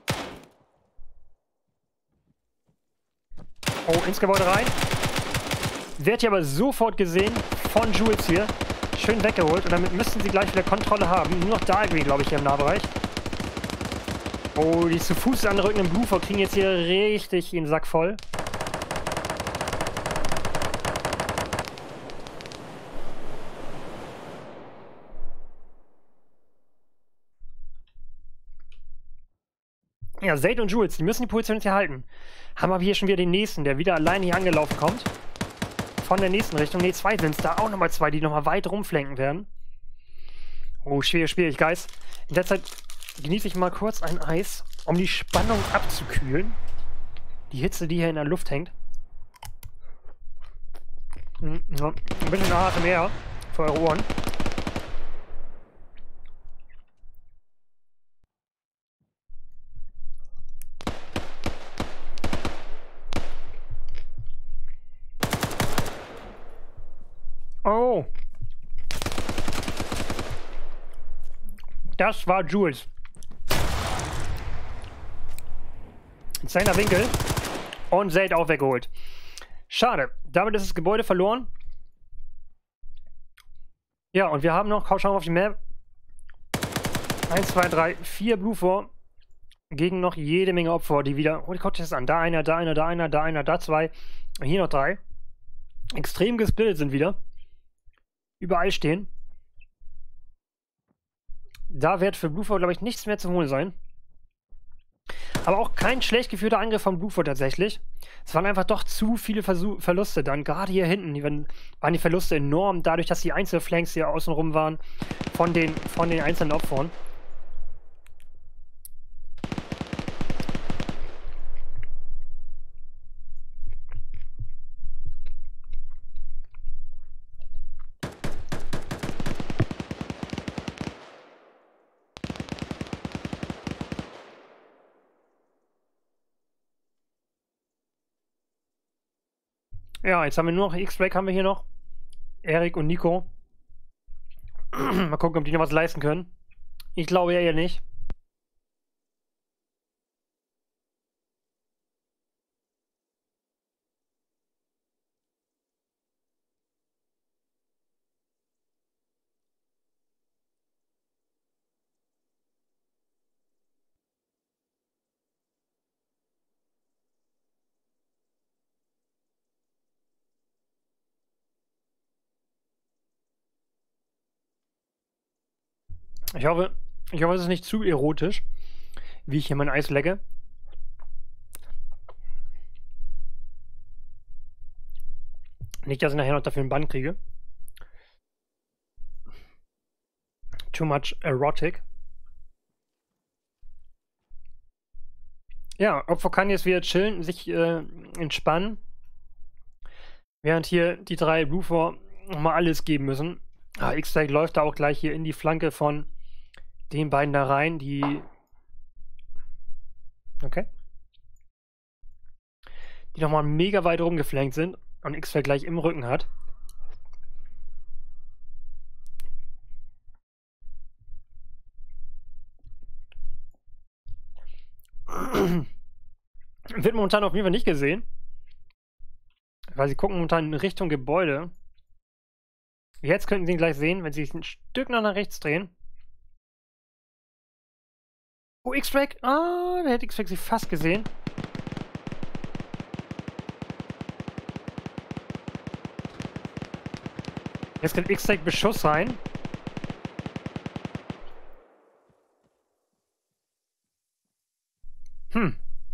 Oh, ins Gebäude rein. Wird hier aber sofort gesehen von Jules hier. Schön weggeholt. Und damit müssten sie gleich wieder Kontrolle haben. Nur noch Dahlgreen, glaube ich, hier im Nahbereich. Oh, die zu Fuß anrückenden Blufer kriegen jetzt hier richtig den Sack voll. Ja, Zayt und Jules, die müssen die Position jetzt hier halten. Haben aber hier schon wieder den nächsten, der wieder alleine hier angelaufen kommt. Von der nächsten Richtung. Ne, zwei sind es da. Auch nochmal zwei, die nochmal weit rumflanken werden. Oh, schwierig, schwierig, Guys. In der Zeit genieße ich mal kurz ein Eis, um die Spannung abzukühlen. Die Hitze, die hier in der Luft hängt. Hm, ja, ein bisschen A S M R für eure Ohren. Oh. Das war Jules. Seiner Winkel. Und Zayt auch weggeholt. Schade. Damit ist das Gebäude verloren. Ja, und wir haben noch, schauen wir auf die Map. eins, zwei, drei, vier Blue vier. Gegen noch jede Menge Opfer, die wieder... Oh, die guckt das an. Da einer, da einer, da einer, da einer, da zwei. Und hier noch drei. Extrem gesplittet sind wieder. Überall stehen. Da wird für Blue vier, glaube ich, nichts mehr zu holen sein. Aber auch kein schlecht geführter Angriff von Blue vier tatsächlich. Es waren einfach doch zu viele Versuch Verluste dann. Gerade hier hinten die waren, waren die Verluste enorm, dadurch, dass die Einzelflanks hier außenrum waren von den, von den einzelnen Opfern. Ja, jetzt haben wir nur noch X-Ray haben wir hier noch. Erik und Nico. Mal gucken, ob die noch was leisten können. Ich glaube eher nicht. Ich hoffe, ich hoffe, es ist nicht zu erotisch, wie ich hier mein Eis lecke. Nicht, dass ich nachher noch dafür einen Bann kriege. Too much erotic. Ja, Opfer kann jetzt wieder chillen, sich äh, entspannen. Während hier die drei Blue vier nochmal alles geben müssen. Ah, X-Tag läuft da auch gleich hier in die Flanke von den beiden da rein, die... Okay. Die nochmal mega weit rumgeflankt sind und X-Tag gleich im Rücken hat. Wird momentan auf jeden Fall nicht gesehen. Weil sie gucken momentan in Richtung Gebäude. Jetzt könnten sie ihn gleich sehen, wenn sie sich ein Stück nach rechts drehen. Oh, X-Track. Ah, da hätte X-Track sie fast gesehen. Jetzt kommt X-Track Beschuss rein. Hm.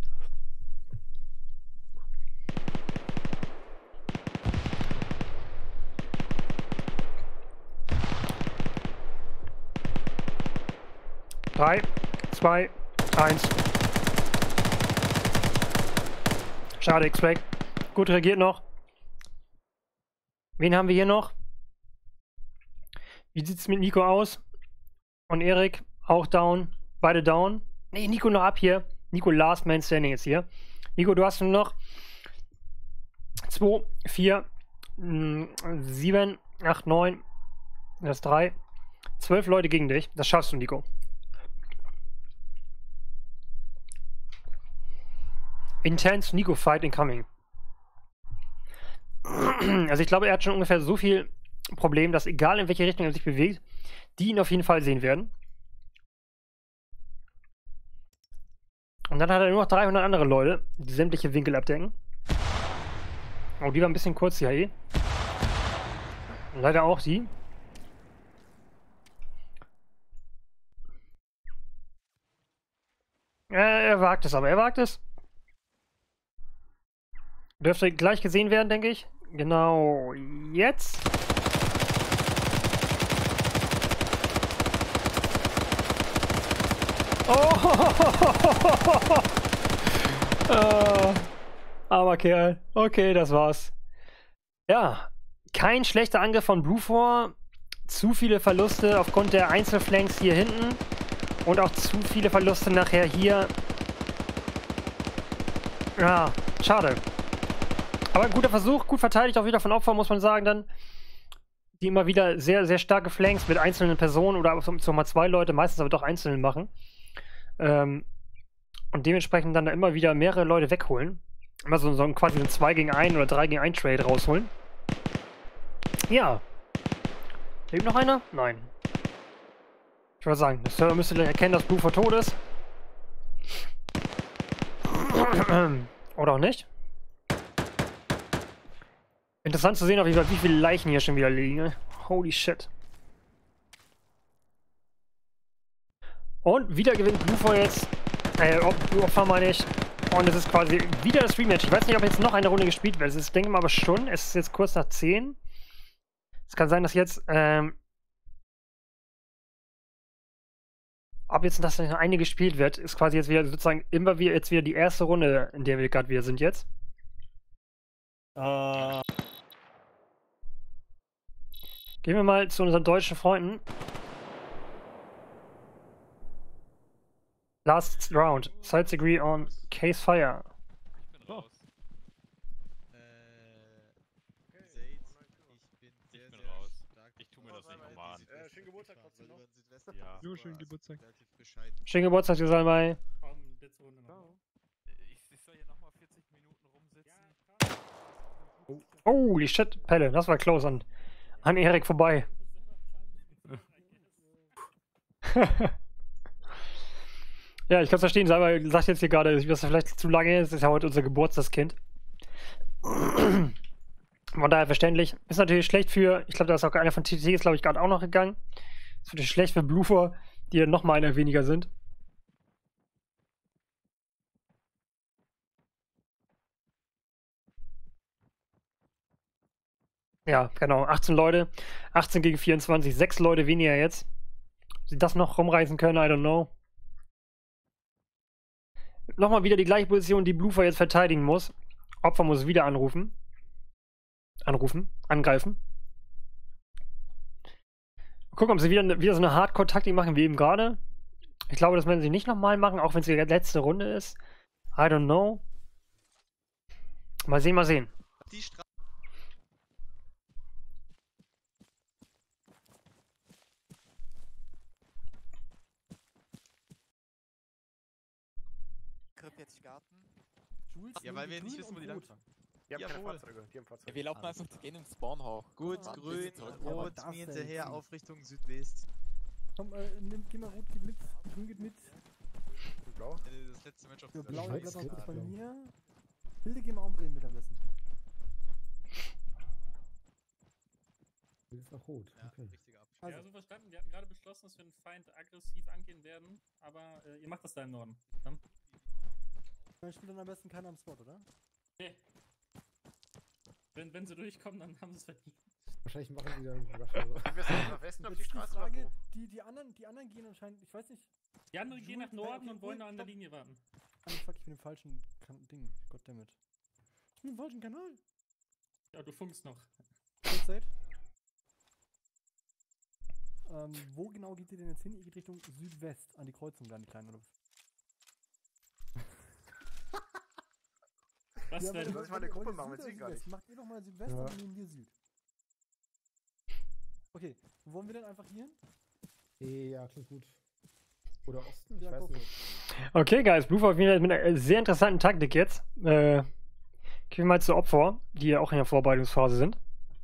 Drei, zwei, eins. Schade, X-Ray. Gut reagiert noch. Wen haben wir hier noch? Wie sieht es mit Nico aus? Und Erik auch down. Beide down. Ne, Nico noch ab hier. Nico Last Man Standing ist hier. Nico, du hast nur noch zwei, vier, sieben, acht, neun. Das ist drei. zwölf Leute gegen dich. Das schaffst du, Nico. Intense Nico Fight incoming. Also ich glaube, er hat schon ungefähr so viel Problem, dass egal in welche Richtung er sich bewegt, die ihn auf jeden Fall sehen werden. Und dann hat er nur noch dreihundert andere Leute, die sämtliche Winkel abdecken. Oh, die war ein bisschen kurz, die H E. Leider auch die. Äh, er wagt es aber, er wagt es. Dürfte gleich gesehen werden, denke ich. Genau, jetzt. Oh! äh, aber Kerl. Okay, das war's. Ja, kein schlechter Angriff von Blue four. Zu viele Verluste aufgrund der Einzelflanks hier hinten. Und auch zu viele Verluste nachher hier. Ja, schade. Aber ein guter Versuch, gut verteidigt auch wieder von Opfer, muss man sagen dann. Die immer wieder sehr, sehr starke Flanks mit einzelnen Personen oder so mal zwei Leute, meistens aber doch einzeln machen. Ähm, und dementsprechend dann da immer wieder mehrere Leute wegholen. Immer so, so ein, quasi ein zwei gegen eins oder drei gegen eins Trade rausholen. Ja. Lebt noch einer? Nein. Ich würde sagen, der Server müsste gleich erkennen, dass Blue four tot ist. Oder auch nicht. Interessant zu sehen, auf jeden Fall, wie viele Leichen hier schon wieder liegen. Ne? Holy shit. Und wieder gewinnt Blue four jetzt. Äh, Opfer meine ich. Und es ist quasi wieder das Rematch. Ich weiß nicht, ob jetzt noch eine Runde gespielt wird. Ich denke mal aber schon. Es ist jetzt kurz nach zehn. Es kann sein, dass jetzt, ähm, ob jetzt dass noch eine gespielt wird, ist quasi jetzt wieder sozusagen immer wieder jetzt wieder die erste Runde, in der wir gerade wieder sind jetzt. Uh. Gehen wir mal zu unseren deutschen Freunden. Last round. Sides agree on case fire. Ich bin raus. Äh, Zaid, ich bin sehr, Ich bin sehr raus. stark. Ich tu mir das nicht nochmal an. Äh, schönen Geburtstag trotzdem noch. Ja. Jo, schönen Geburtstag. Schönen Geburtstag, ihr seid bei. Ich, ich soll hier nochmal vierzig Minuten rumsitzen. Oh, holy shit, Pelle, das war close an, an Erik vorbei. Ja, ich kann es verstehen, aber sagt jetzt hier gerade, dass das vielleicht zu lange ist. Das ist ja heute unser Geburtstagskind. Von daher verständlich. Ist natürlich schlecht für, ich glaube, da ist auch einer von T T, ist glaube ich gerade auch noch gegangen. Ist natürlich schlecht für Blue four, die ja nochmal einer weniger sind. Ja, genau, achtzehn Leute. achtzehn gegen vierundzwanzig, sechs Leute weniger jetzt. Ob sie das noch rumreißen können, I don't know. Nochmal wieder die gleiche Position, die Blue four jetzt verteidigen muss. Opfer muss wieder anrufen. Anrufen, angreifen. Gucken, ob sie wieder, wieder so eine Hardcore-Taktik machen wie eben gerade. Ich glaube, das werden sie nicht nochmal machen, auch wenn es die letzte Runde ist. I don't know. Mal sehen, mal sehen. Die Stra jetzt Garten. Jules, ja, weil wir nicht wissen, wo die lang fahren. Die haben keine Jawohl. Fahrzeuge. Die haben Fahrzeuge. Ja, wir laufen einfach zu denen im Spawn hoch. Gut, Warten, grün, bis sie zurückkommen. rot, mir hinterher auf Richtung Südwest. Komm, äh, nimm, geh mal rot, geht mit. Grün geht mit. Blau? Äh, Das letzte Match auf Ja, dieser blau, Scheiß. blau, blau, blau von mir. Hilde, geh mal umdrehen mit am besten. Das ist auch rot. Ja, Okay. richtiger Abschluss. Also, ja, so verstanden. Wir hatten gerade beschlossen, dass wir den Feind aggressiv angehen werden, aber äh, ihr macht das da im Norden. Ne? Dann spielt dann am besten keiner am Spot, oder? Nee. Wenn, wenn sie durchkommen, dann haben sie es verdient. Wahrscheinlich machen die dann Rush oder so. Wir sind nach Westen auf die Jetzt Straße die Frage, oder wo? die, die, anderen, die anderen gehen anscheinend, ich weiß nicht. Die anderen gehen nach Jules, Norden okay, und wollen cool, da an der stopp. Linie warten. Ah, nee, fuck, ich bin im falschen kan Ding. Goddammit. Ich bin im falschen Kanal. Ja, du funkst noch. Zeit. Ähm, wo genau geht ihr denn jetzt hin? Ihr geht Richtung Südwest an die Kreuzung, da an die kleinen, oder was? Was Ja, denn? aber Lass mal eine Gruppe wollt ihr machen, wir Süd sehen oder gar Südwest? nicht. Macht ihr doch mal Südwest, Ja. dann nehmen wir Süd. Okay, wo wollen wir denn einfach hier? Ja, klingt gut. Oder Osten? Ich Ja, weiß go for nicht. Okay, guys, Blue four auf jeden Fall mit einer sehr interessanten Taktik jetzt. Äh, Gehen wir mal zu Opfer, die ja auch in der Vorbereitungsphase sind.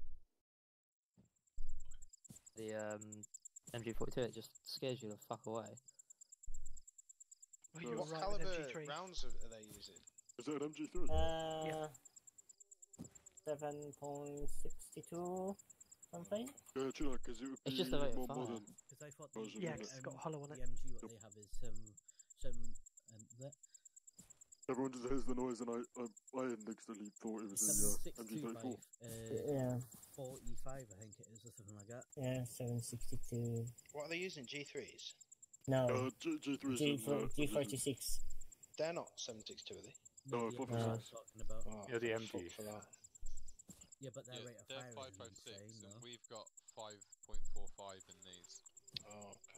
The um, M G forty-two, it just scares you the fuck away. Well, you're What right with caliber M G three. rounds are, are they using? Is it an M G three? Uh, seven point six two something. Yeah, do you know, because it would It's be just the rate more of fire. modern. Because I thought version the, of um, it. it's got hollow on it. The M G what they have is um some um that Everyone just hears the noise, and I, I, I initially thought it was seven a six uh, M G two thirty-four. five. Uh, Yeah. forty-five, I think it is, or something like that. Yeah, seven sixty-two. What are they using? G threes? No. Uh, G G3 is G in, uh, G forty-six. They're not seven six two, are they? No, the five M G five I'm six. talking about. Oh, Yeah, the M G. fuck for that. Yeah, but their Yeah, rate of they're fire five is five insane, six, and though. we've got five point four five in these. Oh, okay.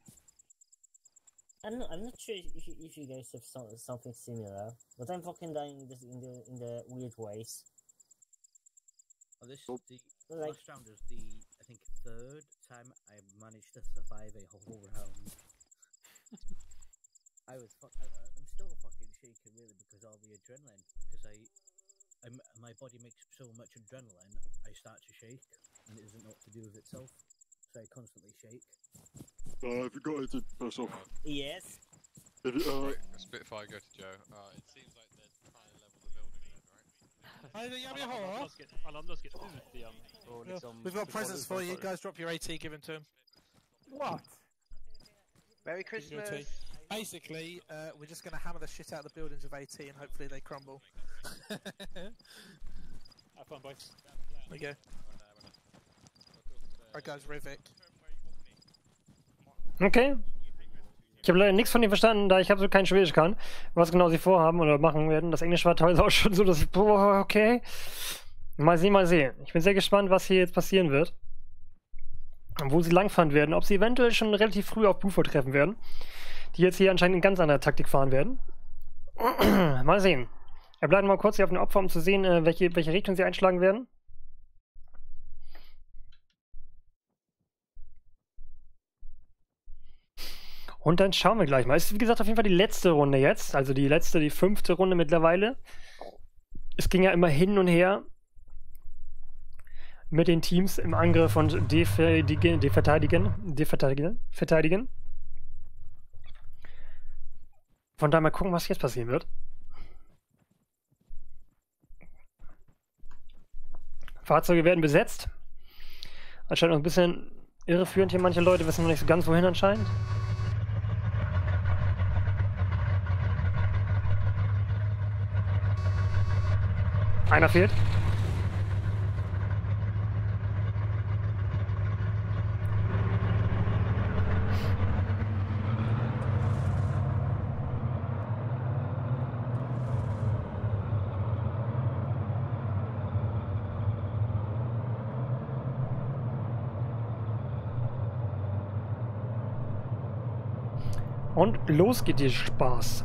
I'm not, I'm not sure if you, if you guys have some, something similar, but I'm fucking dying this in the in the weird ways. Oh, this Nope. the Like- last round was the I think third time I managed to survive a whole round. I was fuck. I, I- I'm still fucking shaking really because all the adrenaline. Because I, I'm, my body makes so much adrenaline, I start to shake, and it doesn't know what to do with itself. So I constantly shake. Uh, if you got eighteen, press off. Yes. If you, uh, Right, Spitfire, go to Joe. Uh, it seems like they're trying to level the building then, right? Hey, the Yummy Horror. We've got presents for you. Guys, drop your AT, give them to him. What? Merry Give your Christmas! AT. Basically, uh, we're just going to hammer the shit out of the buildings with AT and hopefully they crumble. Have fun, boys. There we go. Alright guys, Rivik. Okay. Ich habe leider nichts von denen verstanden, da ich habe so kein Schwedisch kann, was genau sie vorhaben oder machen werden. Das Englisch war teilweise auch schon so, dass ich, boah, okay. Mal sehen, mal sehen. Ich bin sehr gespannt, was hier jetzt passieren wird. Und wo sie langfahren werden. Ob sie eventuell schon relativ früh auf Buford treffen werden. Die jetzt hier anscheinend eine ganz andere Taktik fahren werden. Mal sehen. Wir bleiben mal kurz hier auf den Opfer, um zu sehen, äh, welche, welche Richtung sie einschlagen werden. Und dann schauen wir gleich mal. Es ist wie gesagt auf jeden Fall die letzte Runde jetzt. Also die letzte, die fünfte Runde mittlerweile. Es ging ja immer hin und her mit den Teams im Angriff und deverteidigen, deverteidigen, deverteidigen, verteidigen. Von daher mal gucken, was jetzt passieren wird. Fahrzeuge werden besetzt. Anscheinend noch ein bisschen irreführend hier. Manche Leute wissen noch nicht so ganz, wohin anscheinend. Einer fehlt. Und los geht der Spaß.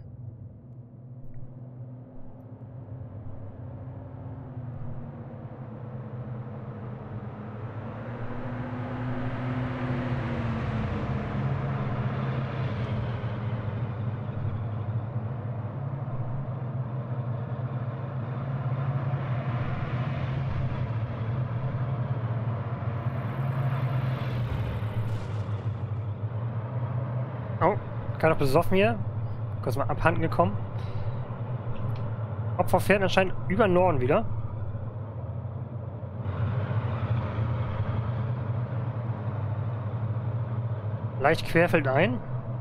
Oh, gerade noch besoffen hier. Kurz mal abhanden gekommen. Opfer fährt anscheinend über Norden wieder. Leicht querfeld ein.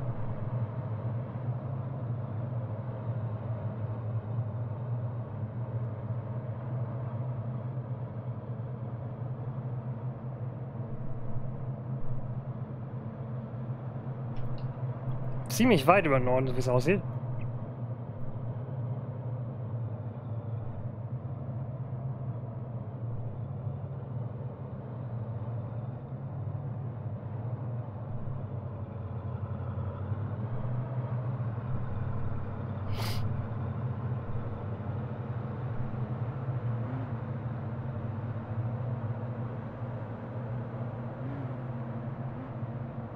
Ziemlich weit über Norden, so wie es aussieht.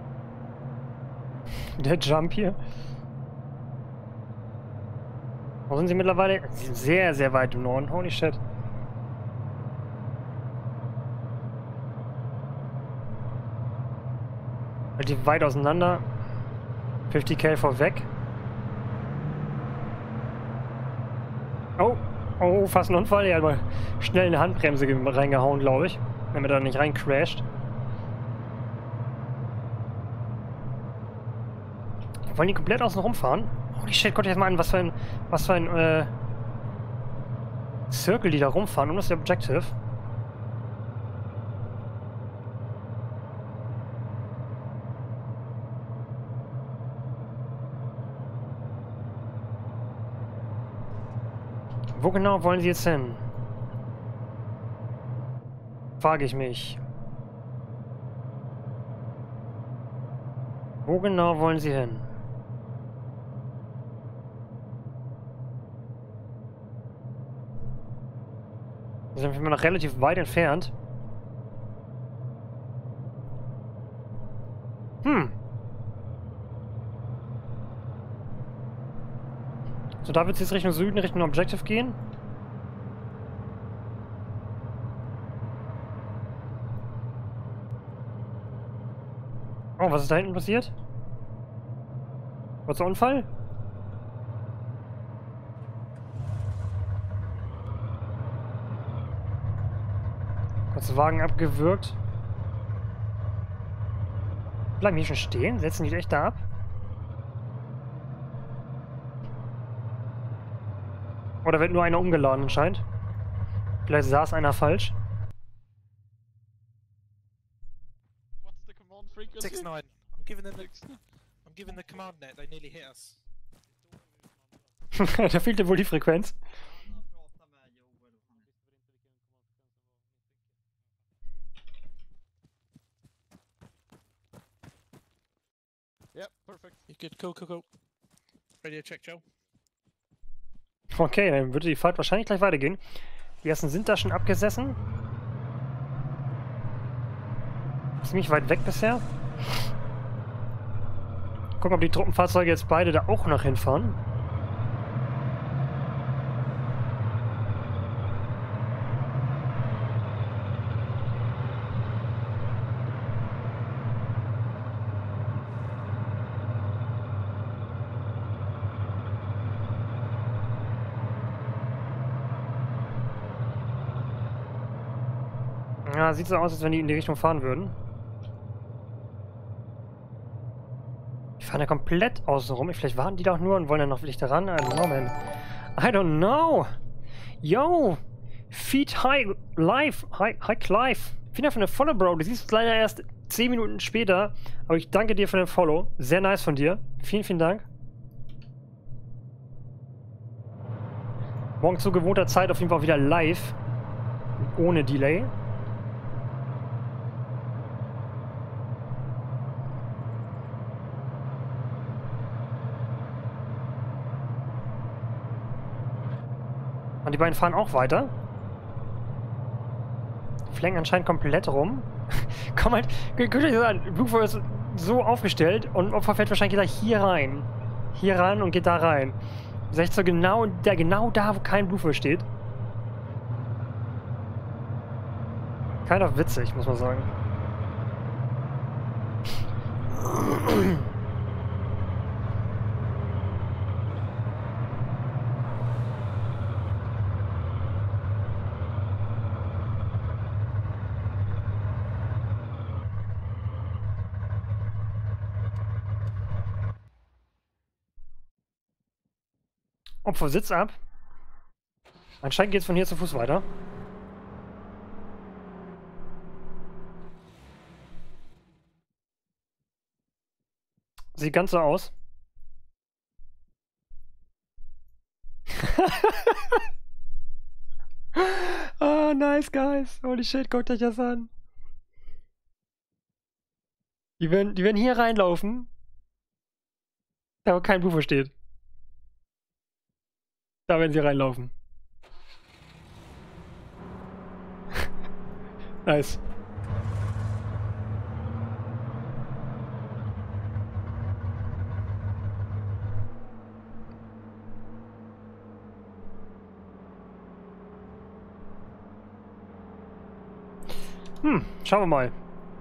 Der Jump hier. Wo sind sie mittlerweile? Sie sind sehr, sehr weit im Norden. Holy shit. Relativ weit auseinander. fünfzig K vorweg. Oh, oh, fast ein Unfall. Er hat mal schnell eine Handbremse reingehauen, glaube ich. Damit er nicht rein crasht. Wollen die komplett außen rumfahren? Holy shit, guckt euch das mal an, was für ein, was für ein, äh, Circle die da rumfahren. Und was ist der Objective? Wo genau wollen sie jetzt hin? Frage ich mich. Wo genau wollen sie hin? Da sind wir noch relativ weit entfernt. Hm. So, da wird es jetzt Richtung Süden, Richtung Objective gehen. Oh, was ist da hinten passiert? Was, ein Unfall? Kurz Wagen abgewürgt. Bleiben hier schon stehen? Setzen die echt da ab? Oder wird nur einer umgeladen anscheinend? Vielleicht saß einer falsch. six nine. I'm giving them the, I'm giving the command net. They nearly hit us. Da fehlte wohl die Frequenz. Yep, perfect. You good? Cool, cool, cool. Radio check, Joe. Okay, dann würde die Fahrt wahrscheinlich gleich weitergehen. Die ersten sind da schon abgesessen. Ziemlich weit weg bisher. Gucken, ob die Truppenfahrzeuge jetzt beide da auch noch hinfahren. Ja, sieht so aus, als wenn die in die Richtung fahren würden. Die fahren ja komplett außen rum. Vielleicht warten die doch nur und wollen dann noch Lichter ran. I don't know, man. I don't know. Yo. Feed High Life. High, High Life. Vielen Dank für den Follow, Bro. Du siehst es leider erst zehn Minuten später. Aber ich danke dir für den Follow. Sehr nice von dir. Vielen, vielen Dank. Morgen zu gewohnter Zeit auf jeden Fall wieder live. Ohne Delay. Und die beiden fahren auch weiter. Flanken anscheinend komplett rum. Komm halt, könnt ihr euch das an, Bluefire ist so aufgestellt und Opfer fährt wahrscheinlich gleich hier rein. Hier ran und geht da rein. Das ist echt so genau, der, genau da, wo kein Bluefire steht. Kind of witzig, muss man sagen. Opfer Sitz ab. Anscheinend geht es von hier zu Fuß weiter. Sieht ganz so aus. Oh, nice, guys. Holy shit, guckt euch das an. Die werden, die werden hier reinlaufen. Da wo kein Buffer steht. Da werden sie reinlaufen. Nice. Hm, schauen wir mal.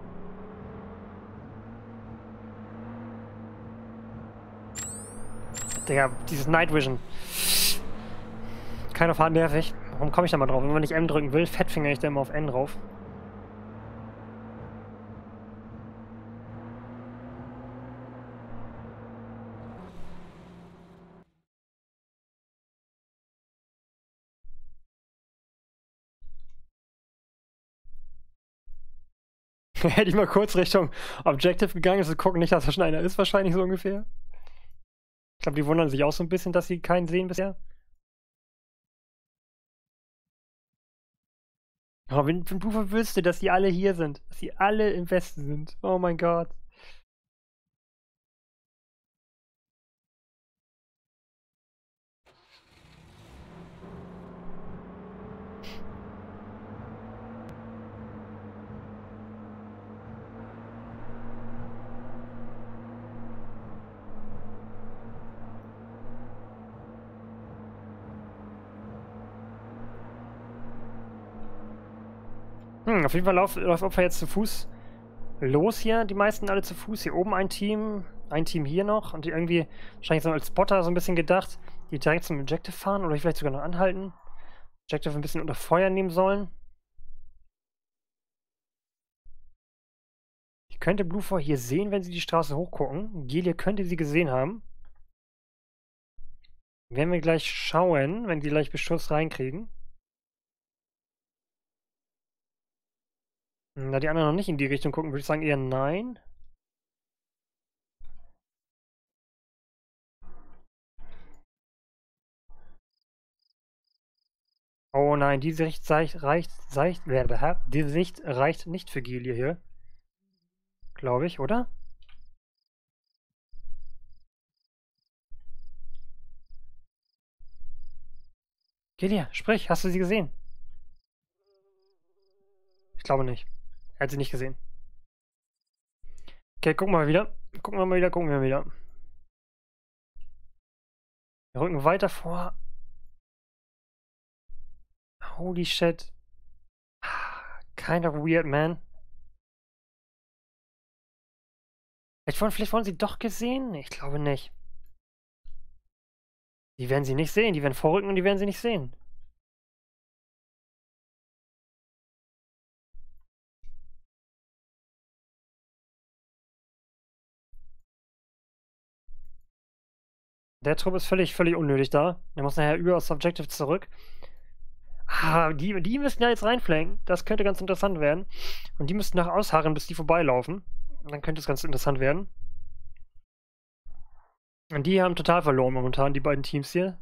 Digga, dieses Night Vision. Keiner Fahrt nervig. Warum komme ich da mal drauf? Wenn man nicht M drücken will, fettfinger ich da immer auf N drauf. Hätte ich mal kurz Richtung Objective gegangen, ist zu gucken, nicht, dass da schon einer ist, wahrscheinlich so ungefähr. Ich glaube, die wundern sich auch so ein bisschen, dass sie keinen sehen bisher. Oh, wenn, wenn du wüsste, dass die alle hier sind, dass die alle im Westen sind. Oh mein Gott. Hm, auf jeden Fall läuft, läuft Opfer jetzt zu Fuß los hier. Die meisten alle zu Fuß. Hier oben ein Team, ein Team hier noch. Und die irgendwie wahrscheinlich so als Spotter so ein bisschen gedacht, die direkt zum Objective fahren oder vielleicht sogar noch anhalten. Objective ein bisschen unter Feuer nehmen sollen. Ich könnte Bluefor hier sehen, wenn sie die Straße hochgucken. Gelia könnte sie gesehen haben. Werden wir gleich schauen, wenn die gleich Beschuss reinkriegen. Da die anderen noch nicht in die Richtung gucken, würde ich sagen eher nein. Oh nein, diese Sicht reicht, reicht, reicht, diese Sicht reicht nicht für Gelia hier. Glaube ich, oder? Gelia, sprich, hast du sie gesehen? Ich glaube nicht. Er hat sie nicht gesehen. Okay, gucken wir mal wieder. Gucken wir mal wieder, gucken wir mal wieder. Wir rücken weiter vor. Holy shit. Kind of weird, man. Vielleicht wollen, vielleicht wollen sie doch gesehen? Ich glaube nicht. Die werden sie nicht sehen. Die werden vorrücken und die werden sie nicht sehen. Der Trupp ist völlig, völlig unnötig da. Der muss nachher über das Objective zurück. Ah, die, die müssen ja jetzt reinflanken. Das könnte ganz interessant werden. Und die müssten nach ausharren, bis die vorbeilaufen. Dann könnte es ganz interessant werden. Und die haben total verloren momentan, die beiden Teams hier.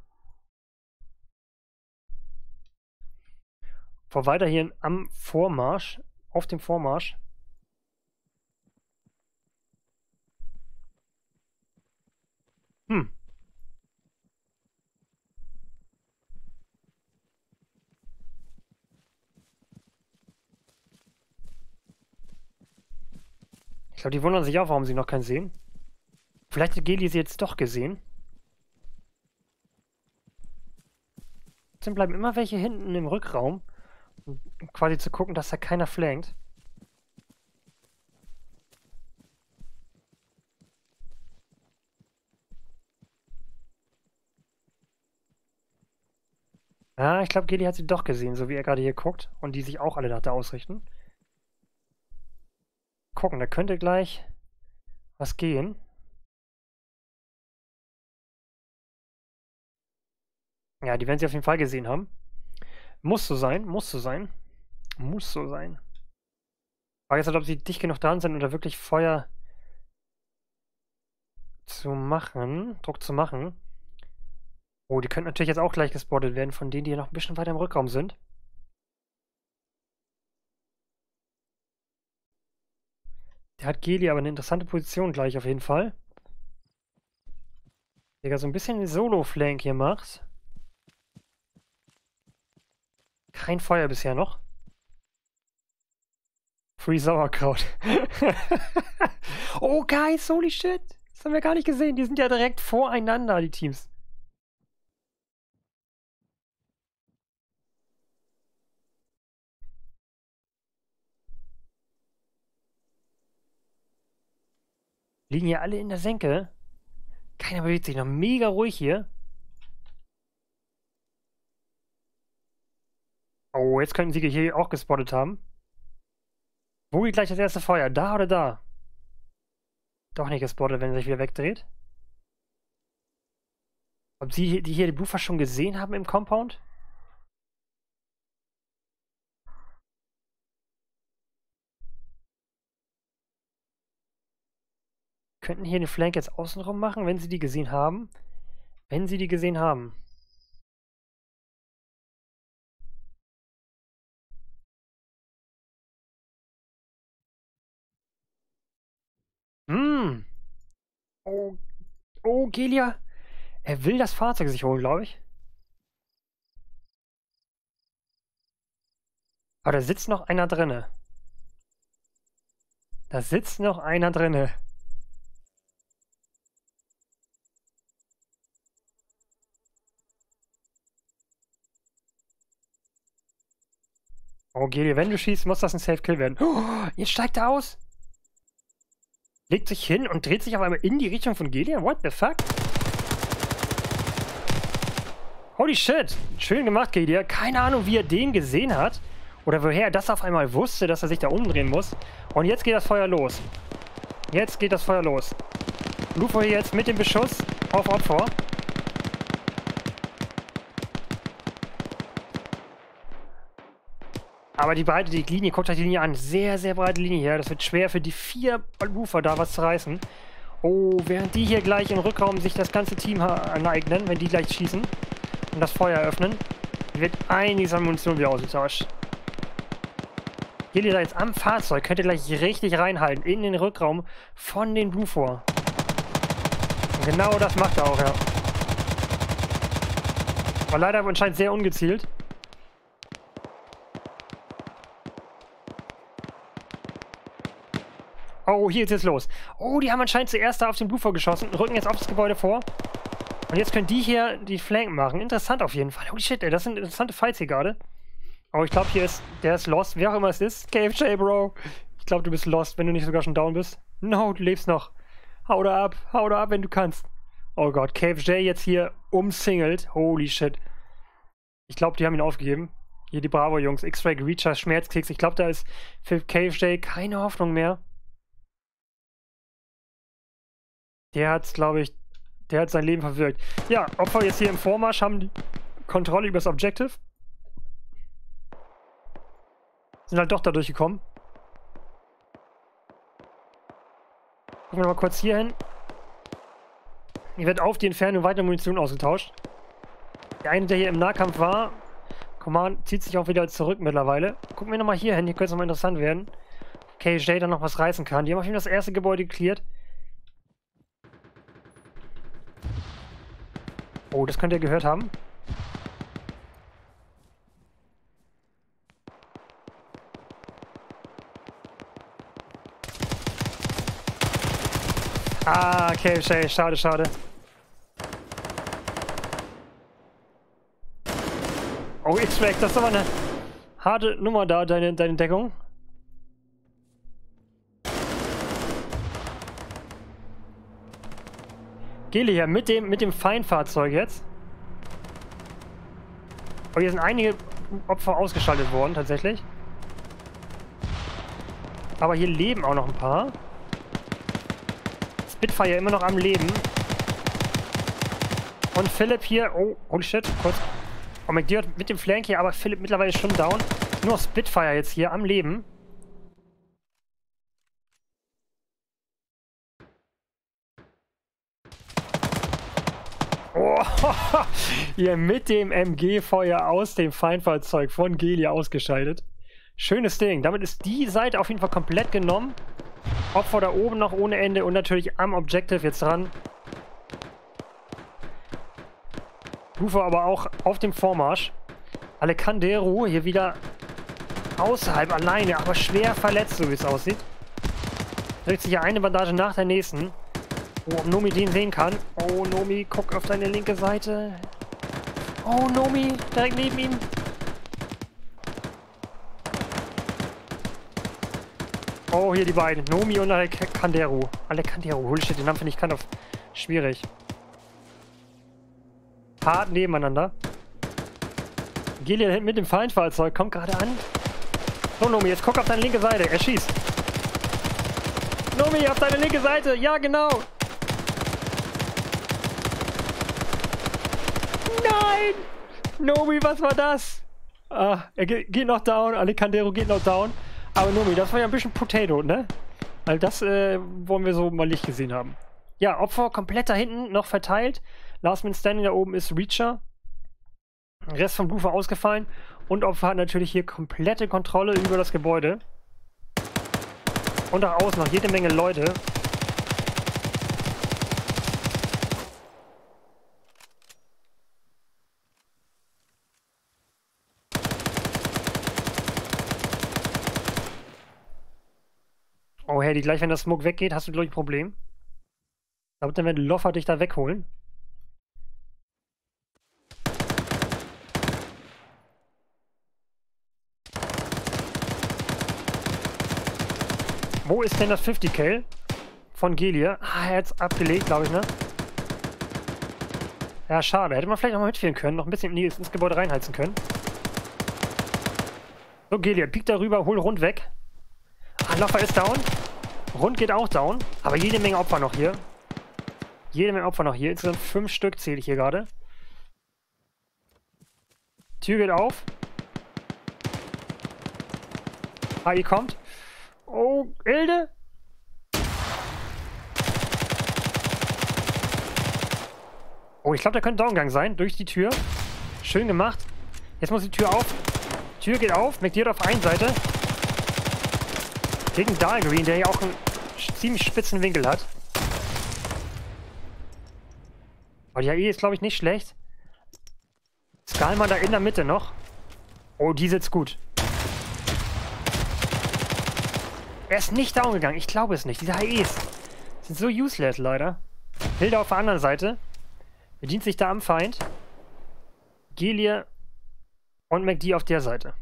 Vor weiterhin am Vormarsch. Auf dem Vormarsch. Hm. Ich glaube, die wundern sich auch, warum sie noch keinen sehen. Vielleicht hat Gelia sie jetzt doch gesehen. Dann bleiben immer welche hinten im Rückraum, um quasi zu gucken, dass da keiner flankt. Ah, ich glaube, Gelia hat sie doch gesehen, so wie er gerade hier guckt. Und die sich auch alle nach da ausrichten. Gucken, da könnte gleich was gehen. Ja, die werden sie auf jeden Fall gesehen haben. Muss so sein, muss so sein. Muss so sein. Frage ist halt, ob sie dicht genug dran sind, um da wirklich Feuer zu machen, Druck zu machen. Oh, die könnten natürlich jetzt auch gleich gespottet werden von denen, die hier noch ein bisschen weiter im Rückraum sind. Der hat Gelia aber eine interessante Position gleich auf jeden Fall. Der so ein bisschen den Solo-Flank hier macht. Kein Feuer bisher noch. Free Sauerkraut. Oh, guys, holy shit. Das haben wir gar nicht gesehen. Die sind ja direkt voreinander, die Teams. Liegen hier alle in der Senke. Keiner bewegt sich noch. Mega ruhig hier. Oh, jetzt könnten sie hier auch gespottet haben. Wo geht gleich das erste Feuer? Da oder da? Doch nicht gespottet, wenn er sich wieder wegdreht. Ob sie die hier die Blufer schon gesehen haben im Compound? Könnten hier eine Flank jetzt außenrum machen, wenn sie die gesehen haben? Wenn sie die gesehen haben. Hm. Oh, oh, Gelia. Er will das Fahrzeug sich holen, glaube ich. Aber da sitzt noch einer drinne. Da sitzt noch einer drinne. Oh, Gelia, wenn du schießt, muss das ein Safe Kill werden. Oh, jetzt steigt er aus. Legt sich hin und dreht sich auf einmal in die Richtung von Gelia. What the fuck? Holy shit. Schön gemacht, Gelia. Keine Ahnung, wie er den gesehen hat. Oder woher er das auf einmal wusste, dass er sich da umdrehen muss. Und jetzt geht das Feuer los. Jetzt geht das Feuer los. Lufo hier jetzt mit dem Beschuss auf Opfer. Aber die breite die Linie, guckt euch die Linie an. Sehr, sehr breite Linie hier. Das wird schwer für die vier Lufer da was zu reißen. Oh, während die hier gleich im Rückraum sich das ganze Team aneignen, wenn die gleich schießen und das Feuer öffnen, wird einiges an Munition wieder ausgetauscht. Geht ihr da jetzt am Fahrzeug, könnt ihr gleich richtig reinhalten in den Rückraum von den Blufor. Und genau das macht er auch, ja. War leider anscheinend sehr ungezielt. Oh, hier ist jetzt los. Oh, die haben anscheinend zuerst da auf den Blufor geschossen, rücken jetzt auf das Gebäude vor. Und jetzt können die hier die Flanken machen. Interessant auf jeden Fall. Holy shit, ey, das sind interessante Fights hier gerade. Aber ich glaube, hier ist, der ist lost, wer auch immer es ist. K F J, Bro. Ich glaube, du bist lost, wenn du nicht sogar schon down bist. No, du lebst noch. Hau da ab, hau da ab, wenn du kannst. Oh Gott, K F J jetzt hier umsingelt. Holy shit. Ich glaube, die haben ihn aufgegeben. Hier die Bravo-Jungs. X-Ray, Reacher, Schmerzkeks. Ich glaube, da ist für K F J keine Hoffnung mehr. Der hat's, glaube ich, der hat sein Leben verwirkt. Ja, Opfer jetzt hier im Vormarsch haben die Kontrolle über das Objective. Sind halt doch da durchgekommen. Gucken wir mal kurz hier hin. Hier wird auf die Entfernung weiter Munition ausgetauscht. Der eine, der hier im Nahkampf war, Command zieht sich auch wieder zurück mittlerweile. Gucken wir nochmal hier hin, hier könnte es nochmal interessant werden. K J dann noch was reißen kann. Die haben auf jeden Fall das erste Gebäude geklärt. Oh, das könnt ihr gehört haben. Ah, K F J, schade, schade. Oh, X-Ray, das ist aber eine harte Nummer da, deine, deine Deckung. Geli hier mit dem, mit dem Feindfahrzeug jetzt. Oh, hier sind einige Opfer ausgeschaltet worden, tatsächlich. Aber hier leben auch noch ein paar. Spitfire immer noch am Leben. Und Philipp hier, oh, holy shit, kurz. Oh, McDear mit dem Flank hier, aber Philipp mittlerweile schon down. Nur Spitfire jetzt hier am Leben. Oh, hier mit dem M G-Feuer aus dem Feindfahrzeug von Gelia ausgeschaltet. Schönes Ding. Damit ist die Seite auf jeden Fall komplett genommen. Opfer da oben noch ohne Ende und natürlich am Objective jetzt dran. Rufe aber auch auf dem Vormarsch. Alekandero hier wieder außerhalb alleine, aber schwer verletzt, so wie es aussieht. Drückt sich hier eine Bandage nach der nächsten. Oh, ob Nomi den sehen kann. Oh, Nomi, guck auf deine linke Seite. Oh, Nomi, direkt neben ihm. Oh, hier die beiden. Nomi und Alekandero. Alekandero. Holy shit, den Namen finde ich kind of schwierig. Hart nebeneinander. Gelia mit dem Feindfahrzeug kommt gerade an. So, Nomi, jetzt guck auf deine linke Seite. Er schießt. Nomi, auf deine linke Seite. Ja, genau. Nein! Nomi, was war das? Ah, er ge geht noch down. Alekandero geht noch down. Aber Nomi, das war ja ein bisschen Potato, ne? Weil das äh, wollen wir so mal nicht gesehen haben. Ja, Opfer komplett da hinten noch verteilt. Last Man Standing da oben ist Reacher. Rest vom Blue war ausgefallen. Und Opfer hat natürlich hier komplette Kontrolle über das Gebäude. Und nach außen noch jede Menge Leute. Oh, Hedy, gleich wenn der Smoke weggeht, hast du, glaube ich, ein Problem. Ich glaube, dann wird Loffer dich da wegholen. Wo ist denn das fünfzig Kill von Gelia? Ah, er hat es abgelegt, glaube ich, ne? Ja, schade. Hätte man vielleicht noch mal mitführen können. Noch ein bisschen ins, ins Gebäude reinheizen können. So, Gelia, piekt darüber, hol Rund weg. Ah, Loffer ist down. Rund geht auch down. Aber jede Menge Opfer noch hier. Jede Menge Opfer noch hier. Insgesamt fünf Stück zähle ich hier gerade. Tür geht auf. A I kommt. Oh, Ilde. Oh, ich glaube, der könnte Downgang sein. Durch die Tür. Schön gemacht. Jetzt muss die Tür auf. Tür geht auf. McDear auf einer Seite. Gegen Dahlgreen, der hier auch einen ziemlich spitzen Winkel hat. Aber die A E ist, glaube ich, nicht schlecht. Skalman da in der Mitte noch. Oh, die sitzt gut. Er ist nicht down gegangen. Ich glaube es nicht. Diese H Es sind so useless, leider. Hilda auf der anderen Seite. Bedient sich da am Feind. Gelia und McD auf der Seite.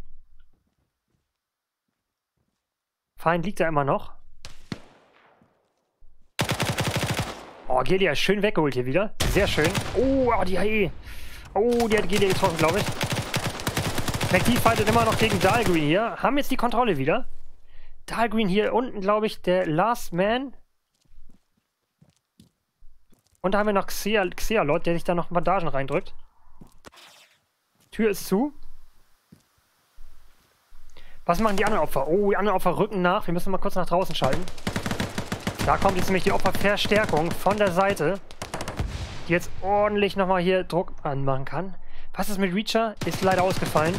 Feind liegt da immer noch. Oh, Gelia ist schön weggeholt hier wieder. Sehr schön. Oh, oh die H E. Oh, die hat Gelia getroffen, glaube ich. McD fightet immer noch gegen Dahlgreen hier. Haben jetzt die Kontrolle wieder. Dahlgreen hier unten, glaube ich, der Last Man. Und da haben wir noch Xea, Xealot, der sich da noch Bandagen reindrückt. Tür ist zu. Was machen die anderen Opfer? Oh, die anderen Opfer rücken nach. Wir müssen mal kurz nach draußen schalten. Da kommt jetzt nämlich die Opferverstärkung von der Seite, die jetzt ordentlich nochmal hier Druck anmachen kann. Was ist mit Reacher? Ist leider ausgefallen.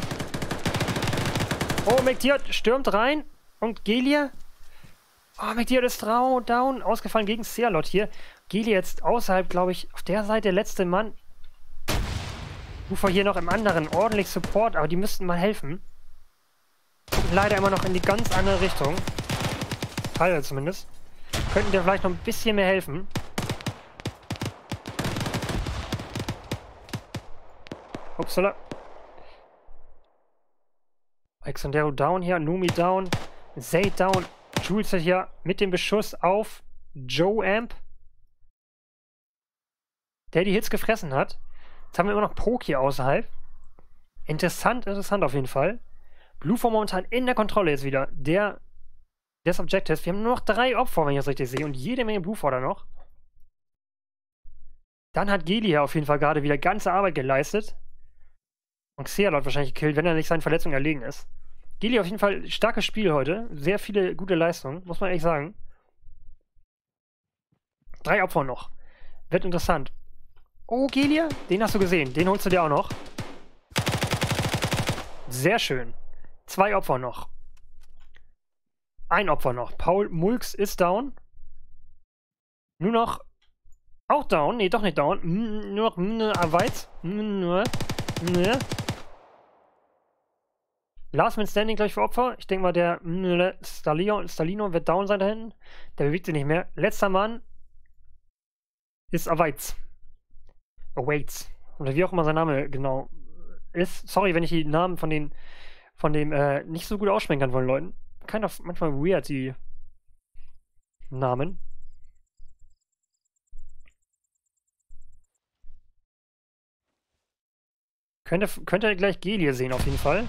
Oh, McDear stürmt rein. Und Gelia? Oh, McDear ist down. Ausgefallen gegen Xealot hier. Gelia jetzt außerhalb, glaube ich, auf der Seite der letzte Mann. Ufer hier noch im anderen. Ordentlich Support, aber die müssten mal helfen. Leider immer noch in die ganz andere Richtung. Teile zumindest. Könnten dir vielleicht noch ein bisschen mehr helfen. Upsala. Alexandero down hier. Numi down. Zay down. Jules hier mit dem Beschuss auf Joe Amp. Der die Hits gefressen hat. Jetzt haben wir immer noch Poke hier außerhalb. Interessant, interessant auf jeden Fall. Blue vor momentan in der Kontrolle jetzt wieder. Der des Objectives. Wir haben nur noch drei Opfer, wenn ich das richtig sehe. Und jede Menge Blue vor da noch. Dann hat Geli hier auf jeden Fall gerade wieder ganze Arbeit geleistet. Und Xealot wahrscheinlich gekillt, wenn er nicht seinen Verletzungen erlegen ist. Geli auf jeden Fall starkes Spiel heute. Sehr viele gute Leistungen, muss man ehrlich sagen. Drei Opfer noch. Wird interessant. Oh, Gelia, den hast du gesehen. Den holst du dir auch noch. Sehr schön. Zwei Opfer noch. Ein Opfer noch. Paul Mulks ist down. Nur noch... Auch down. Nee, doch nicht down. Nur noch... Weiz. Last Man Standing gleich für Opfer. Ich denke mal, der Stalino, Stalino wird down sein da hinten. Der bewegt sich nicht mehr. Letzter Mann ist Awaits. Awaits. Oder wie auch immer sein Name genau ist. Sorry, wenn ich die Namen von den von dem äh, nicht so gut aussprechen kann von den Leuten. Kind of manchmal weird, die Namen. Könnte, könnte gleich Gelir sehen auf jeden Fall.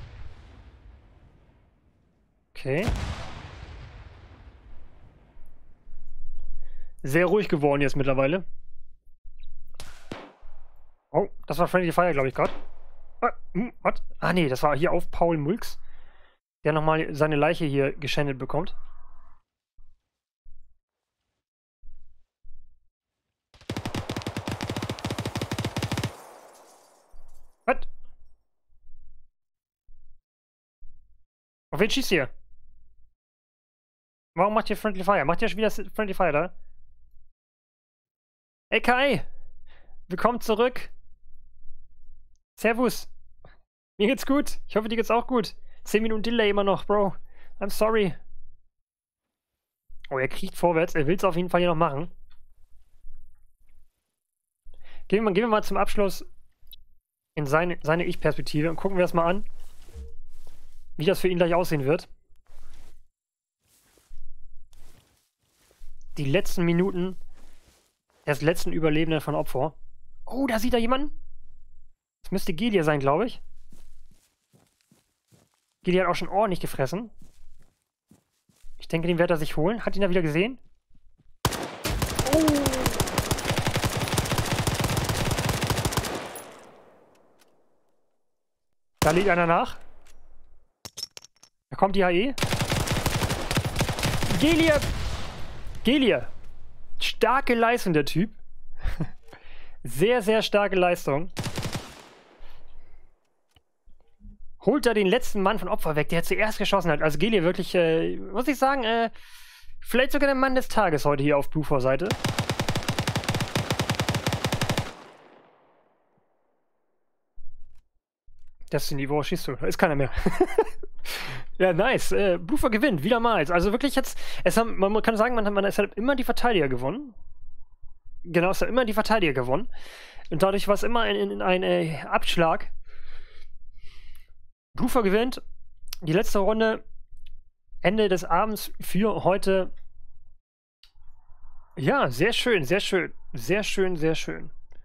Okay. Sehr ruhig geworden jetzt mittlerweile. Oh, das war Friendly Fire, glaube ich, gerade. Ah, hm, was? Ah, nee, das war hier auf Paul Mulks, der nochmal seine Leiche hier geschändet bekommt. Was? Auf wen schießt ihr? Warum macht ihr Friendly Fire? Macht ihr schon wieder Friendly Fire da? Ey, Kai! Willkommen zurück! Servus! Mir geht's gut. Ich hoffe, dir geht's auch gut. zehn Minuten Delay immer noch, Bro. I'm sorry. Oh, er kriecht vorwärts. Er will's auf jeden Fall hier noch machen. Gehen wir mal, gehen wir mal zum Abschluss in seine, seine Ich-Perspektive und gucken wir das mal an, wie das für ihn gleich aussehen wird. Die letzten Minuten des letzten Überlebenden von Opfer. Oh, da sieht er jemanden. Das müsste Gelir sein, glaube ich. Gelir hat auch schon ordentlich gefressen. Ich denke, den wird er sich holen. Hat ihn da wieder gesehen? Oh! Da liegt einer nach. Da kommt die H E. Gelir! Gelir! Starke Leistung, der Typ. Sehr, sehr starke Leistung. Holt da den letzten Mann von Opfer weg, der zuerst geschossen hat. Also Gelir wirklich, äh, muss ich sagen, äh, vielleicht sogar der Mann des Tages heute hier auf Bluefor-Seite. Destiny, wo schießt du? Da ist keiner mehr. Ja, nice. Äh, Bluefor gewinnt, wiedermals. Also wirklich jetzt, es haben, man kann sagen, man hat, man, es hat immer die Verteidiger gewonnen. Genau, es hat immer die Verteidiger gewonnen. Und dadurch war es immer ein, ein, ein äh, Abschlag. Bluefor gewinnt. Die letzte Runde. Ende des Abends für heute. Ja, sehr schön, sehr schön. Sehr schön, sehr schön.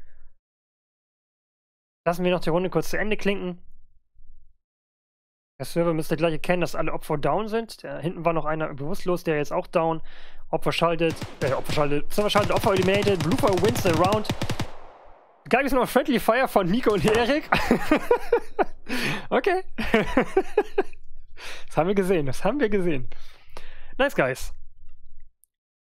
Lassen wir noch die Runde kurz zu Ende klinken. Der Server müsste gleich erkennen, dass alle Opfer down sind. Da hinten war noch einer bewusstlos, der jetzt auch down. Opfer schaltet. Äh, Opfer schaltet. Server schaltet, Opfer eliminated. Bluefor wins the round. Gab es noch Friendly Fire von Nico und Erik? Okay. Das haben wir gesehen, das haben wir gesehen. Nice, guys.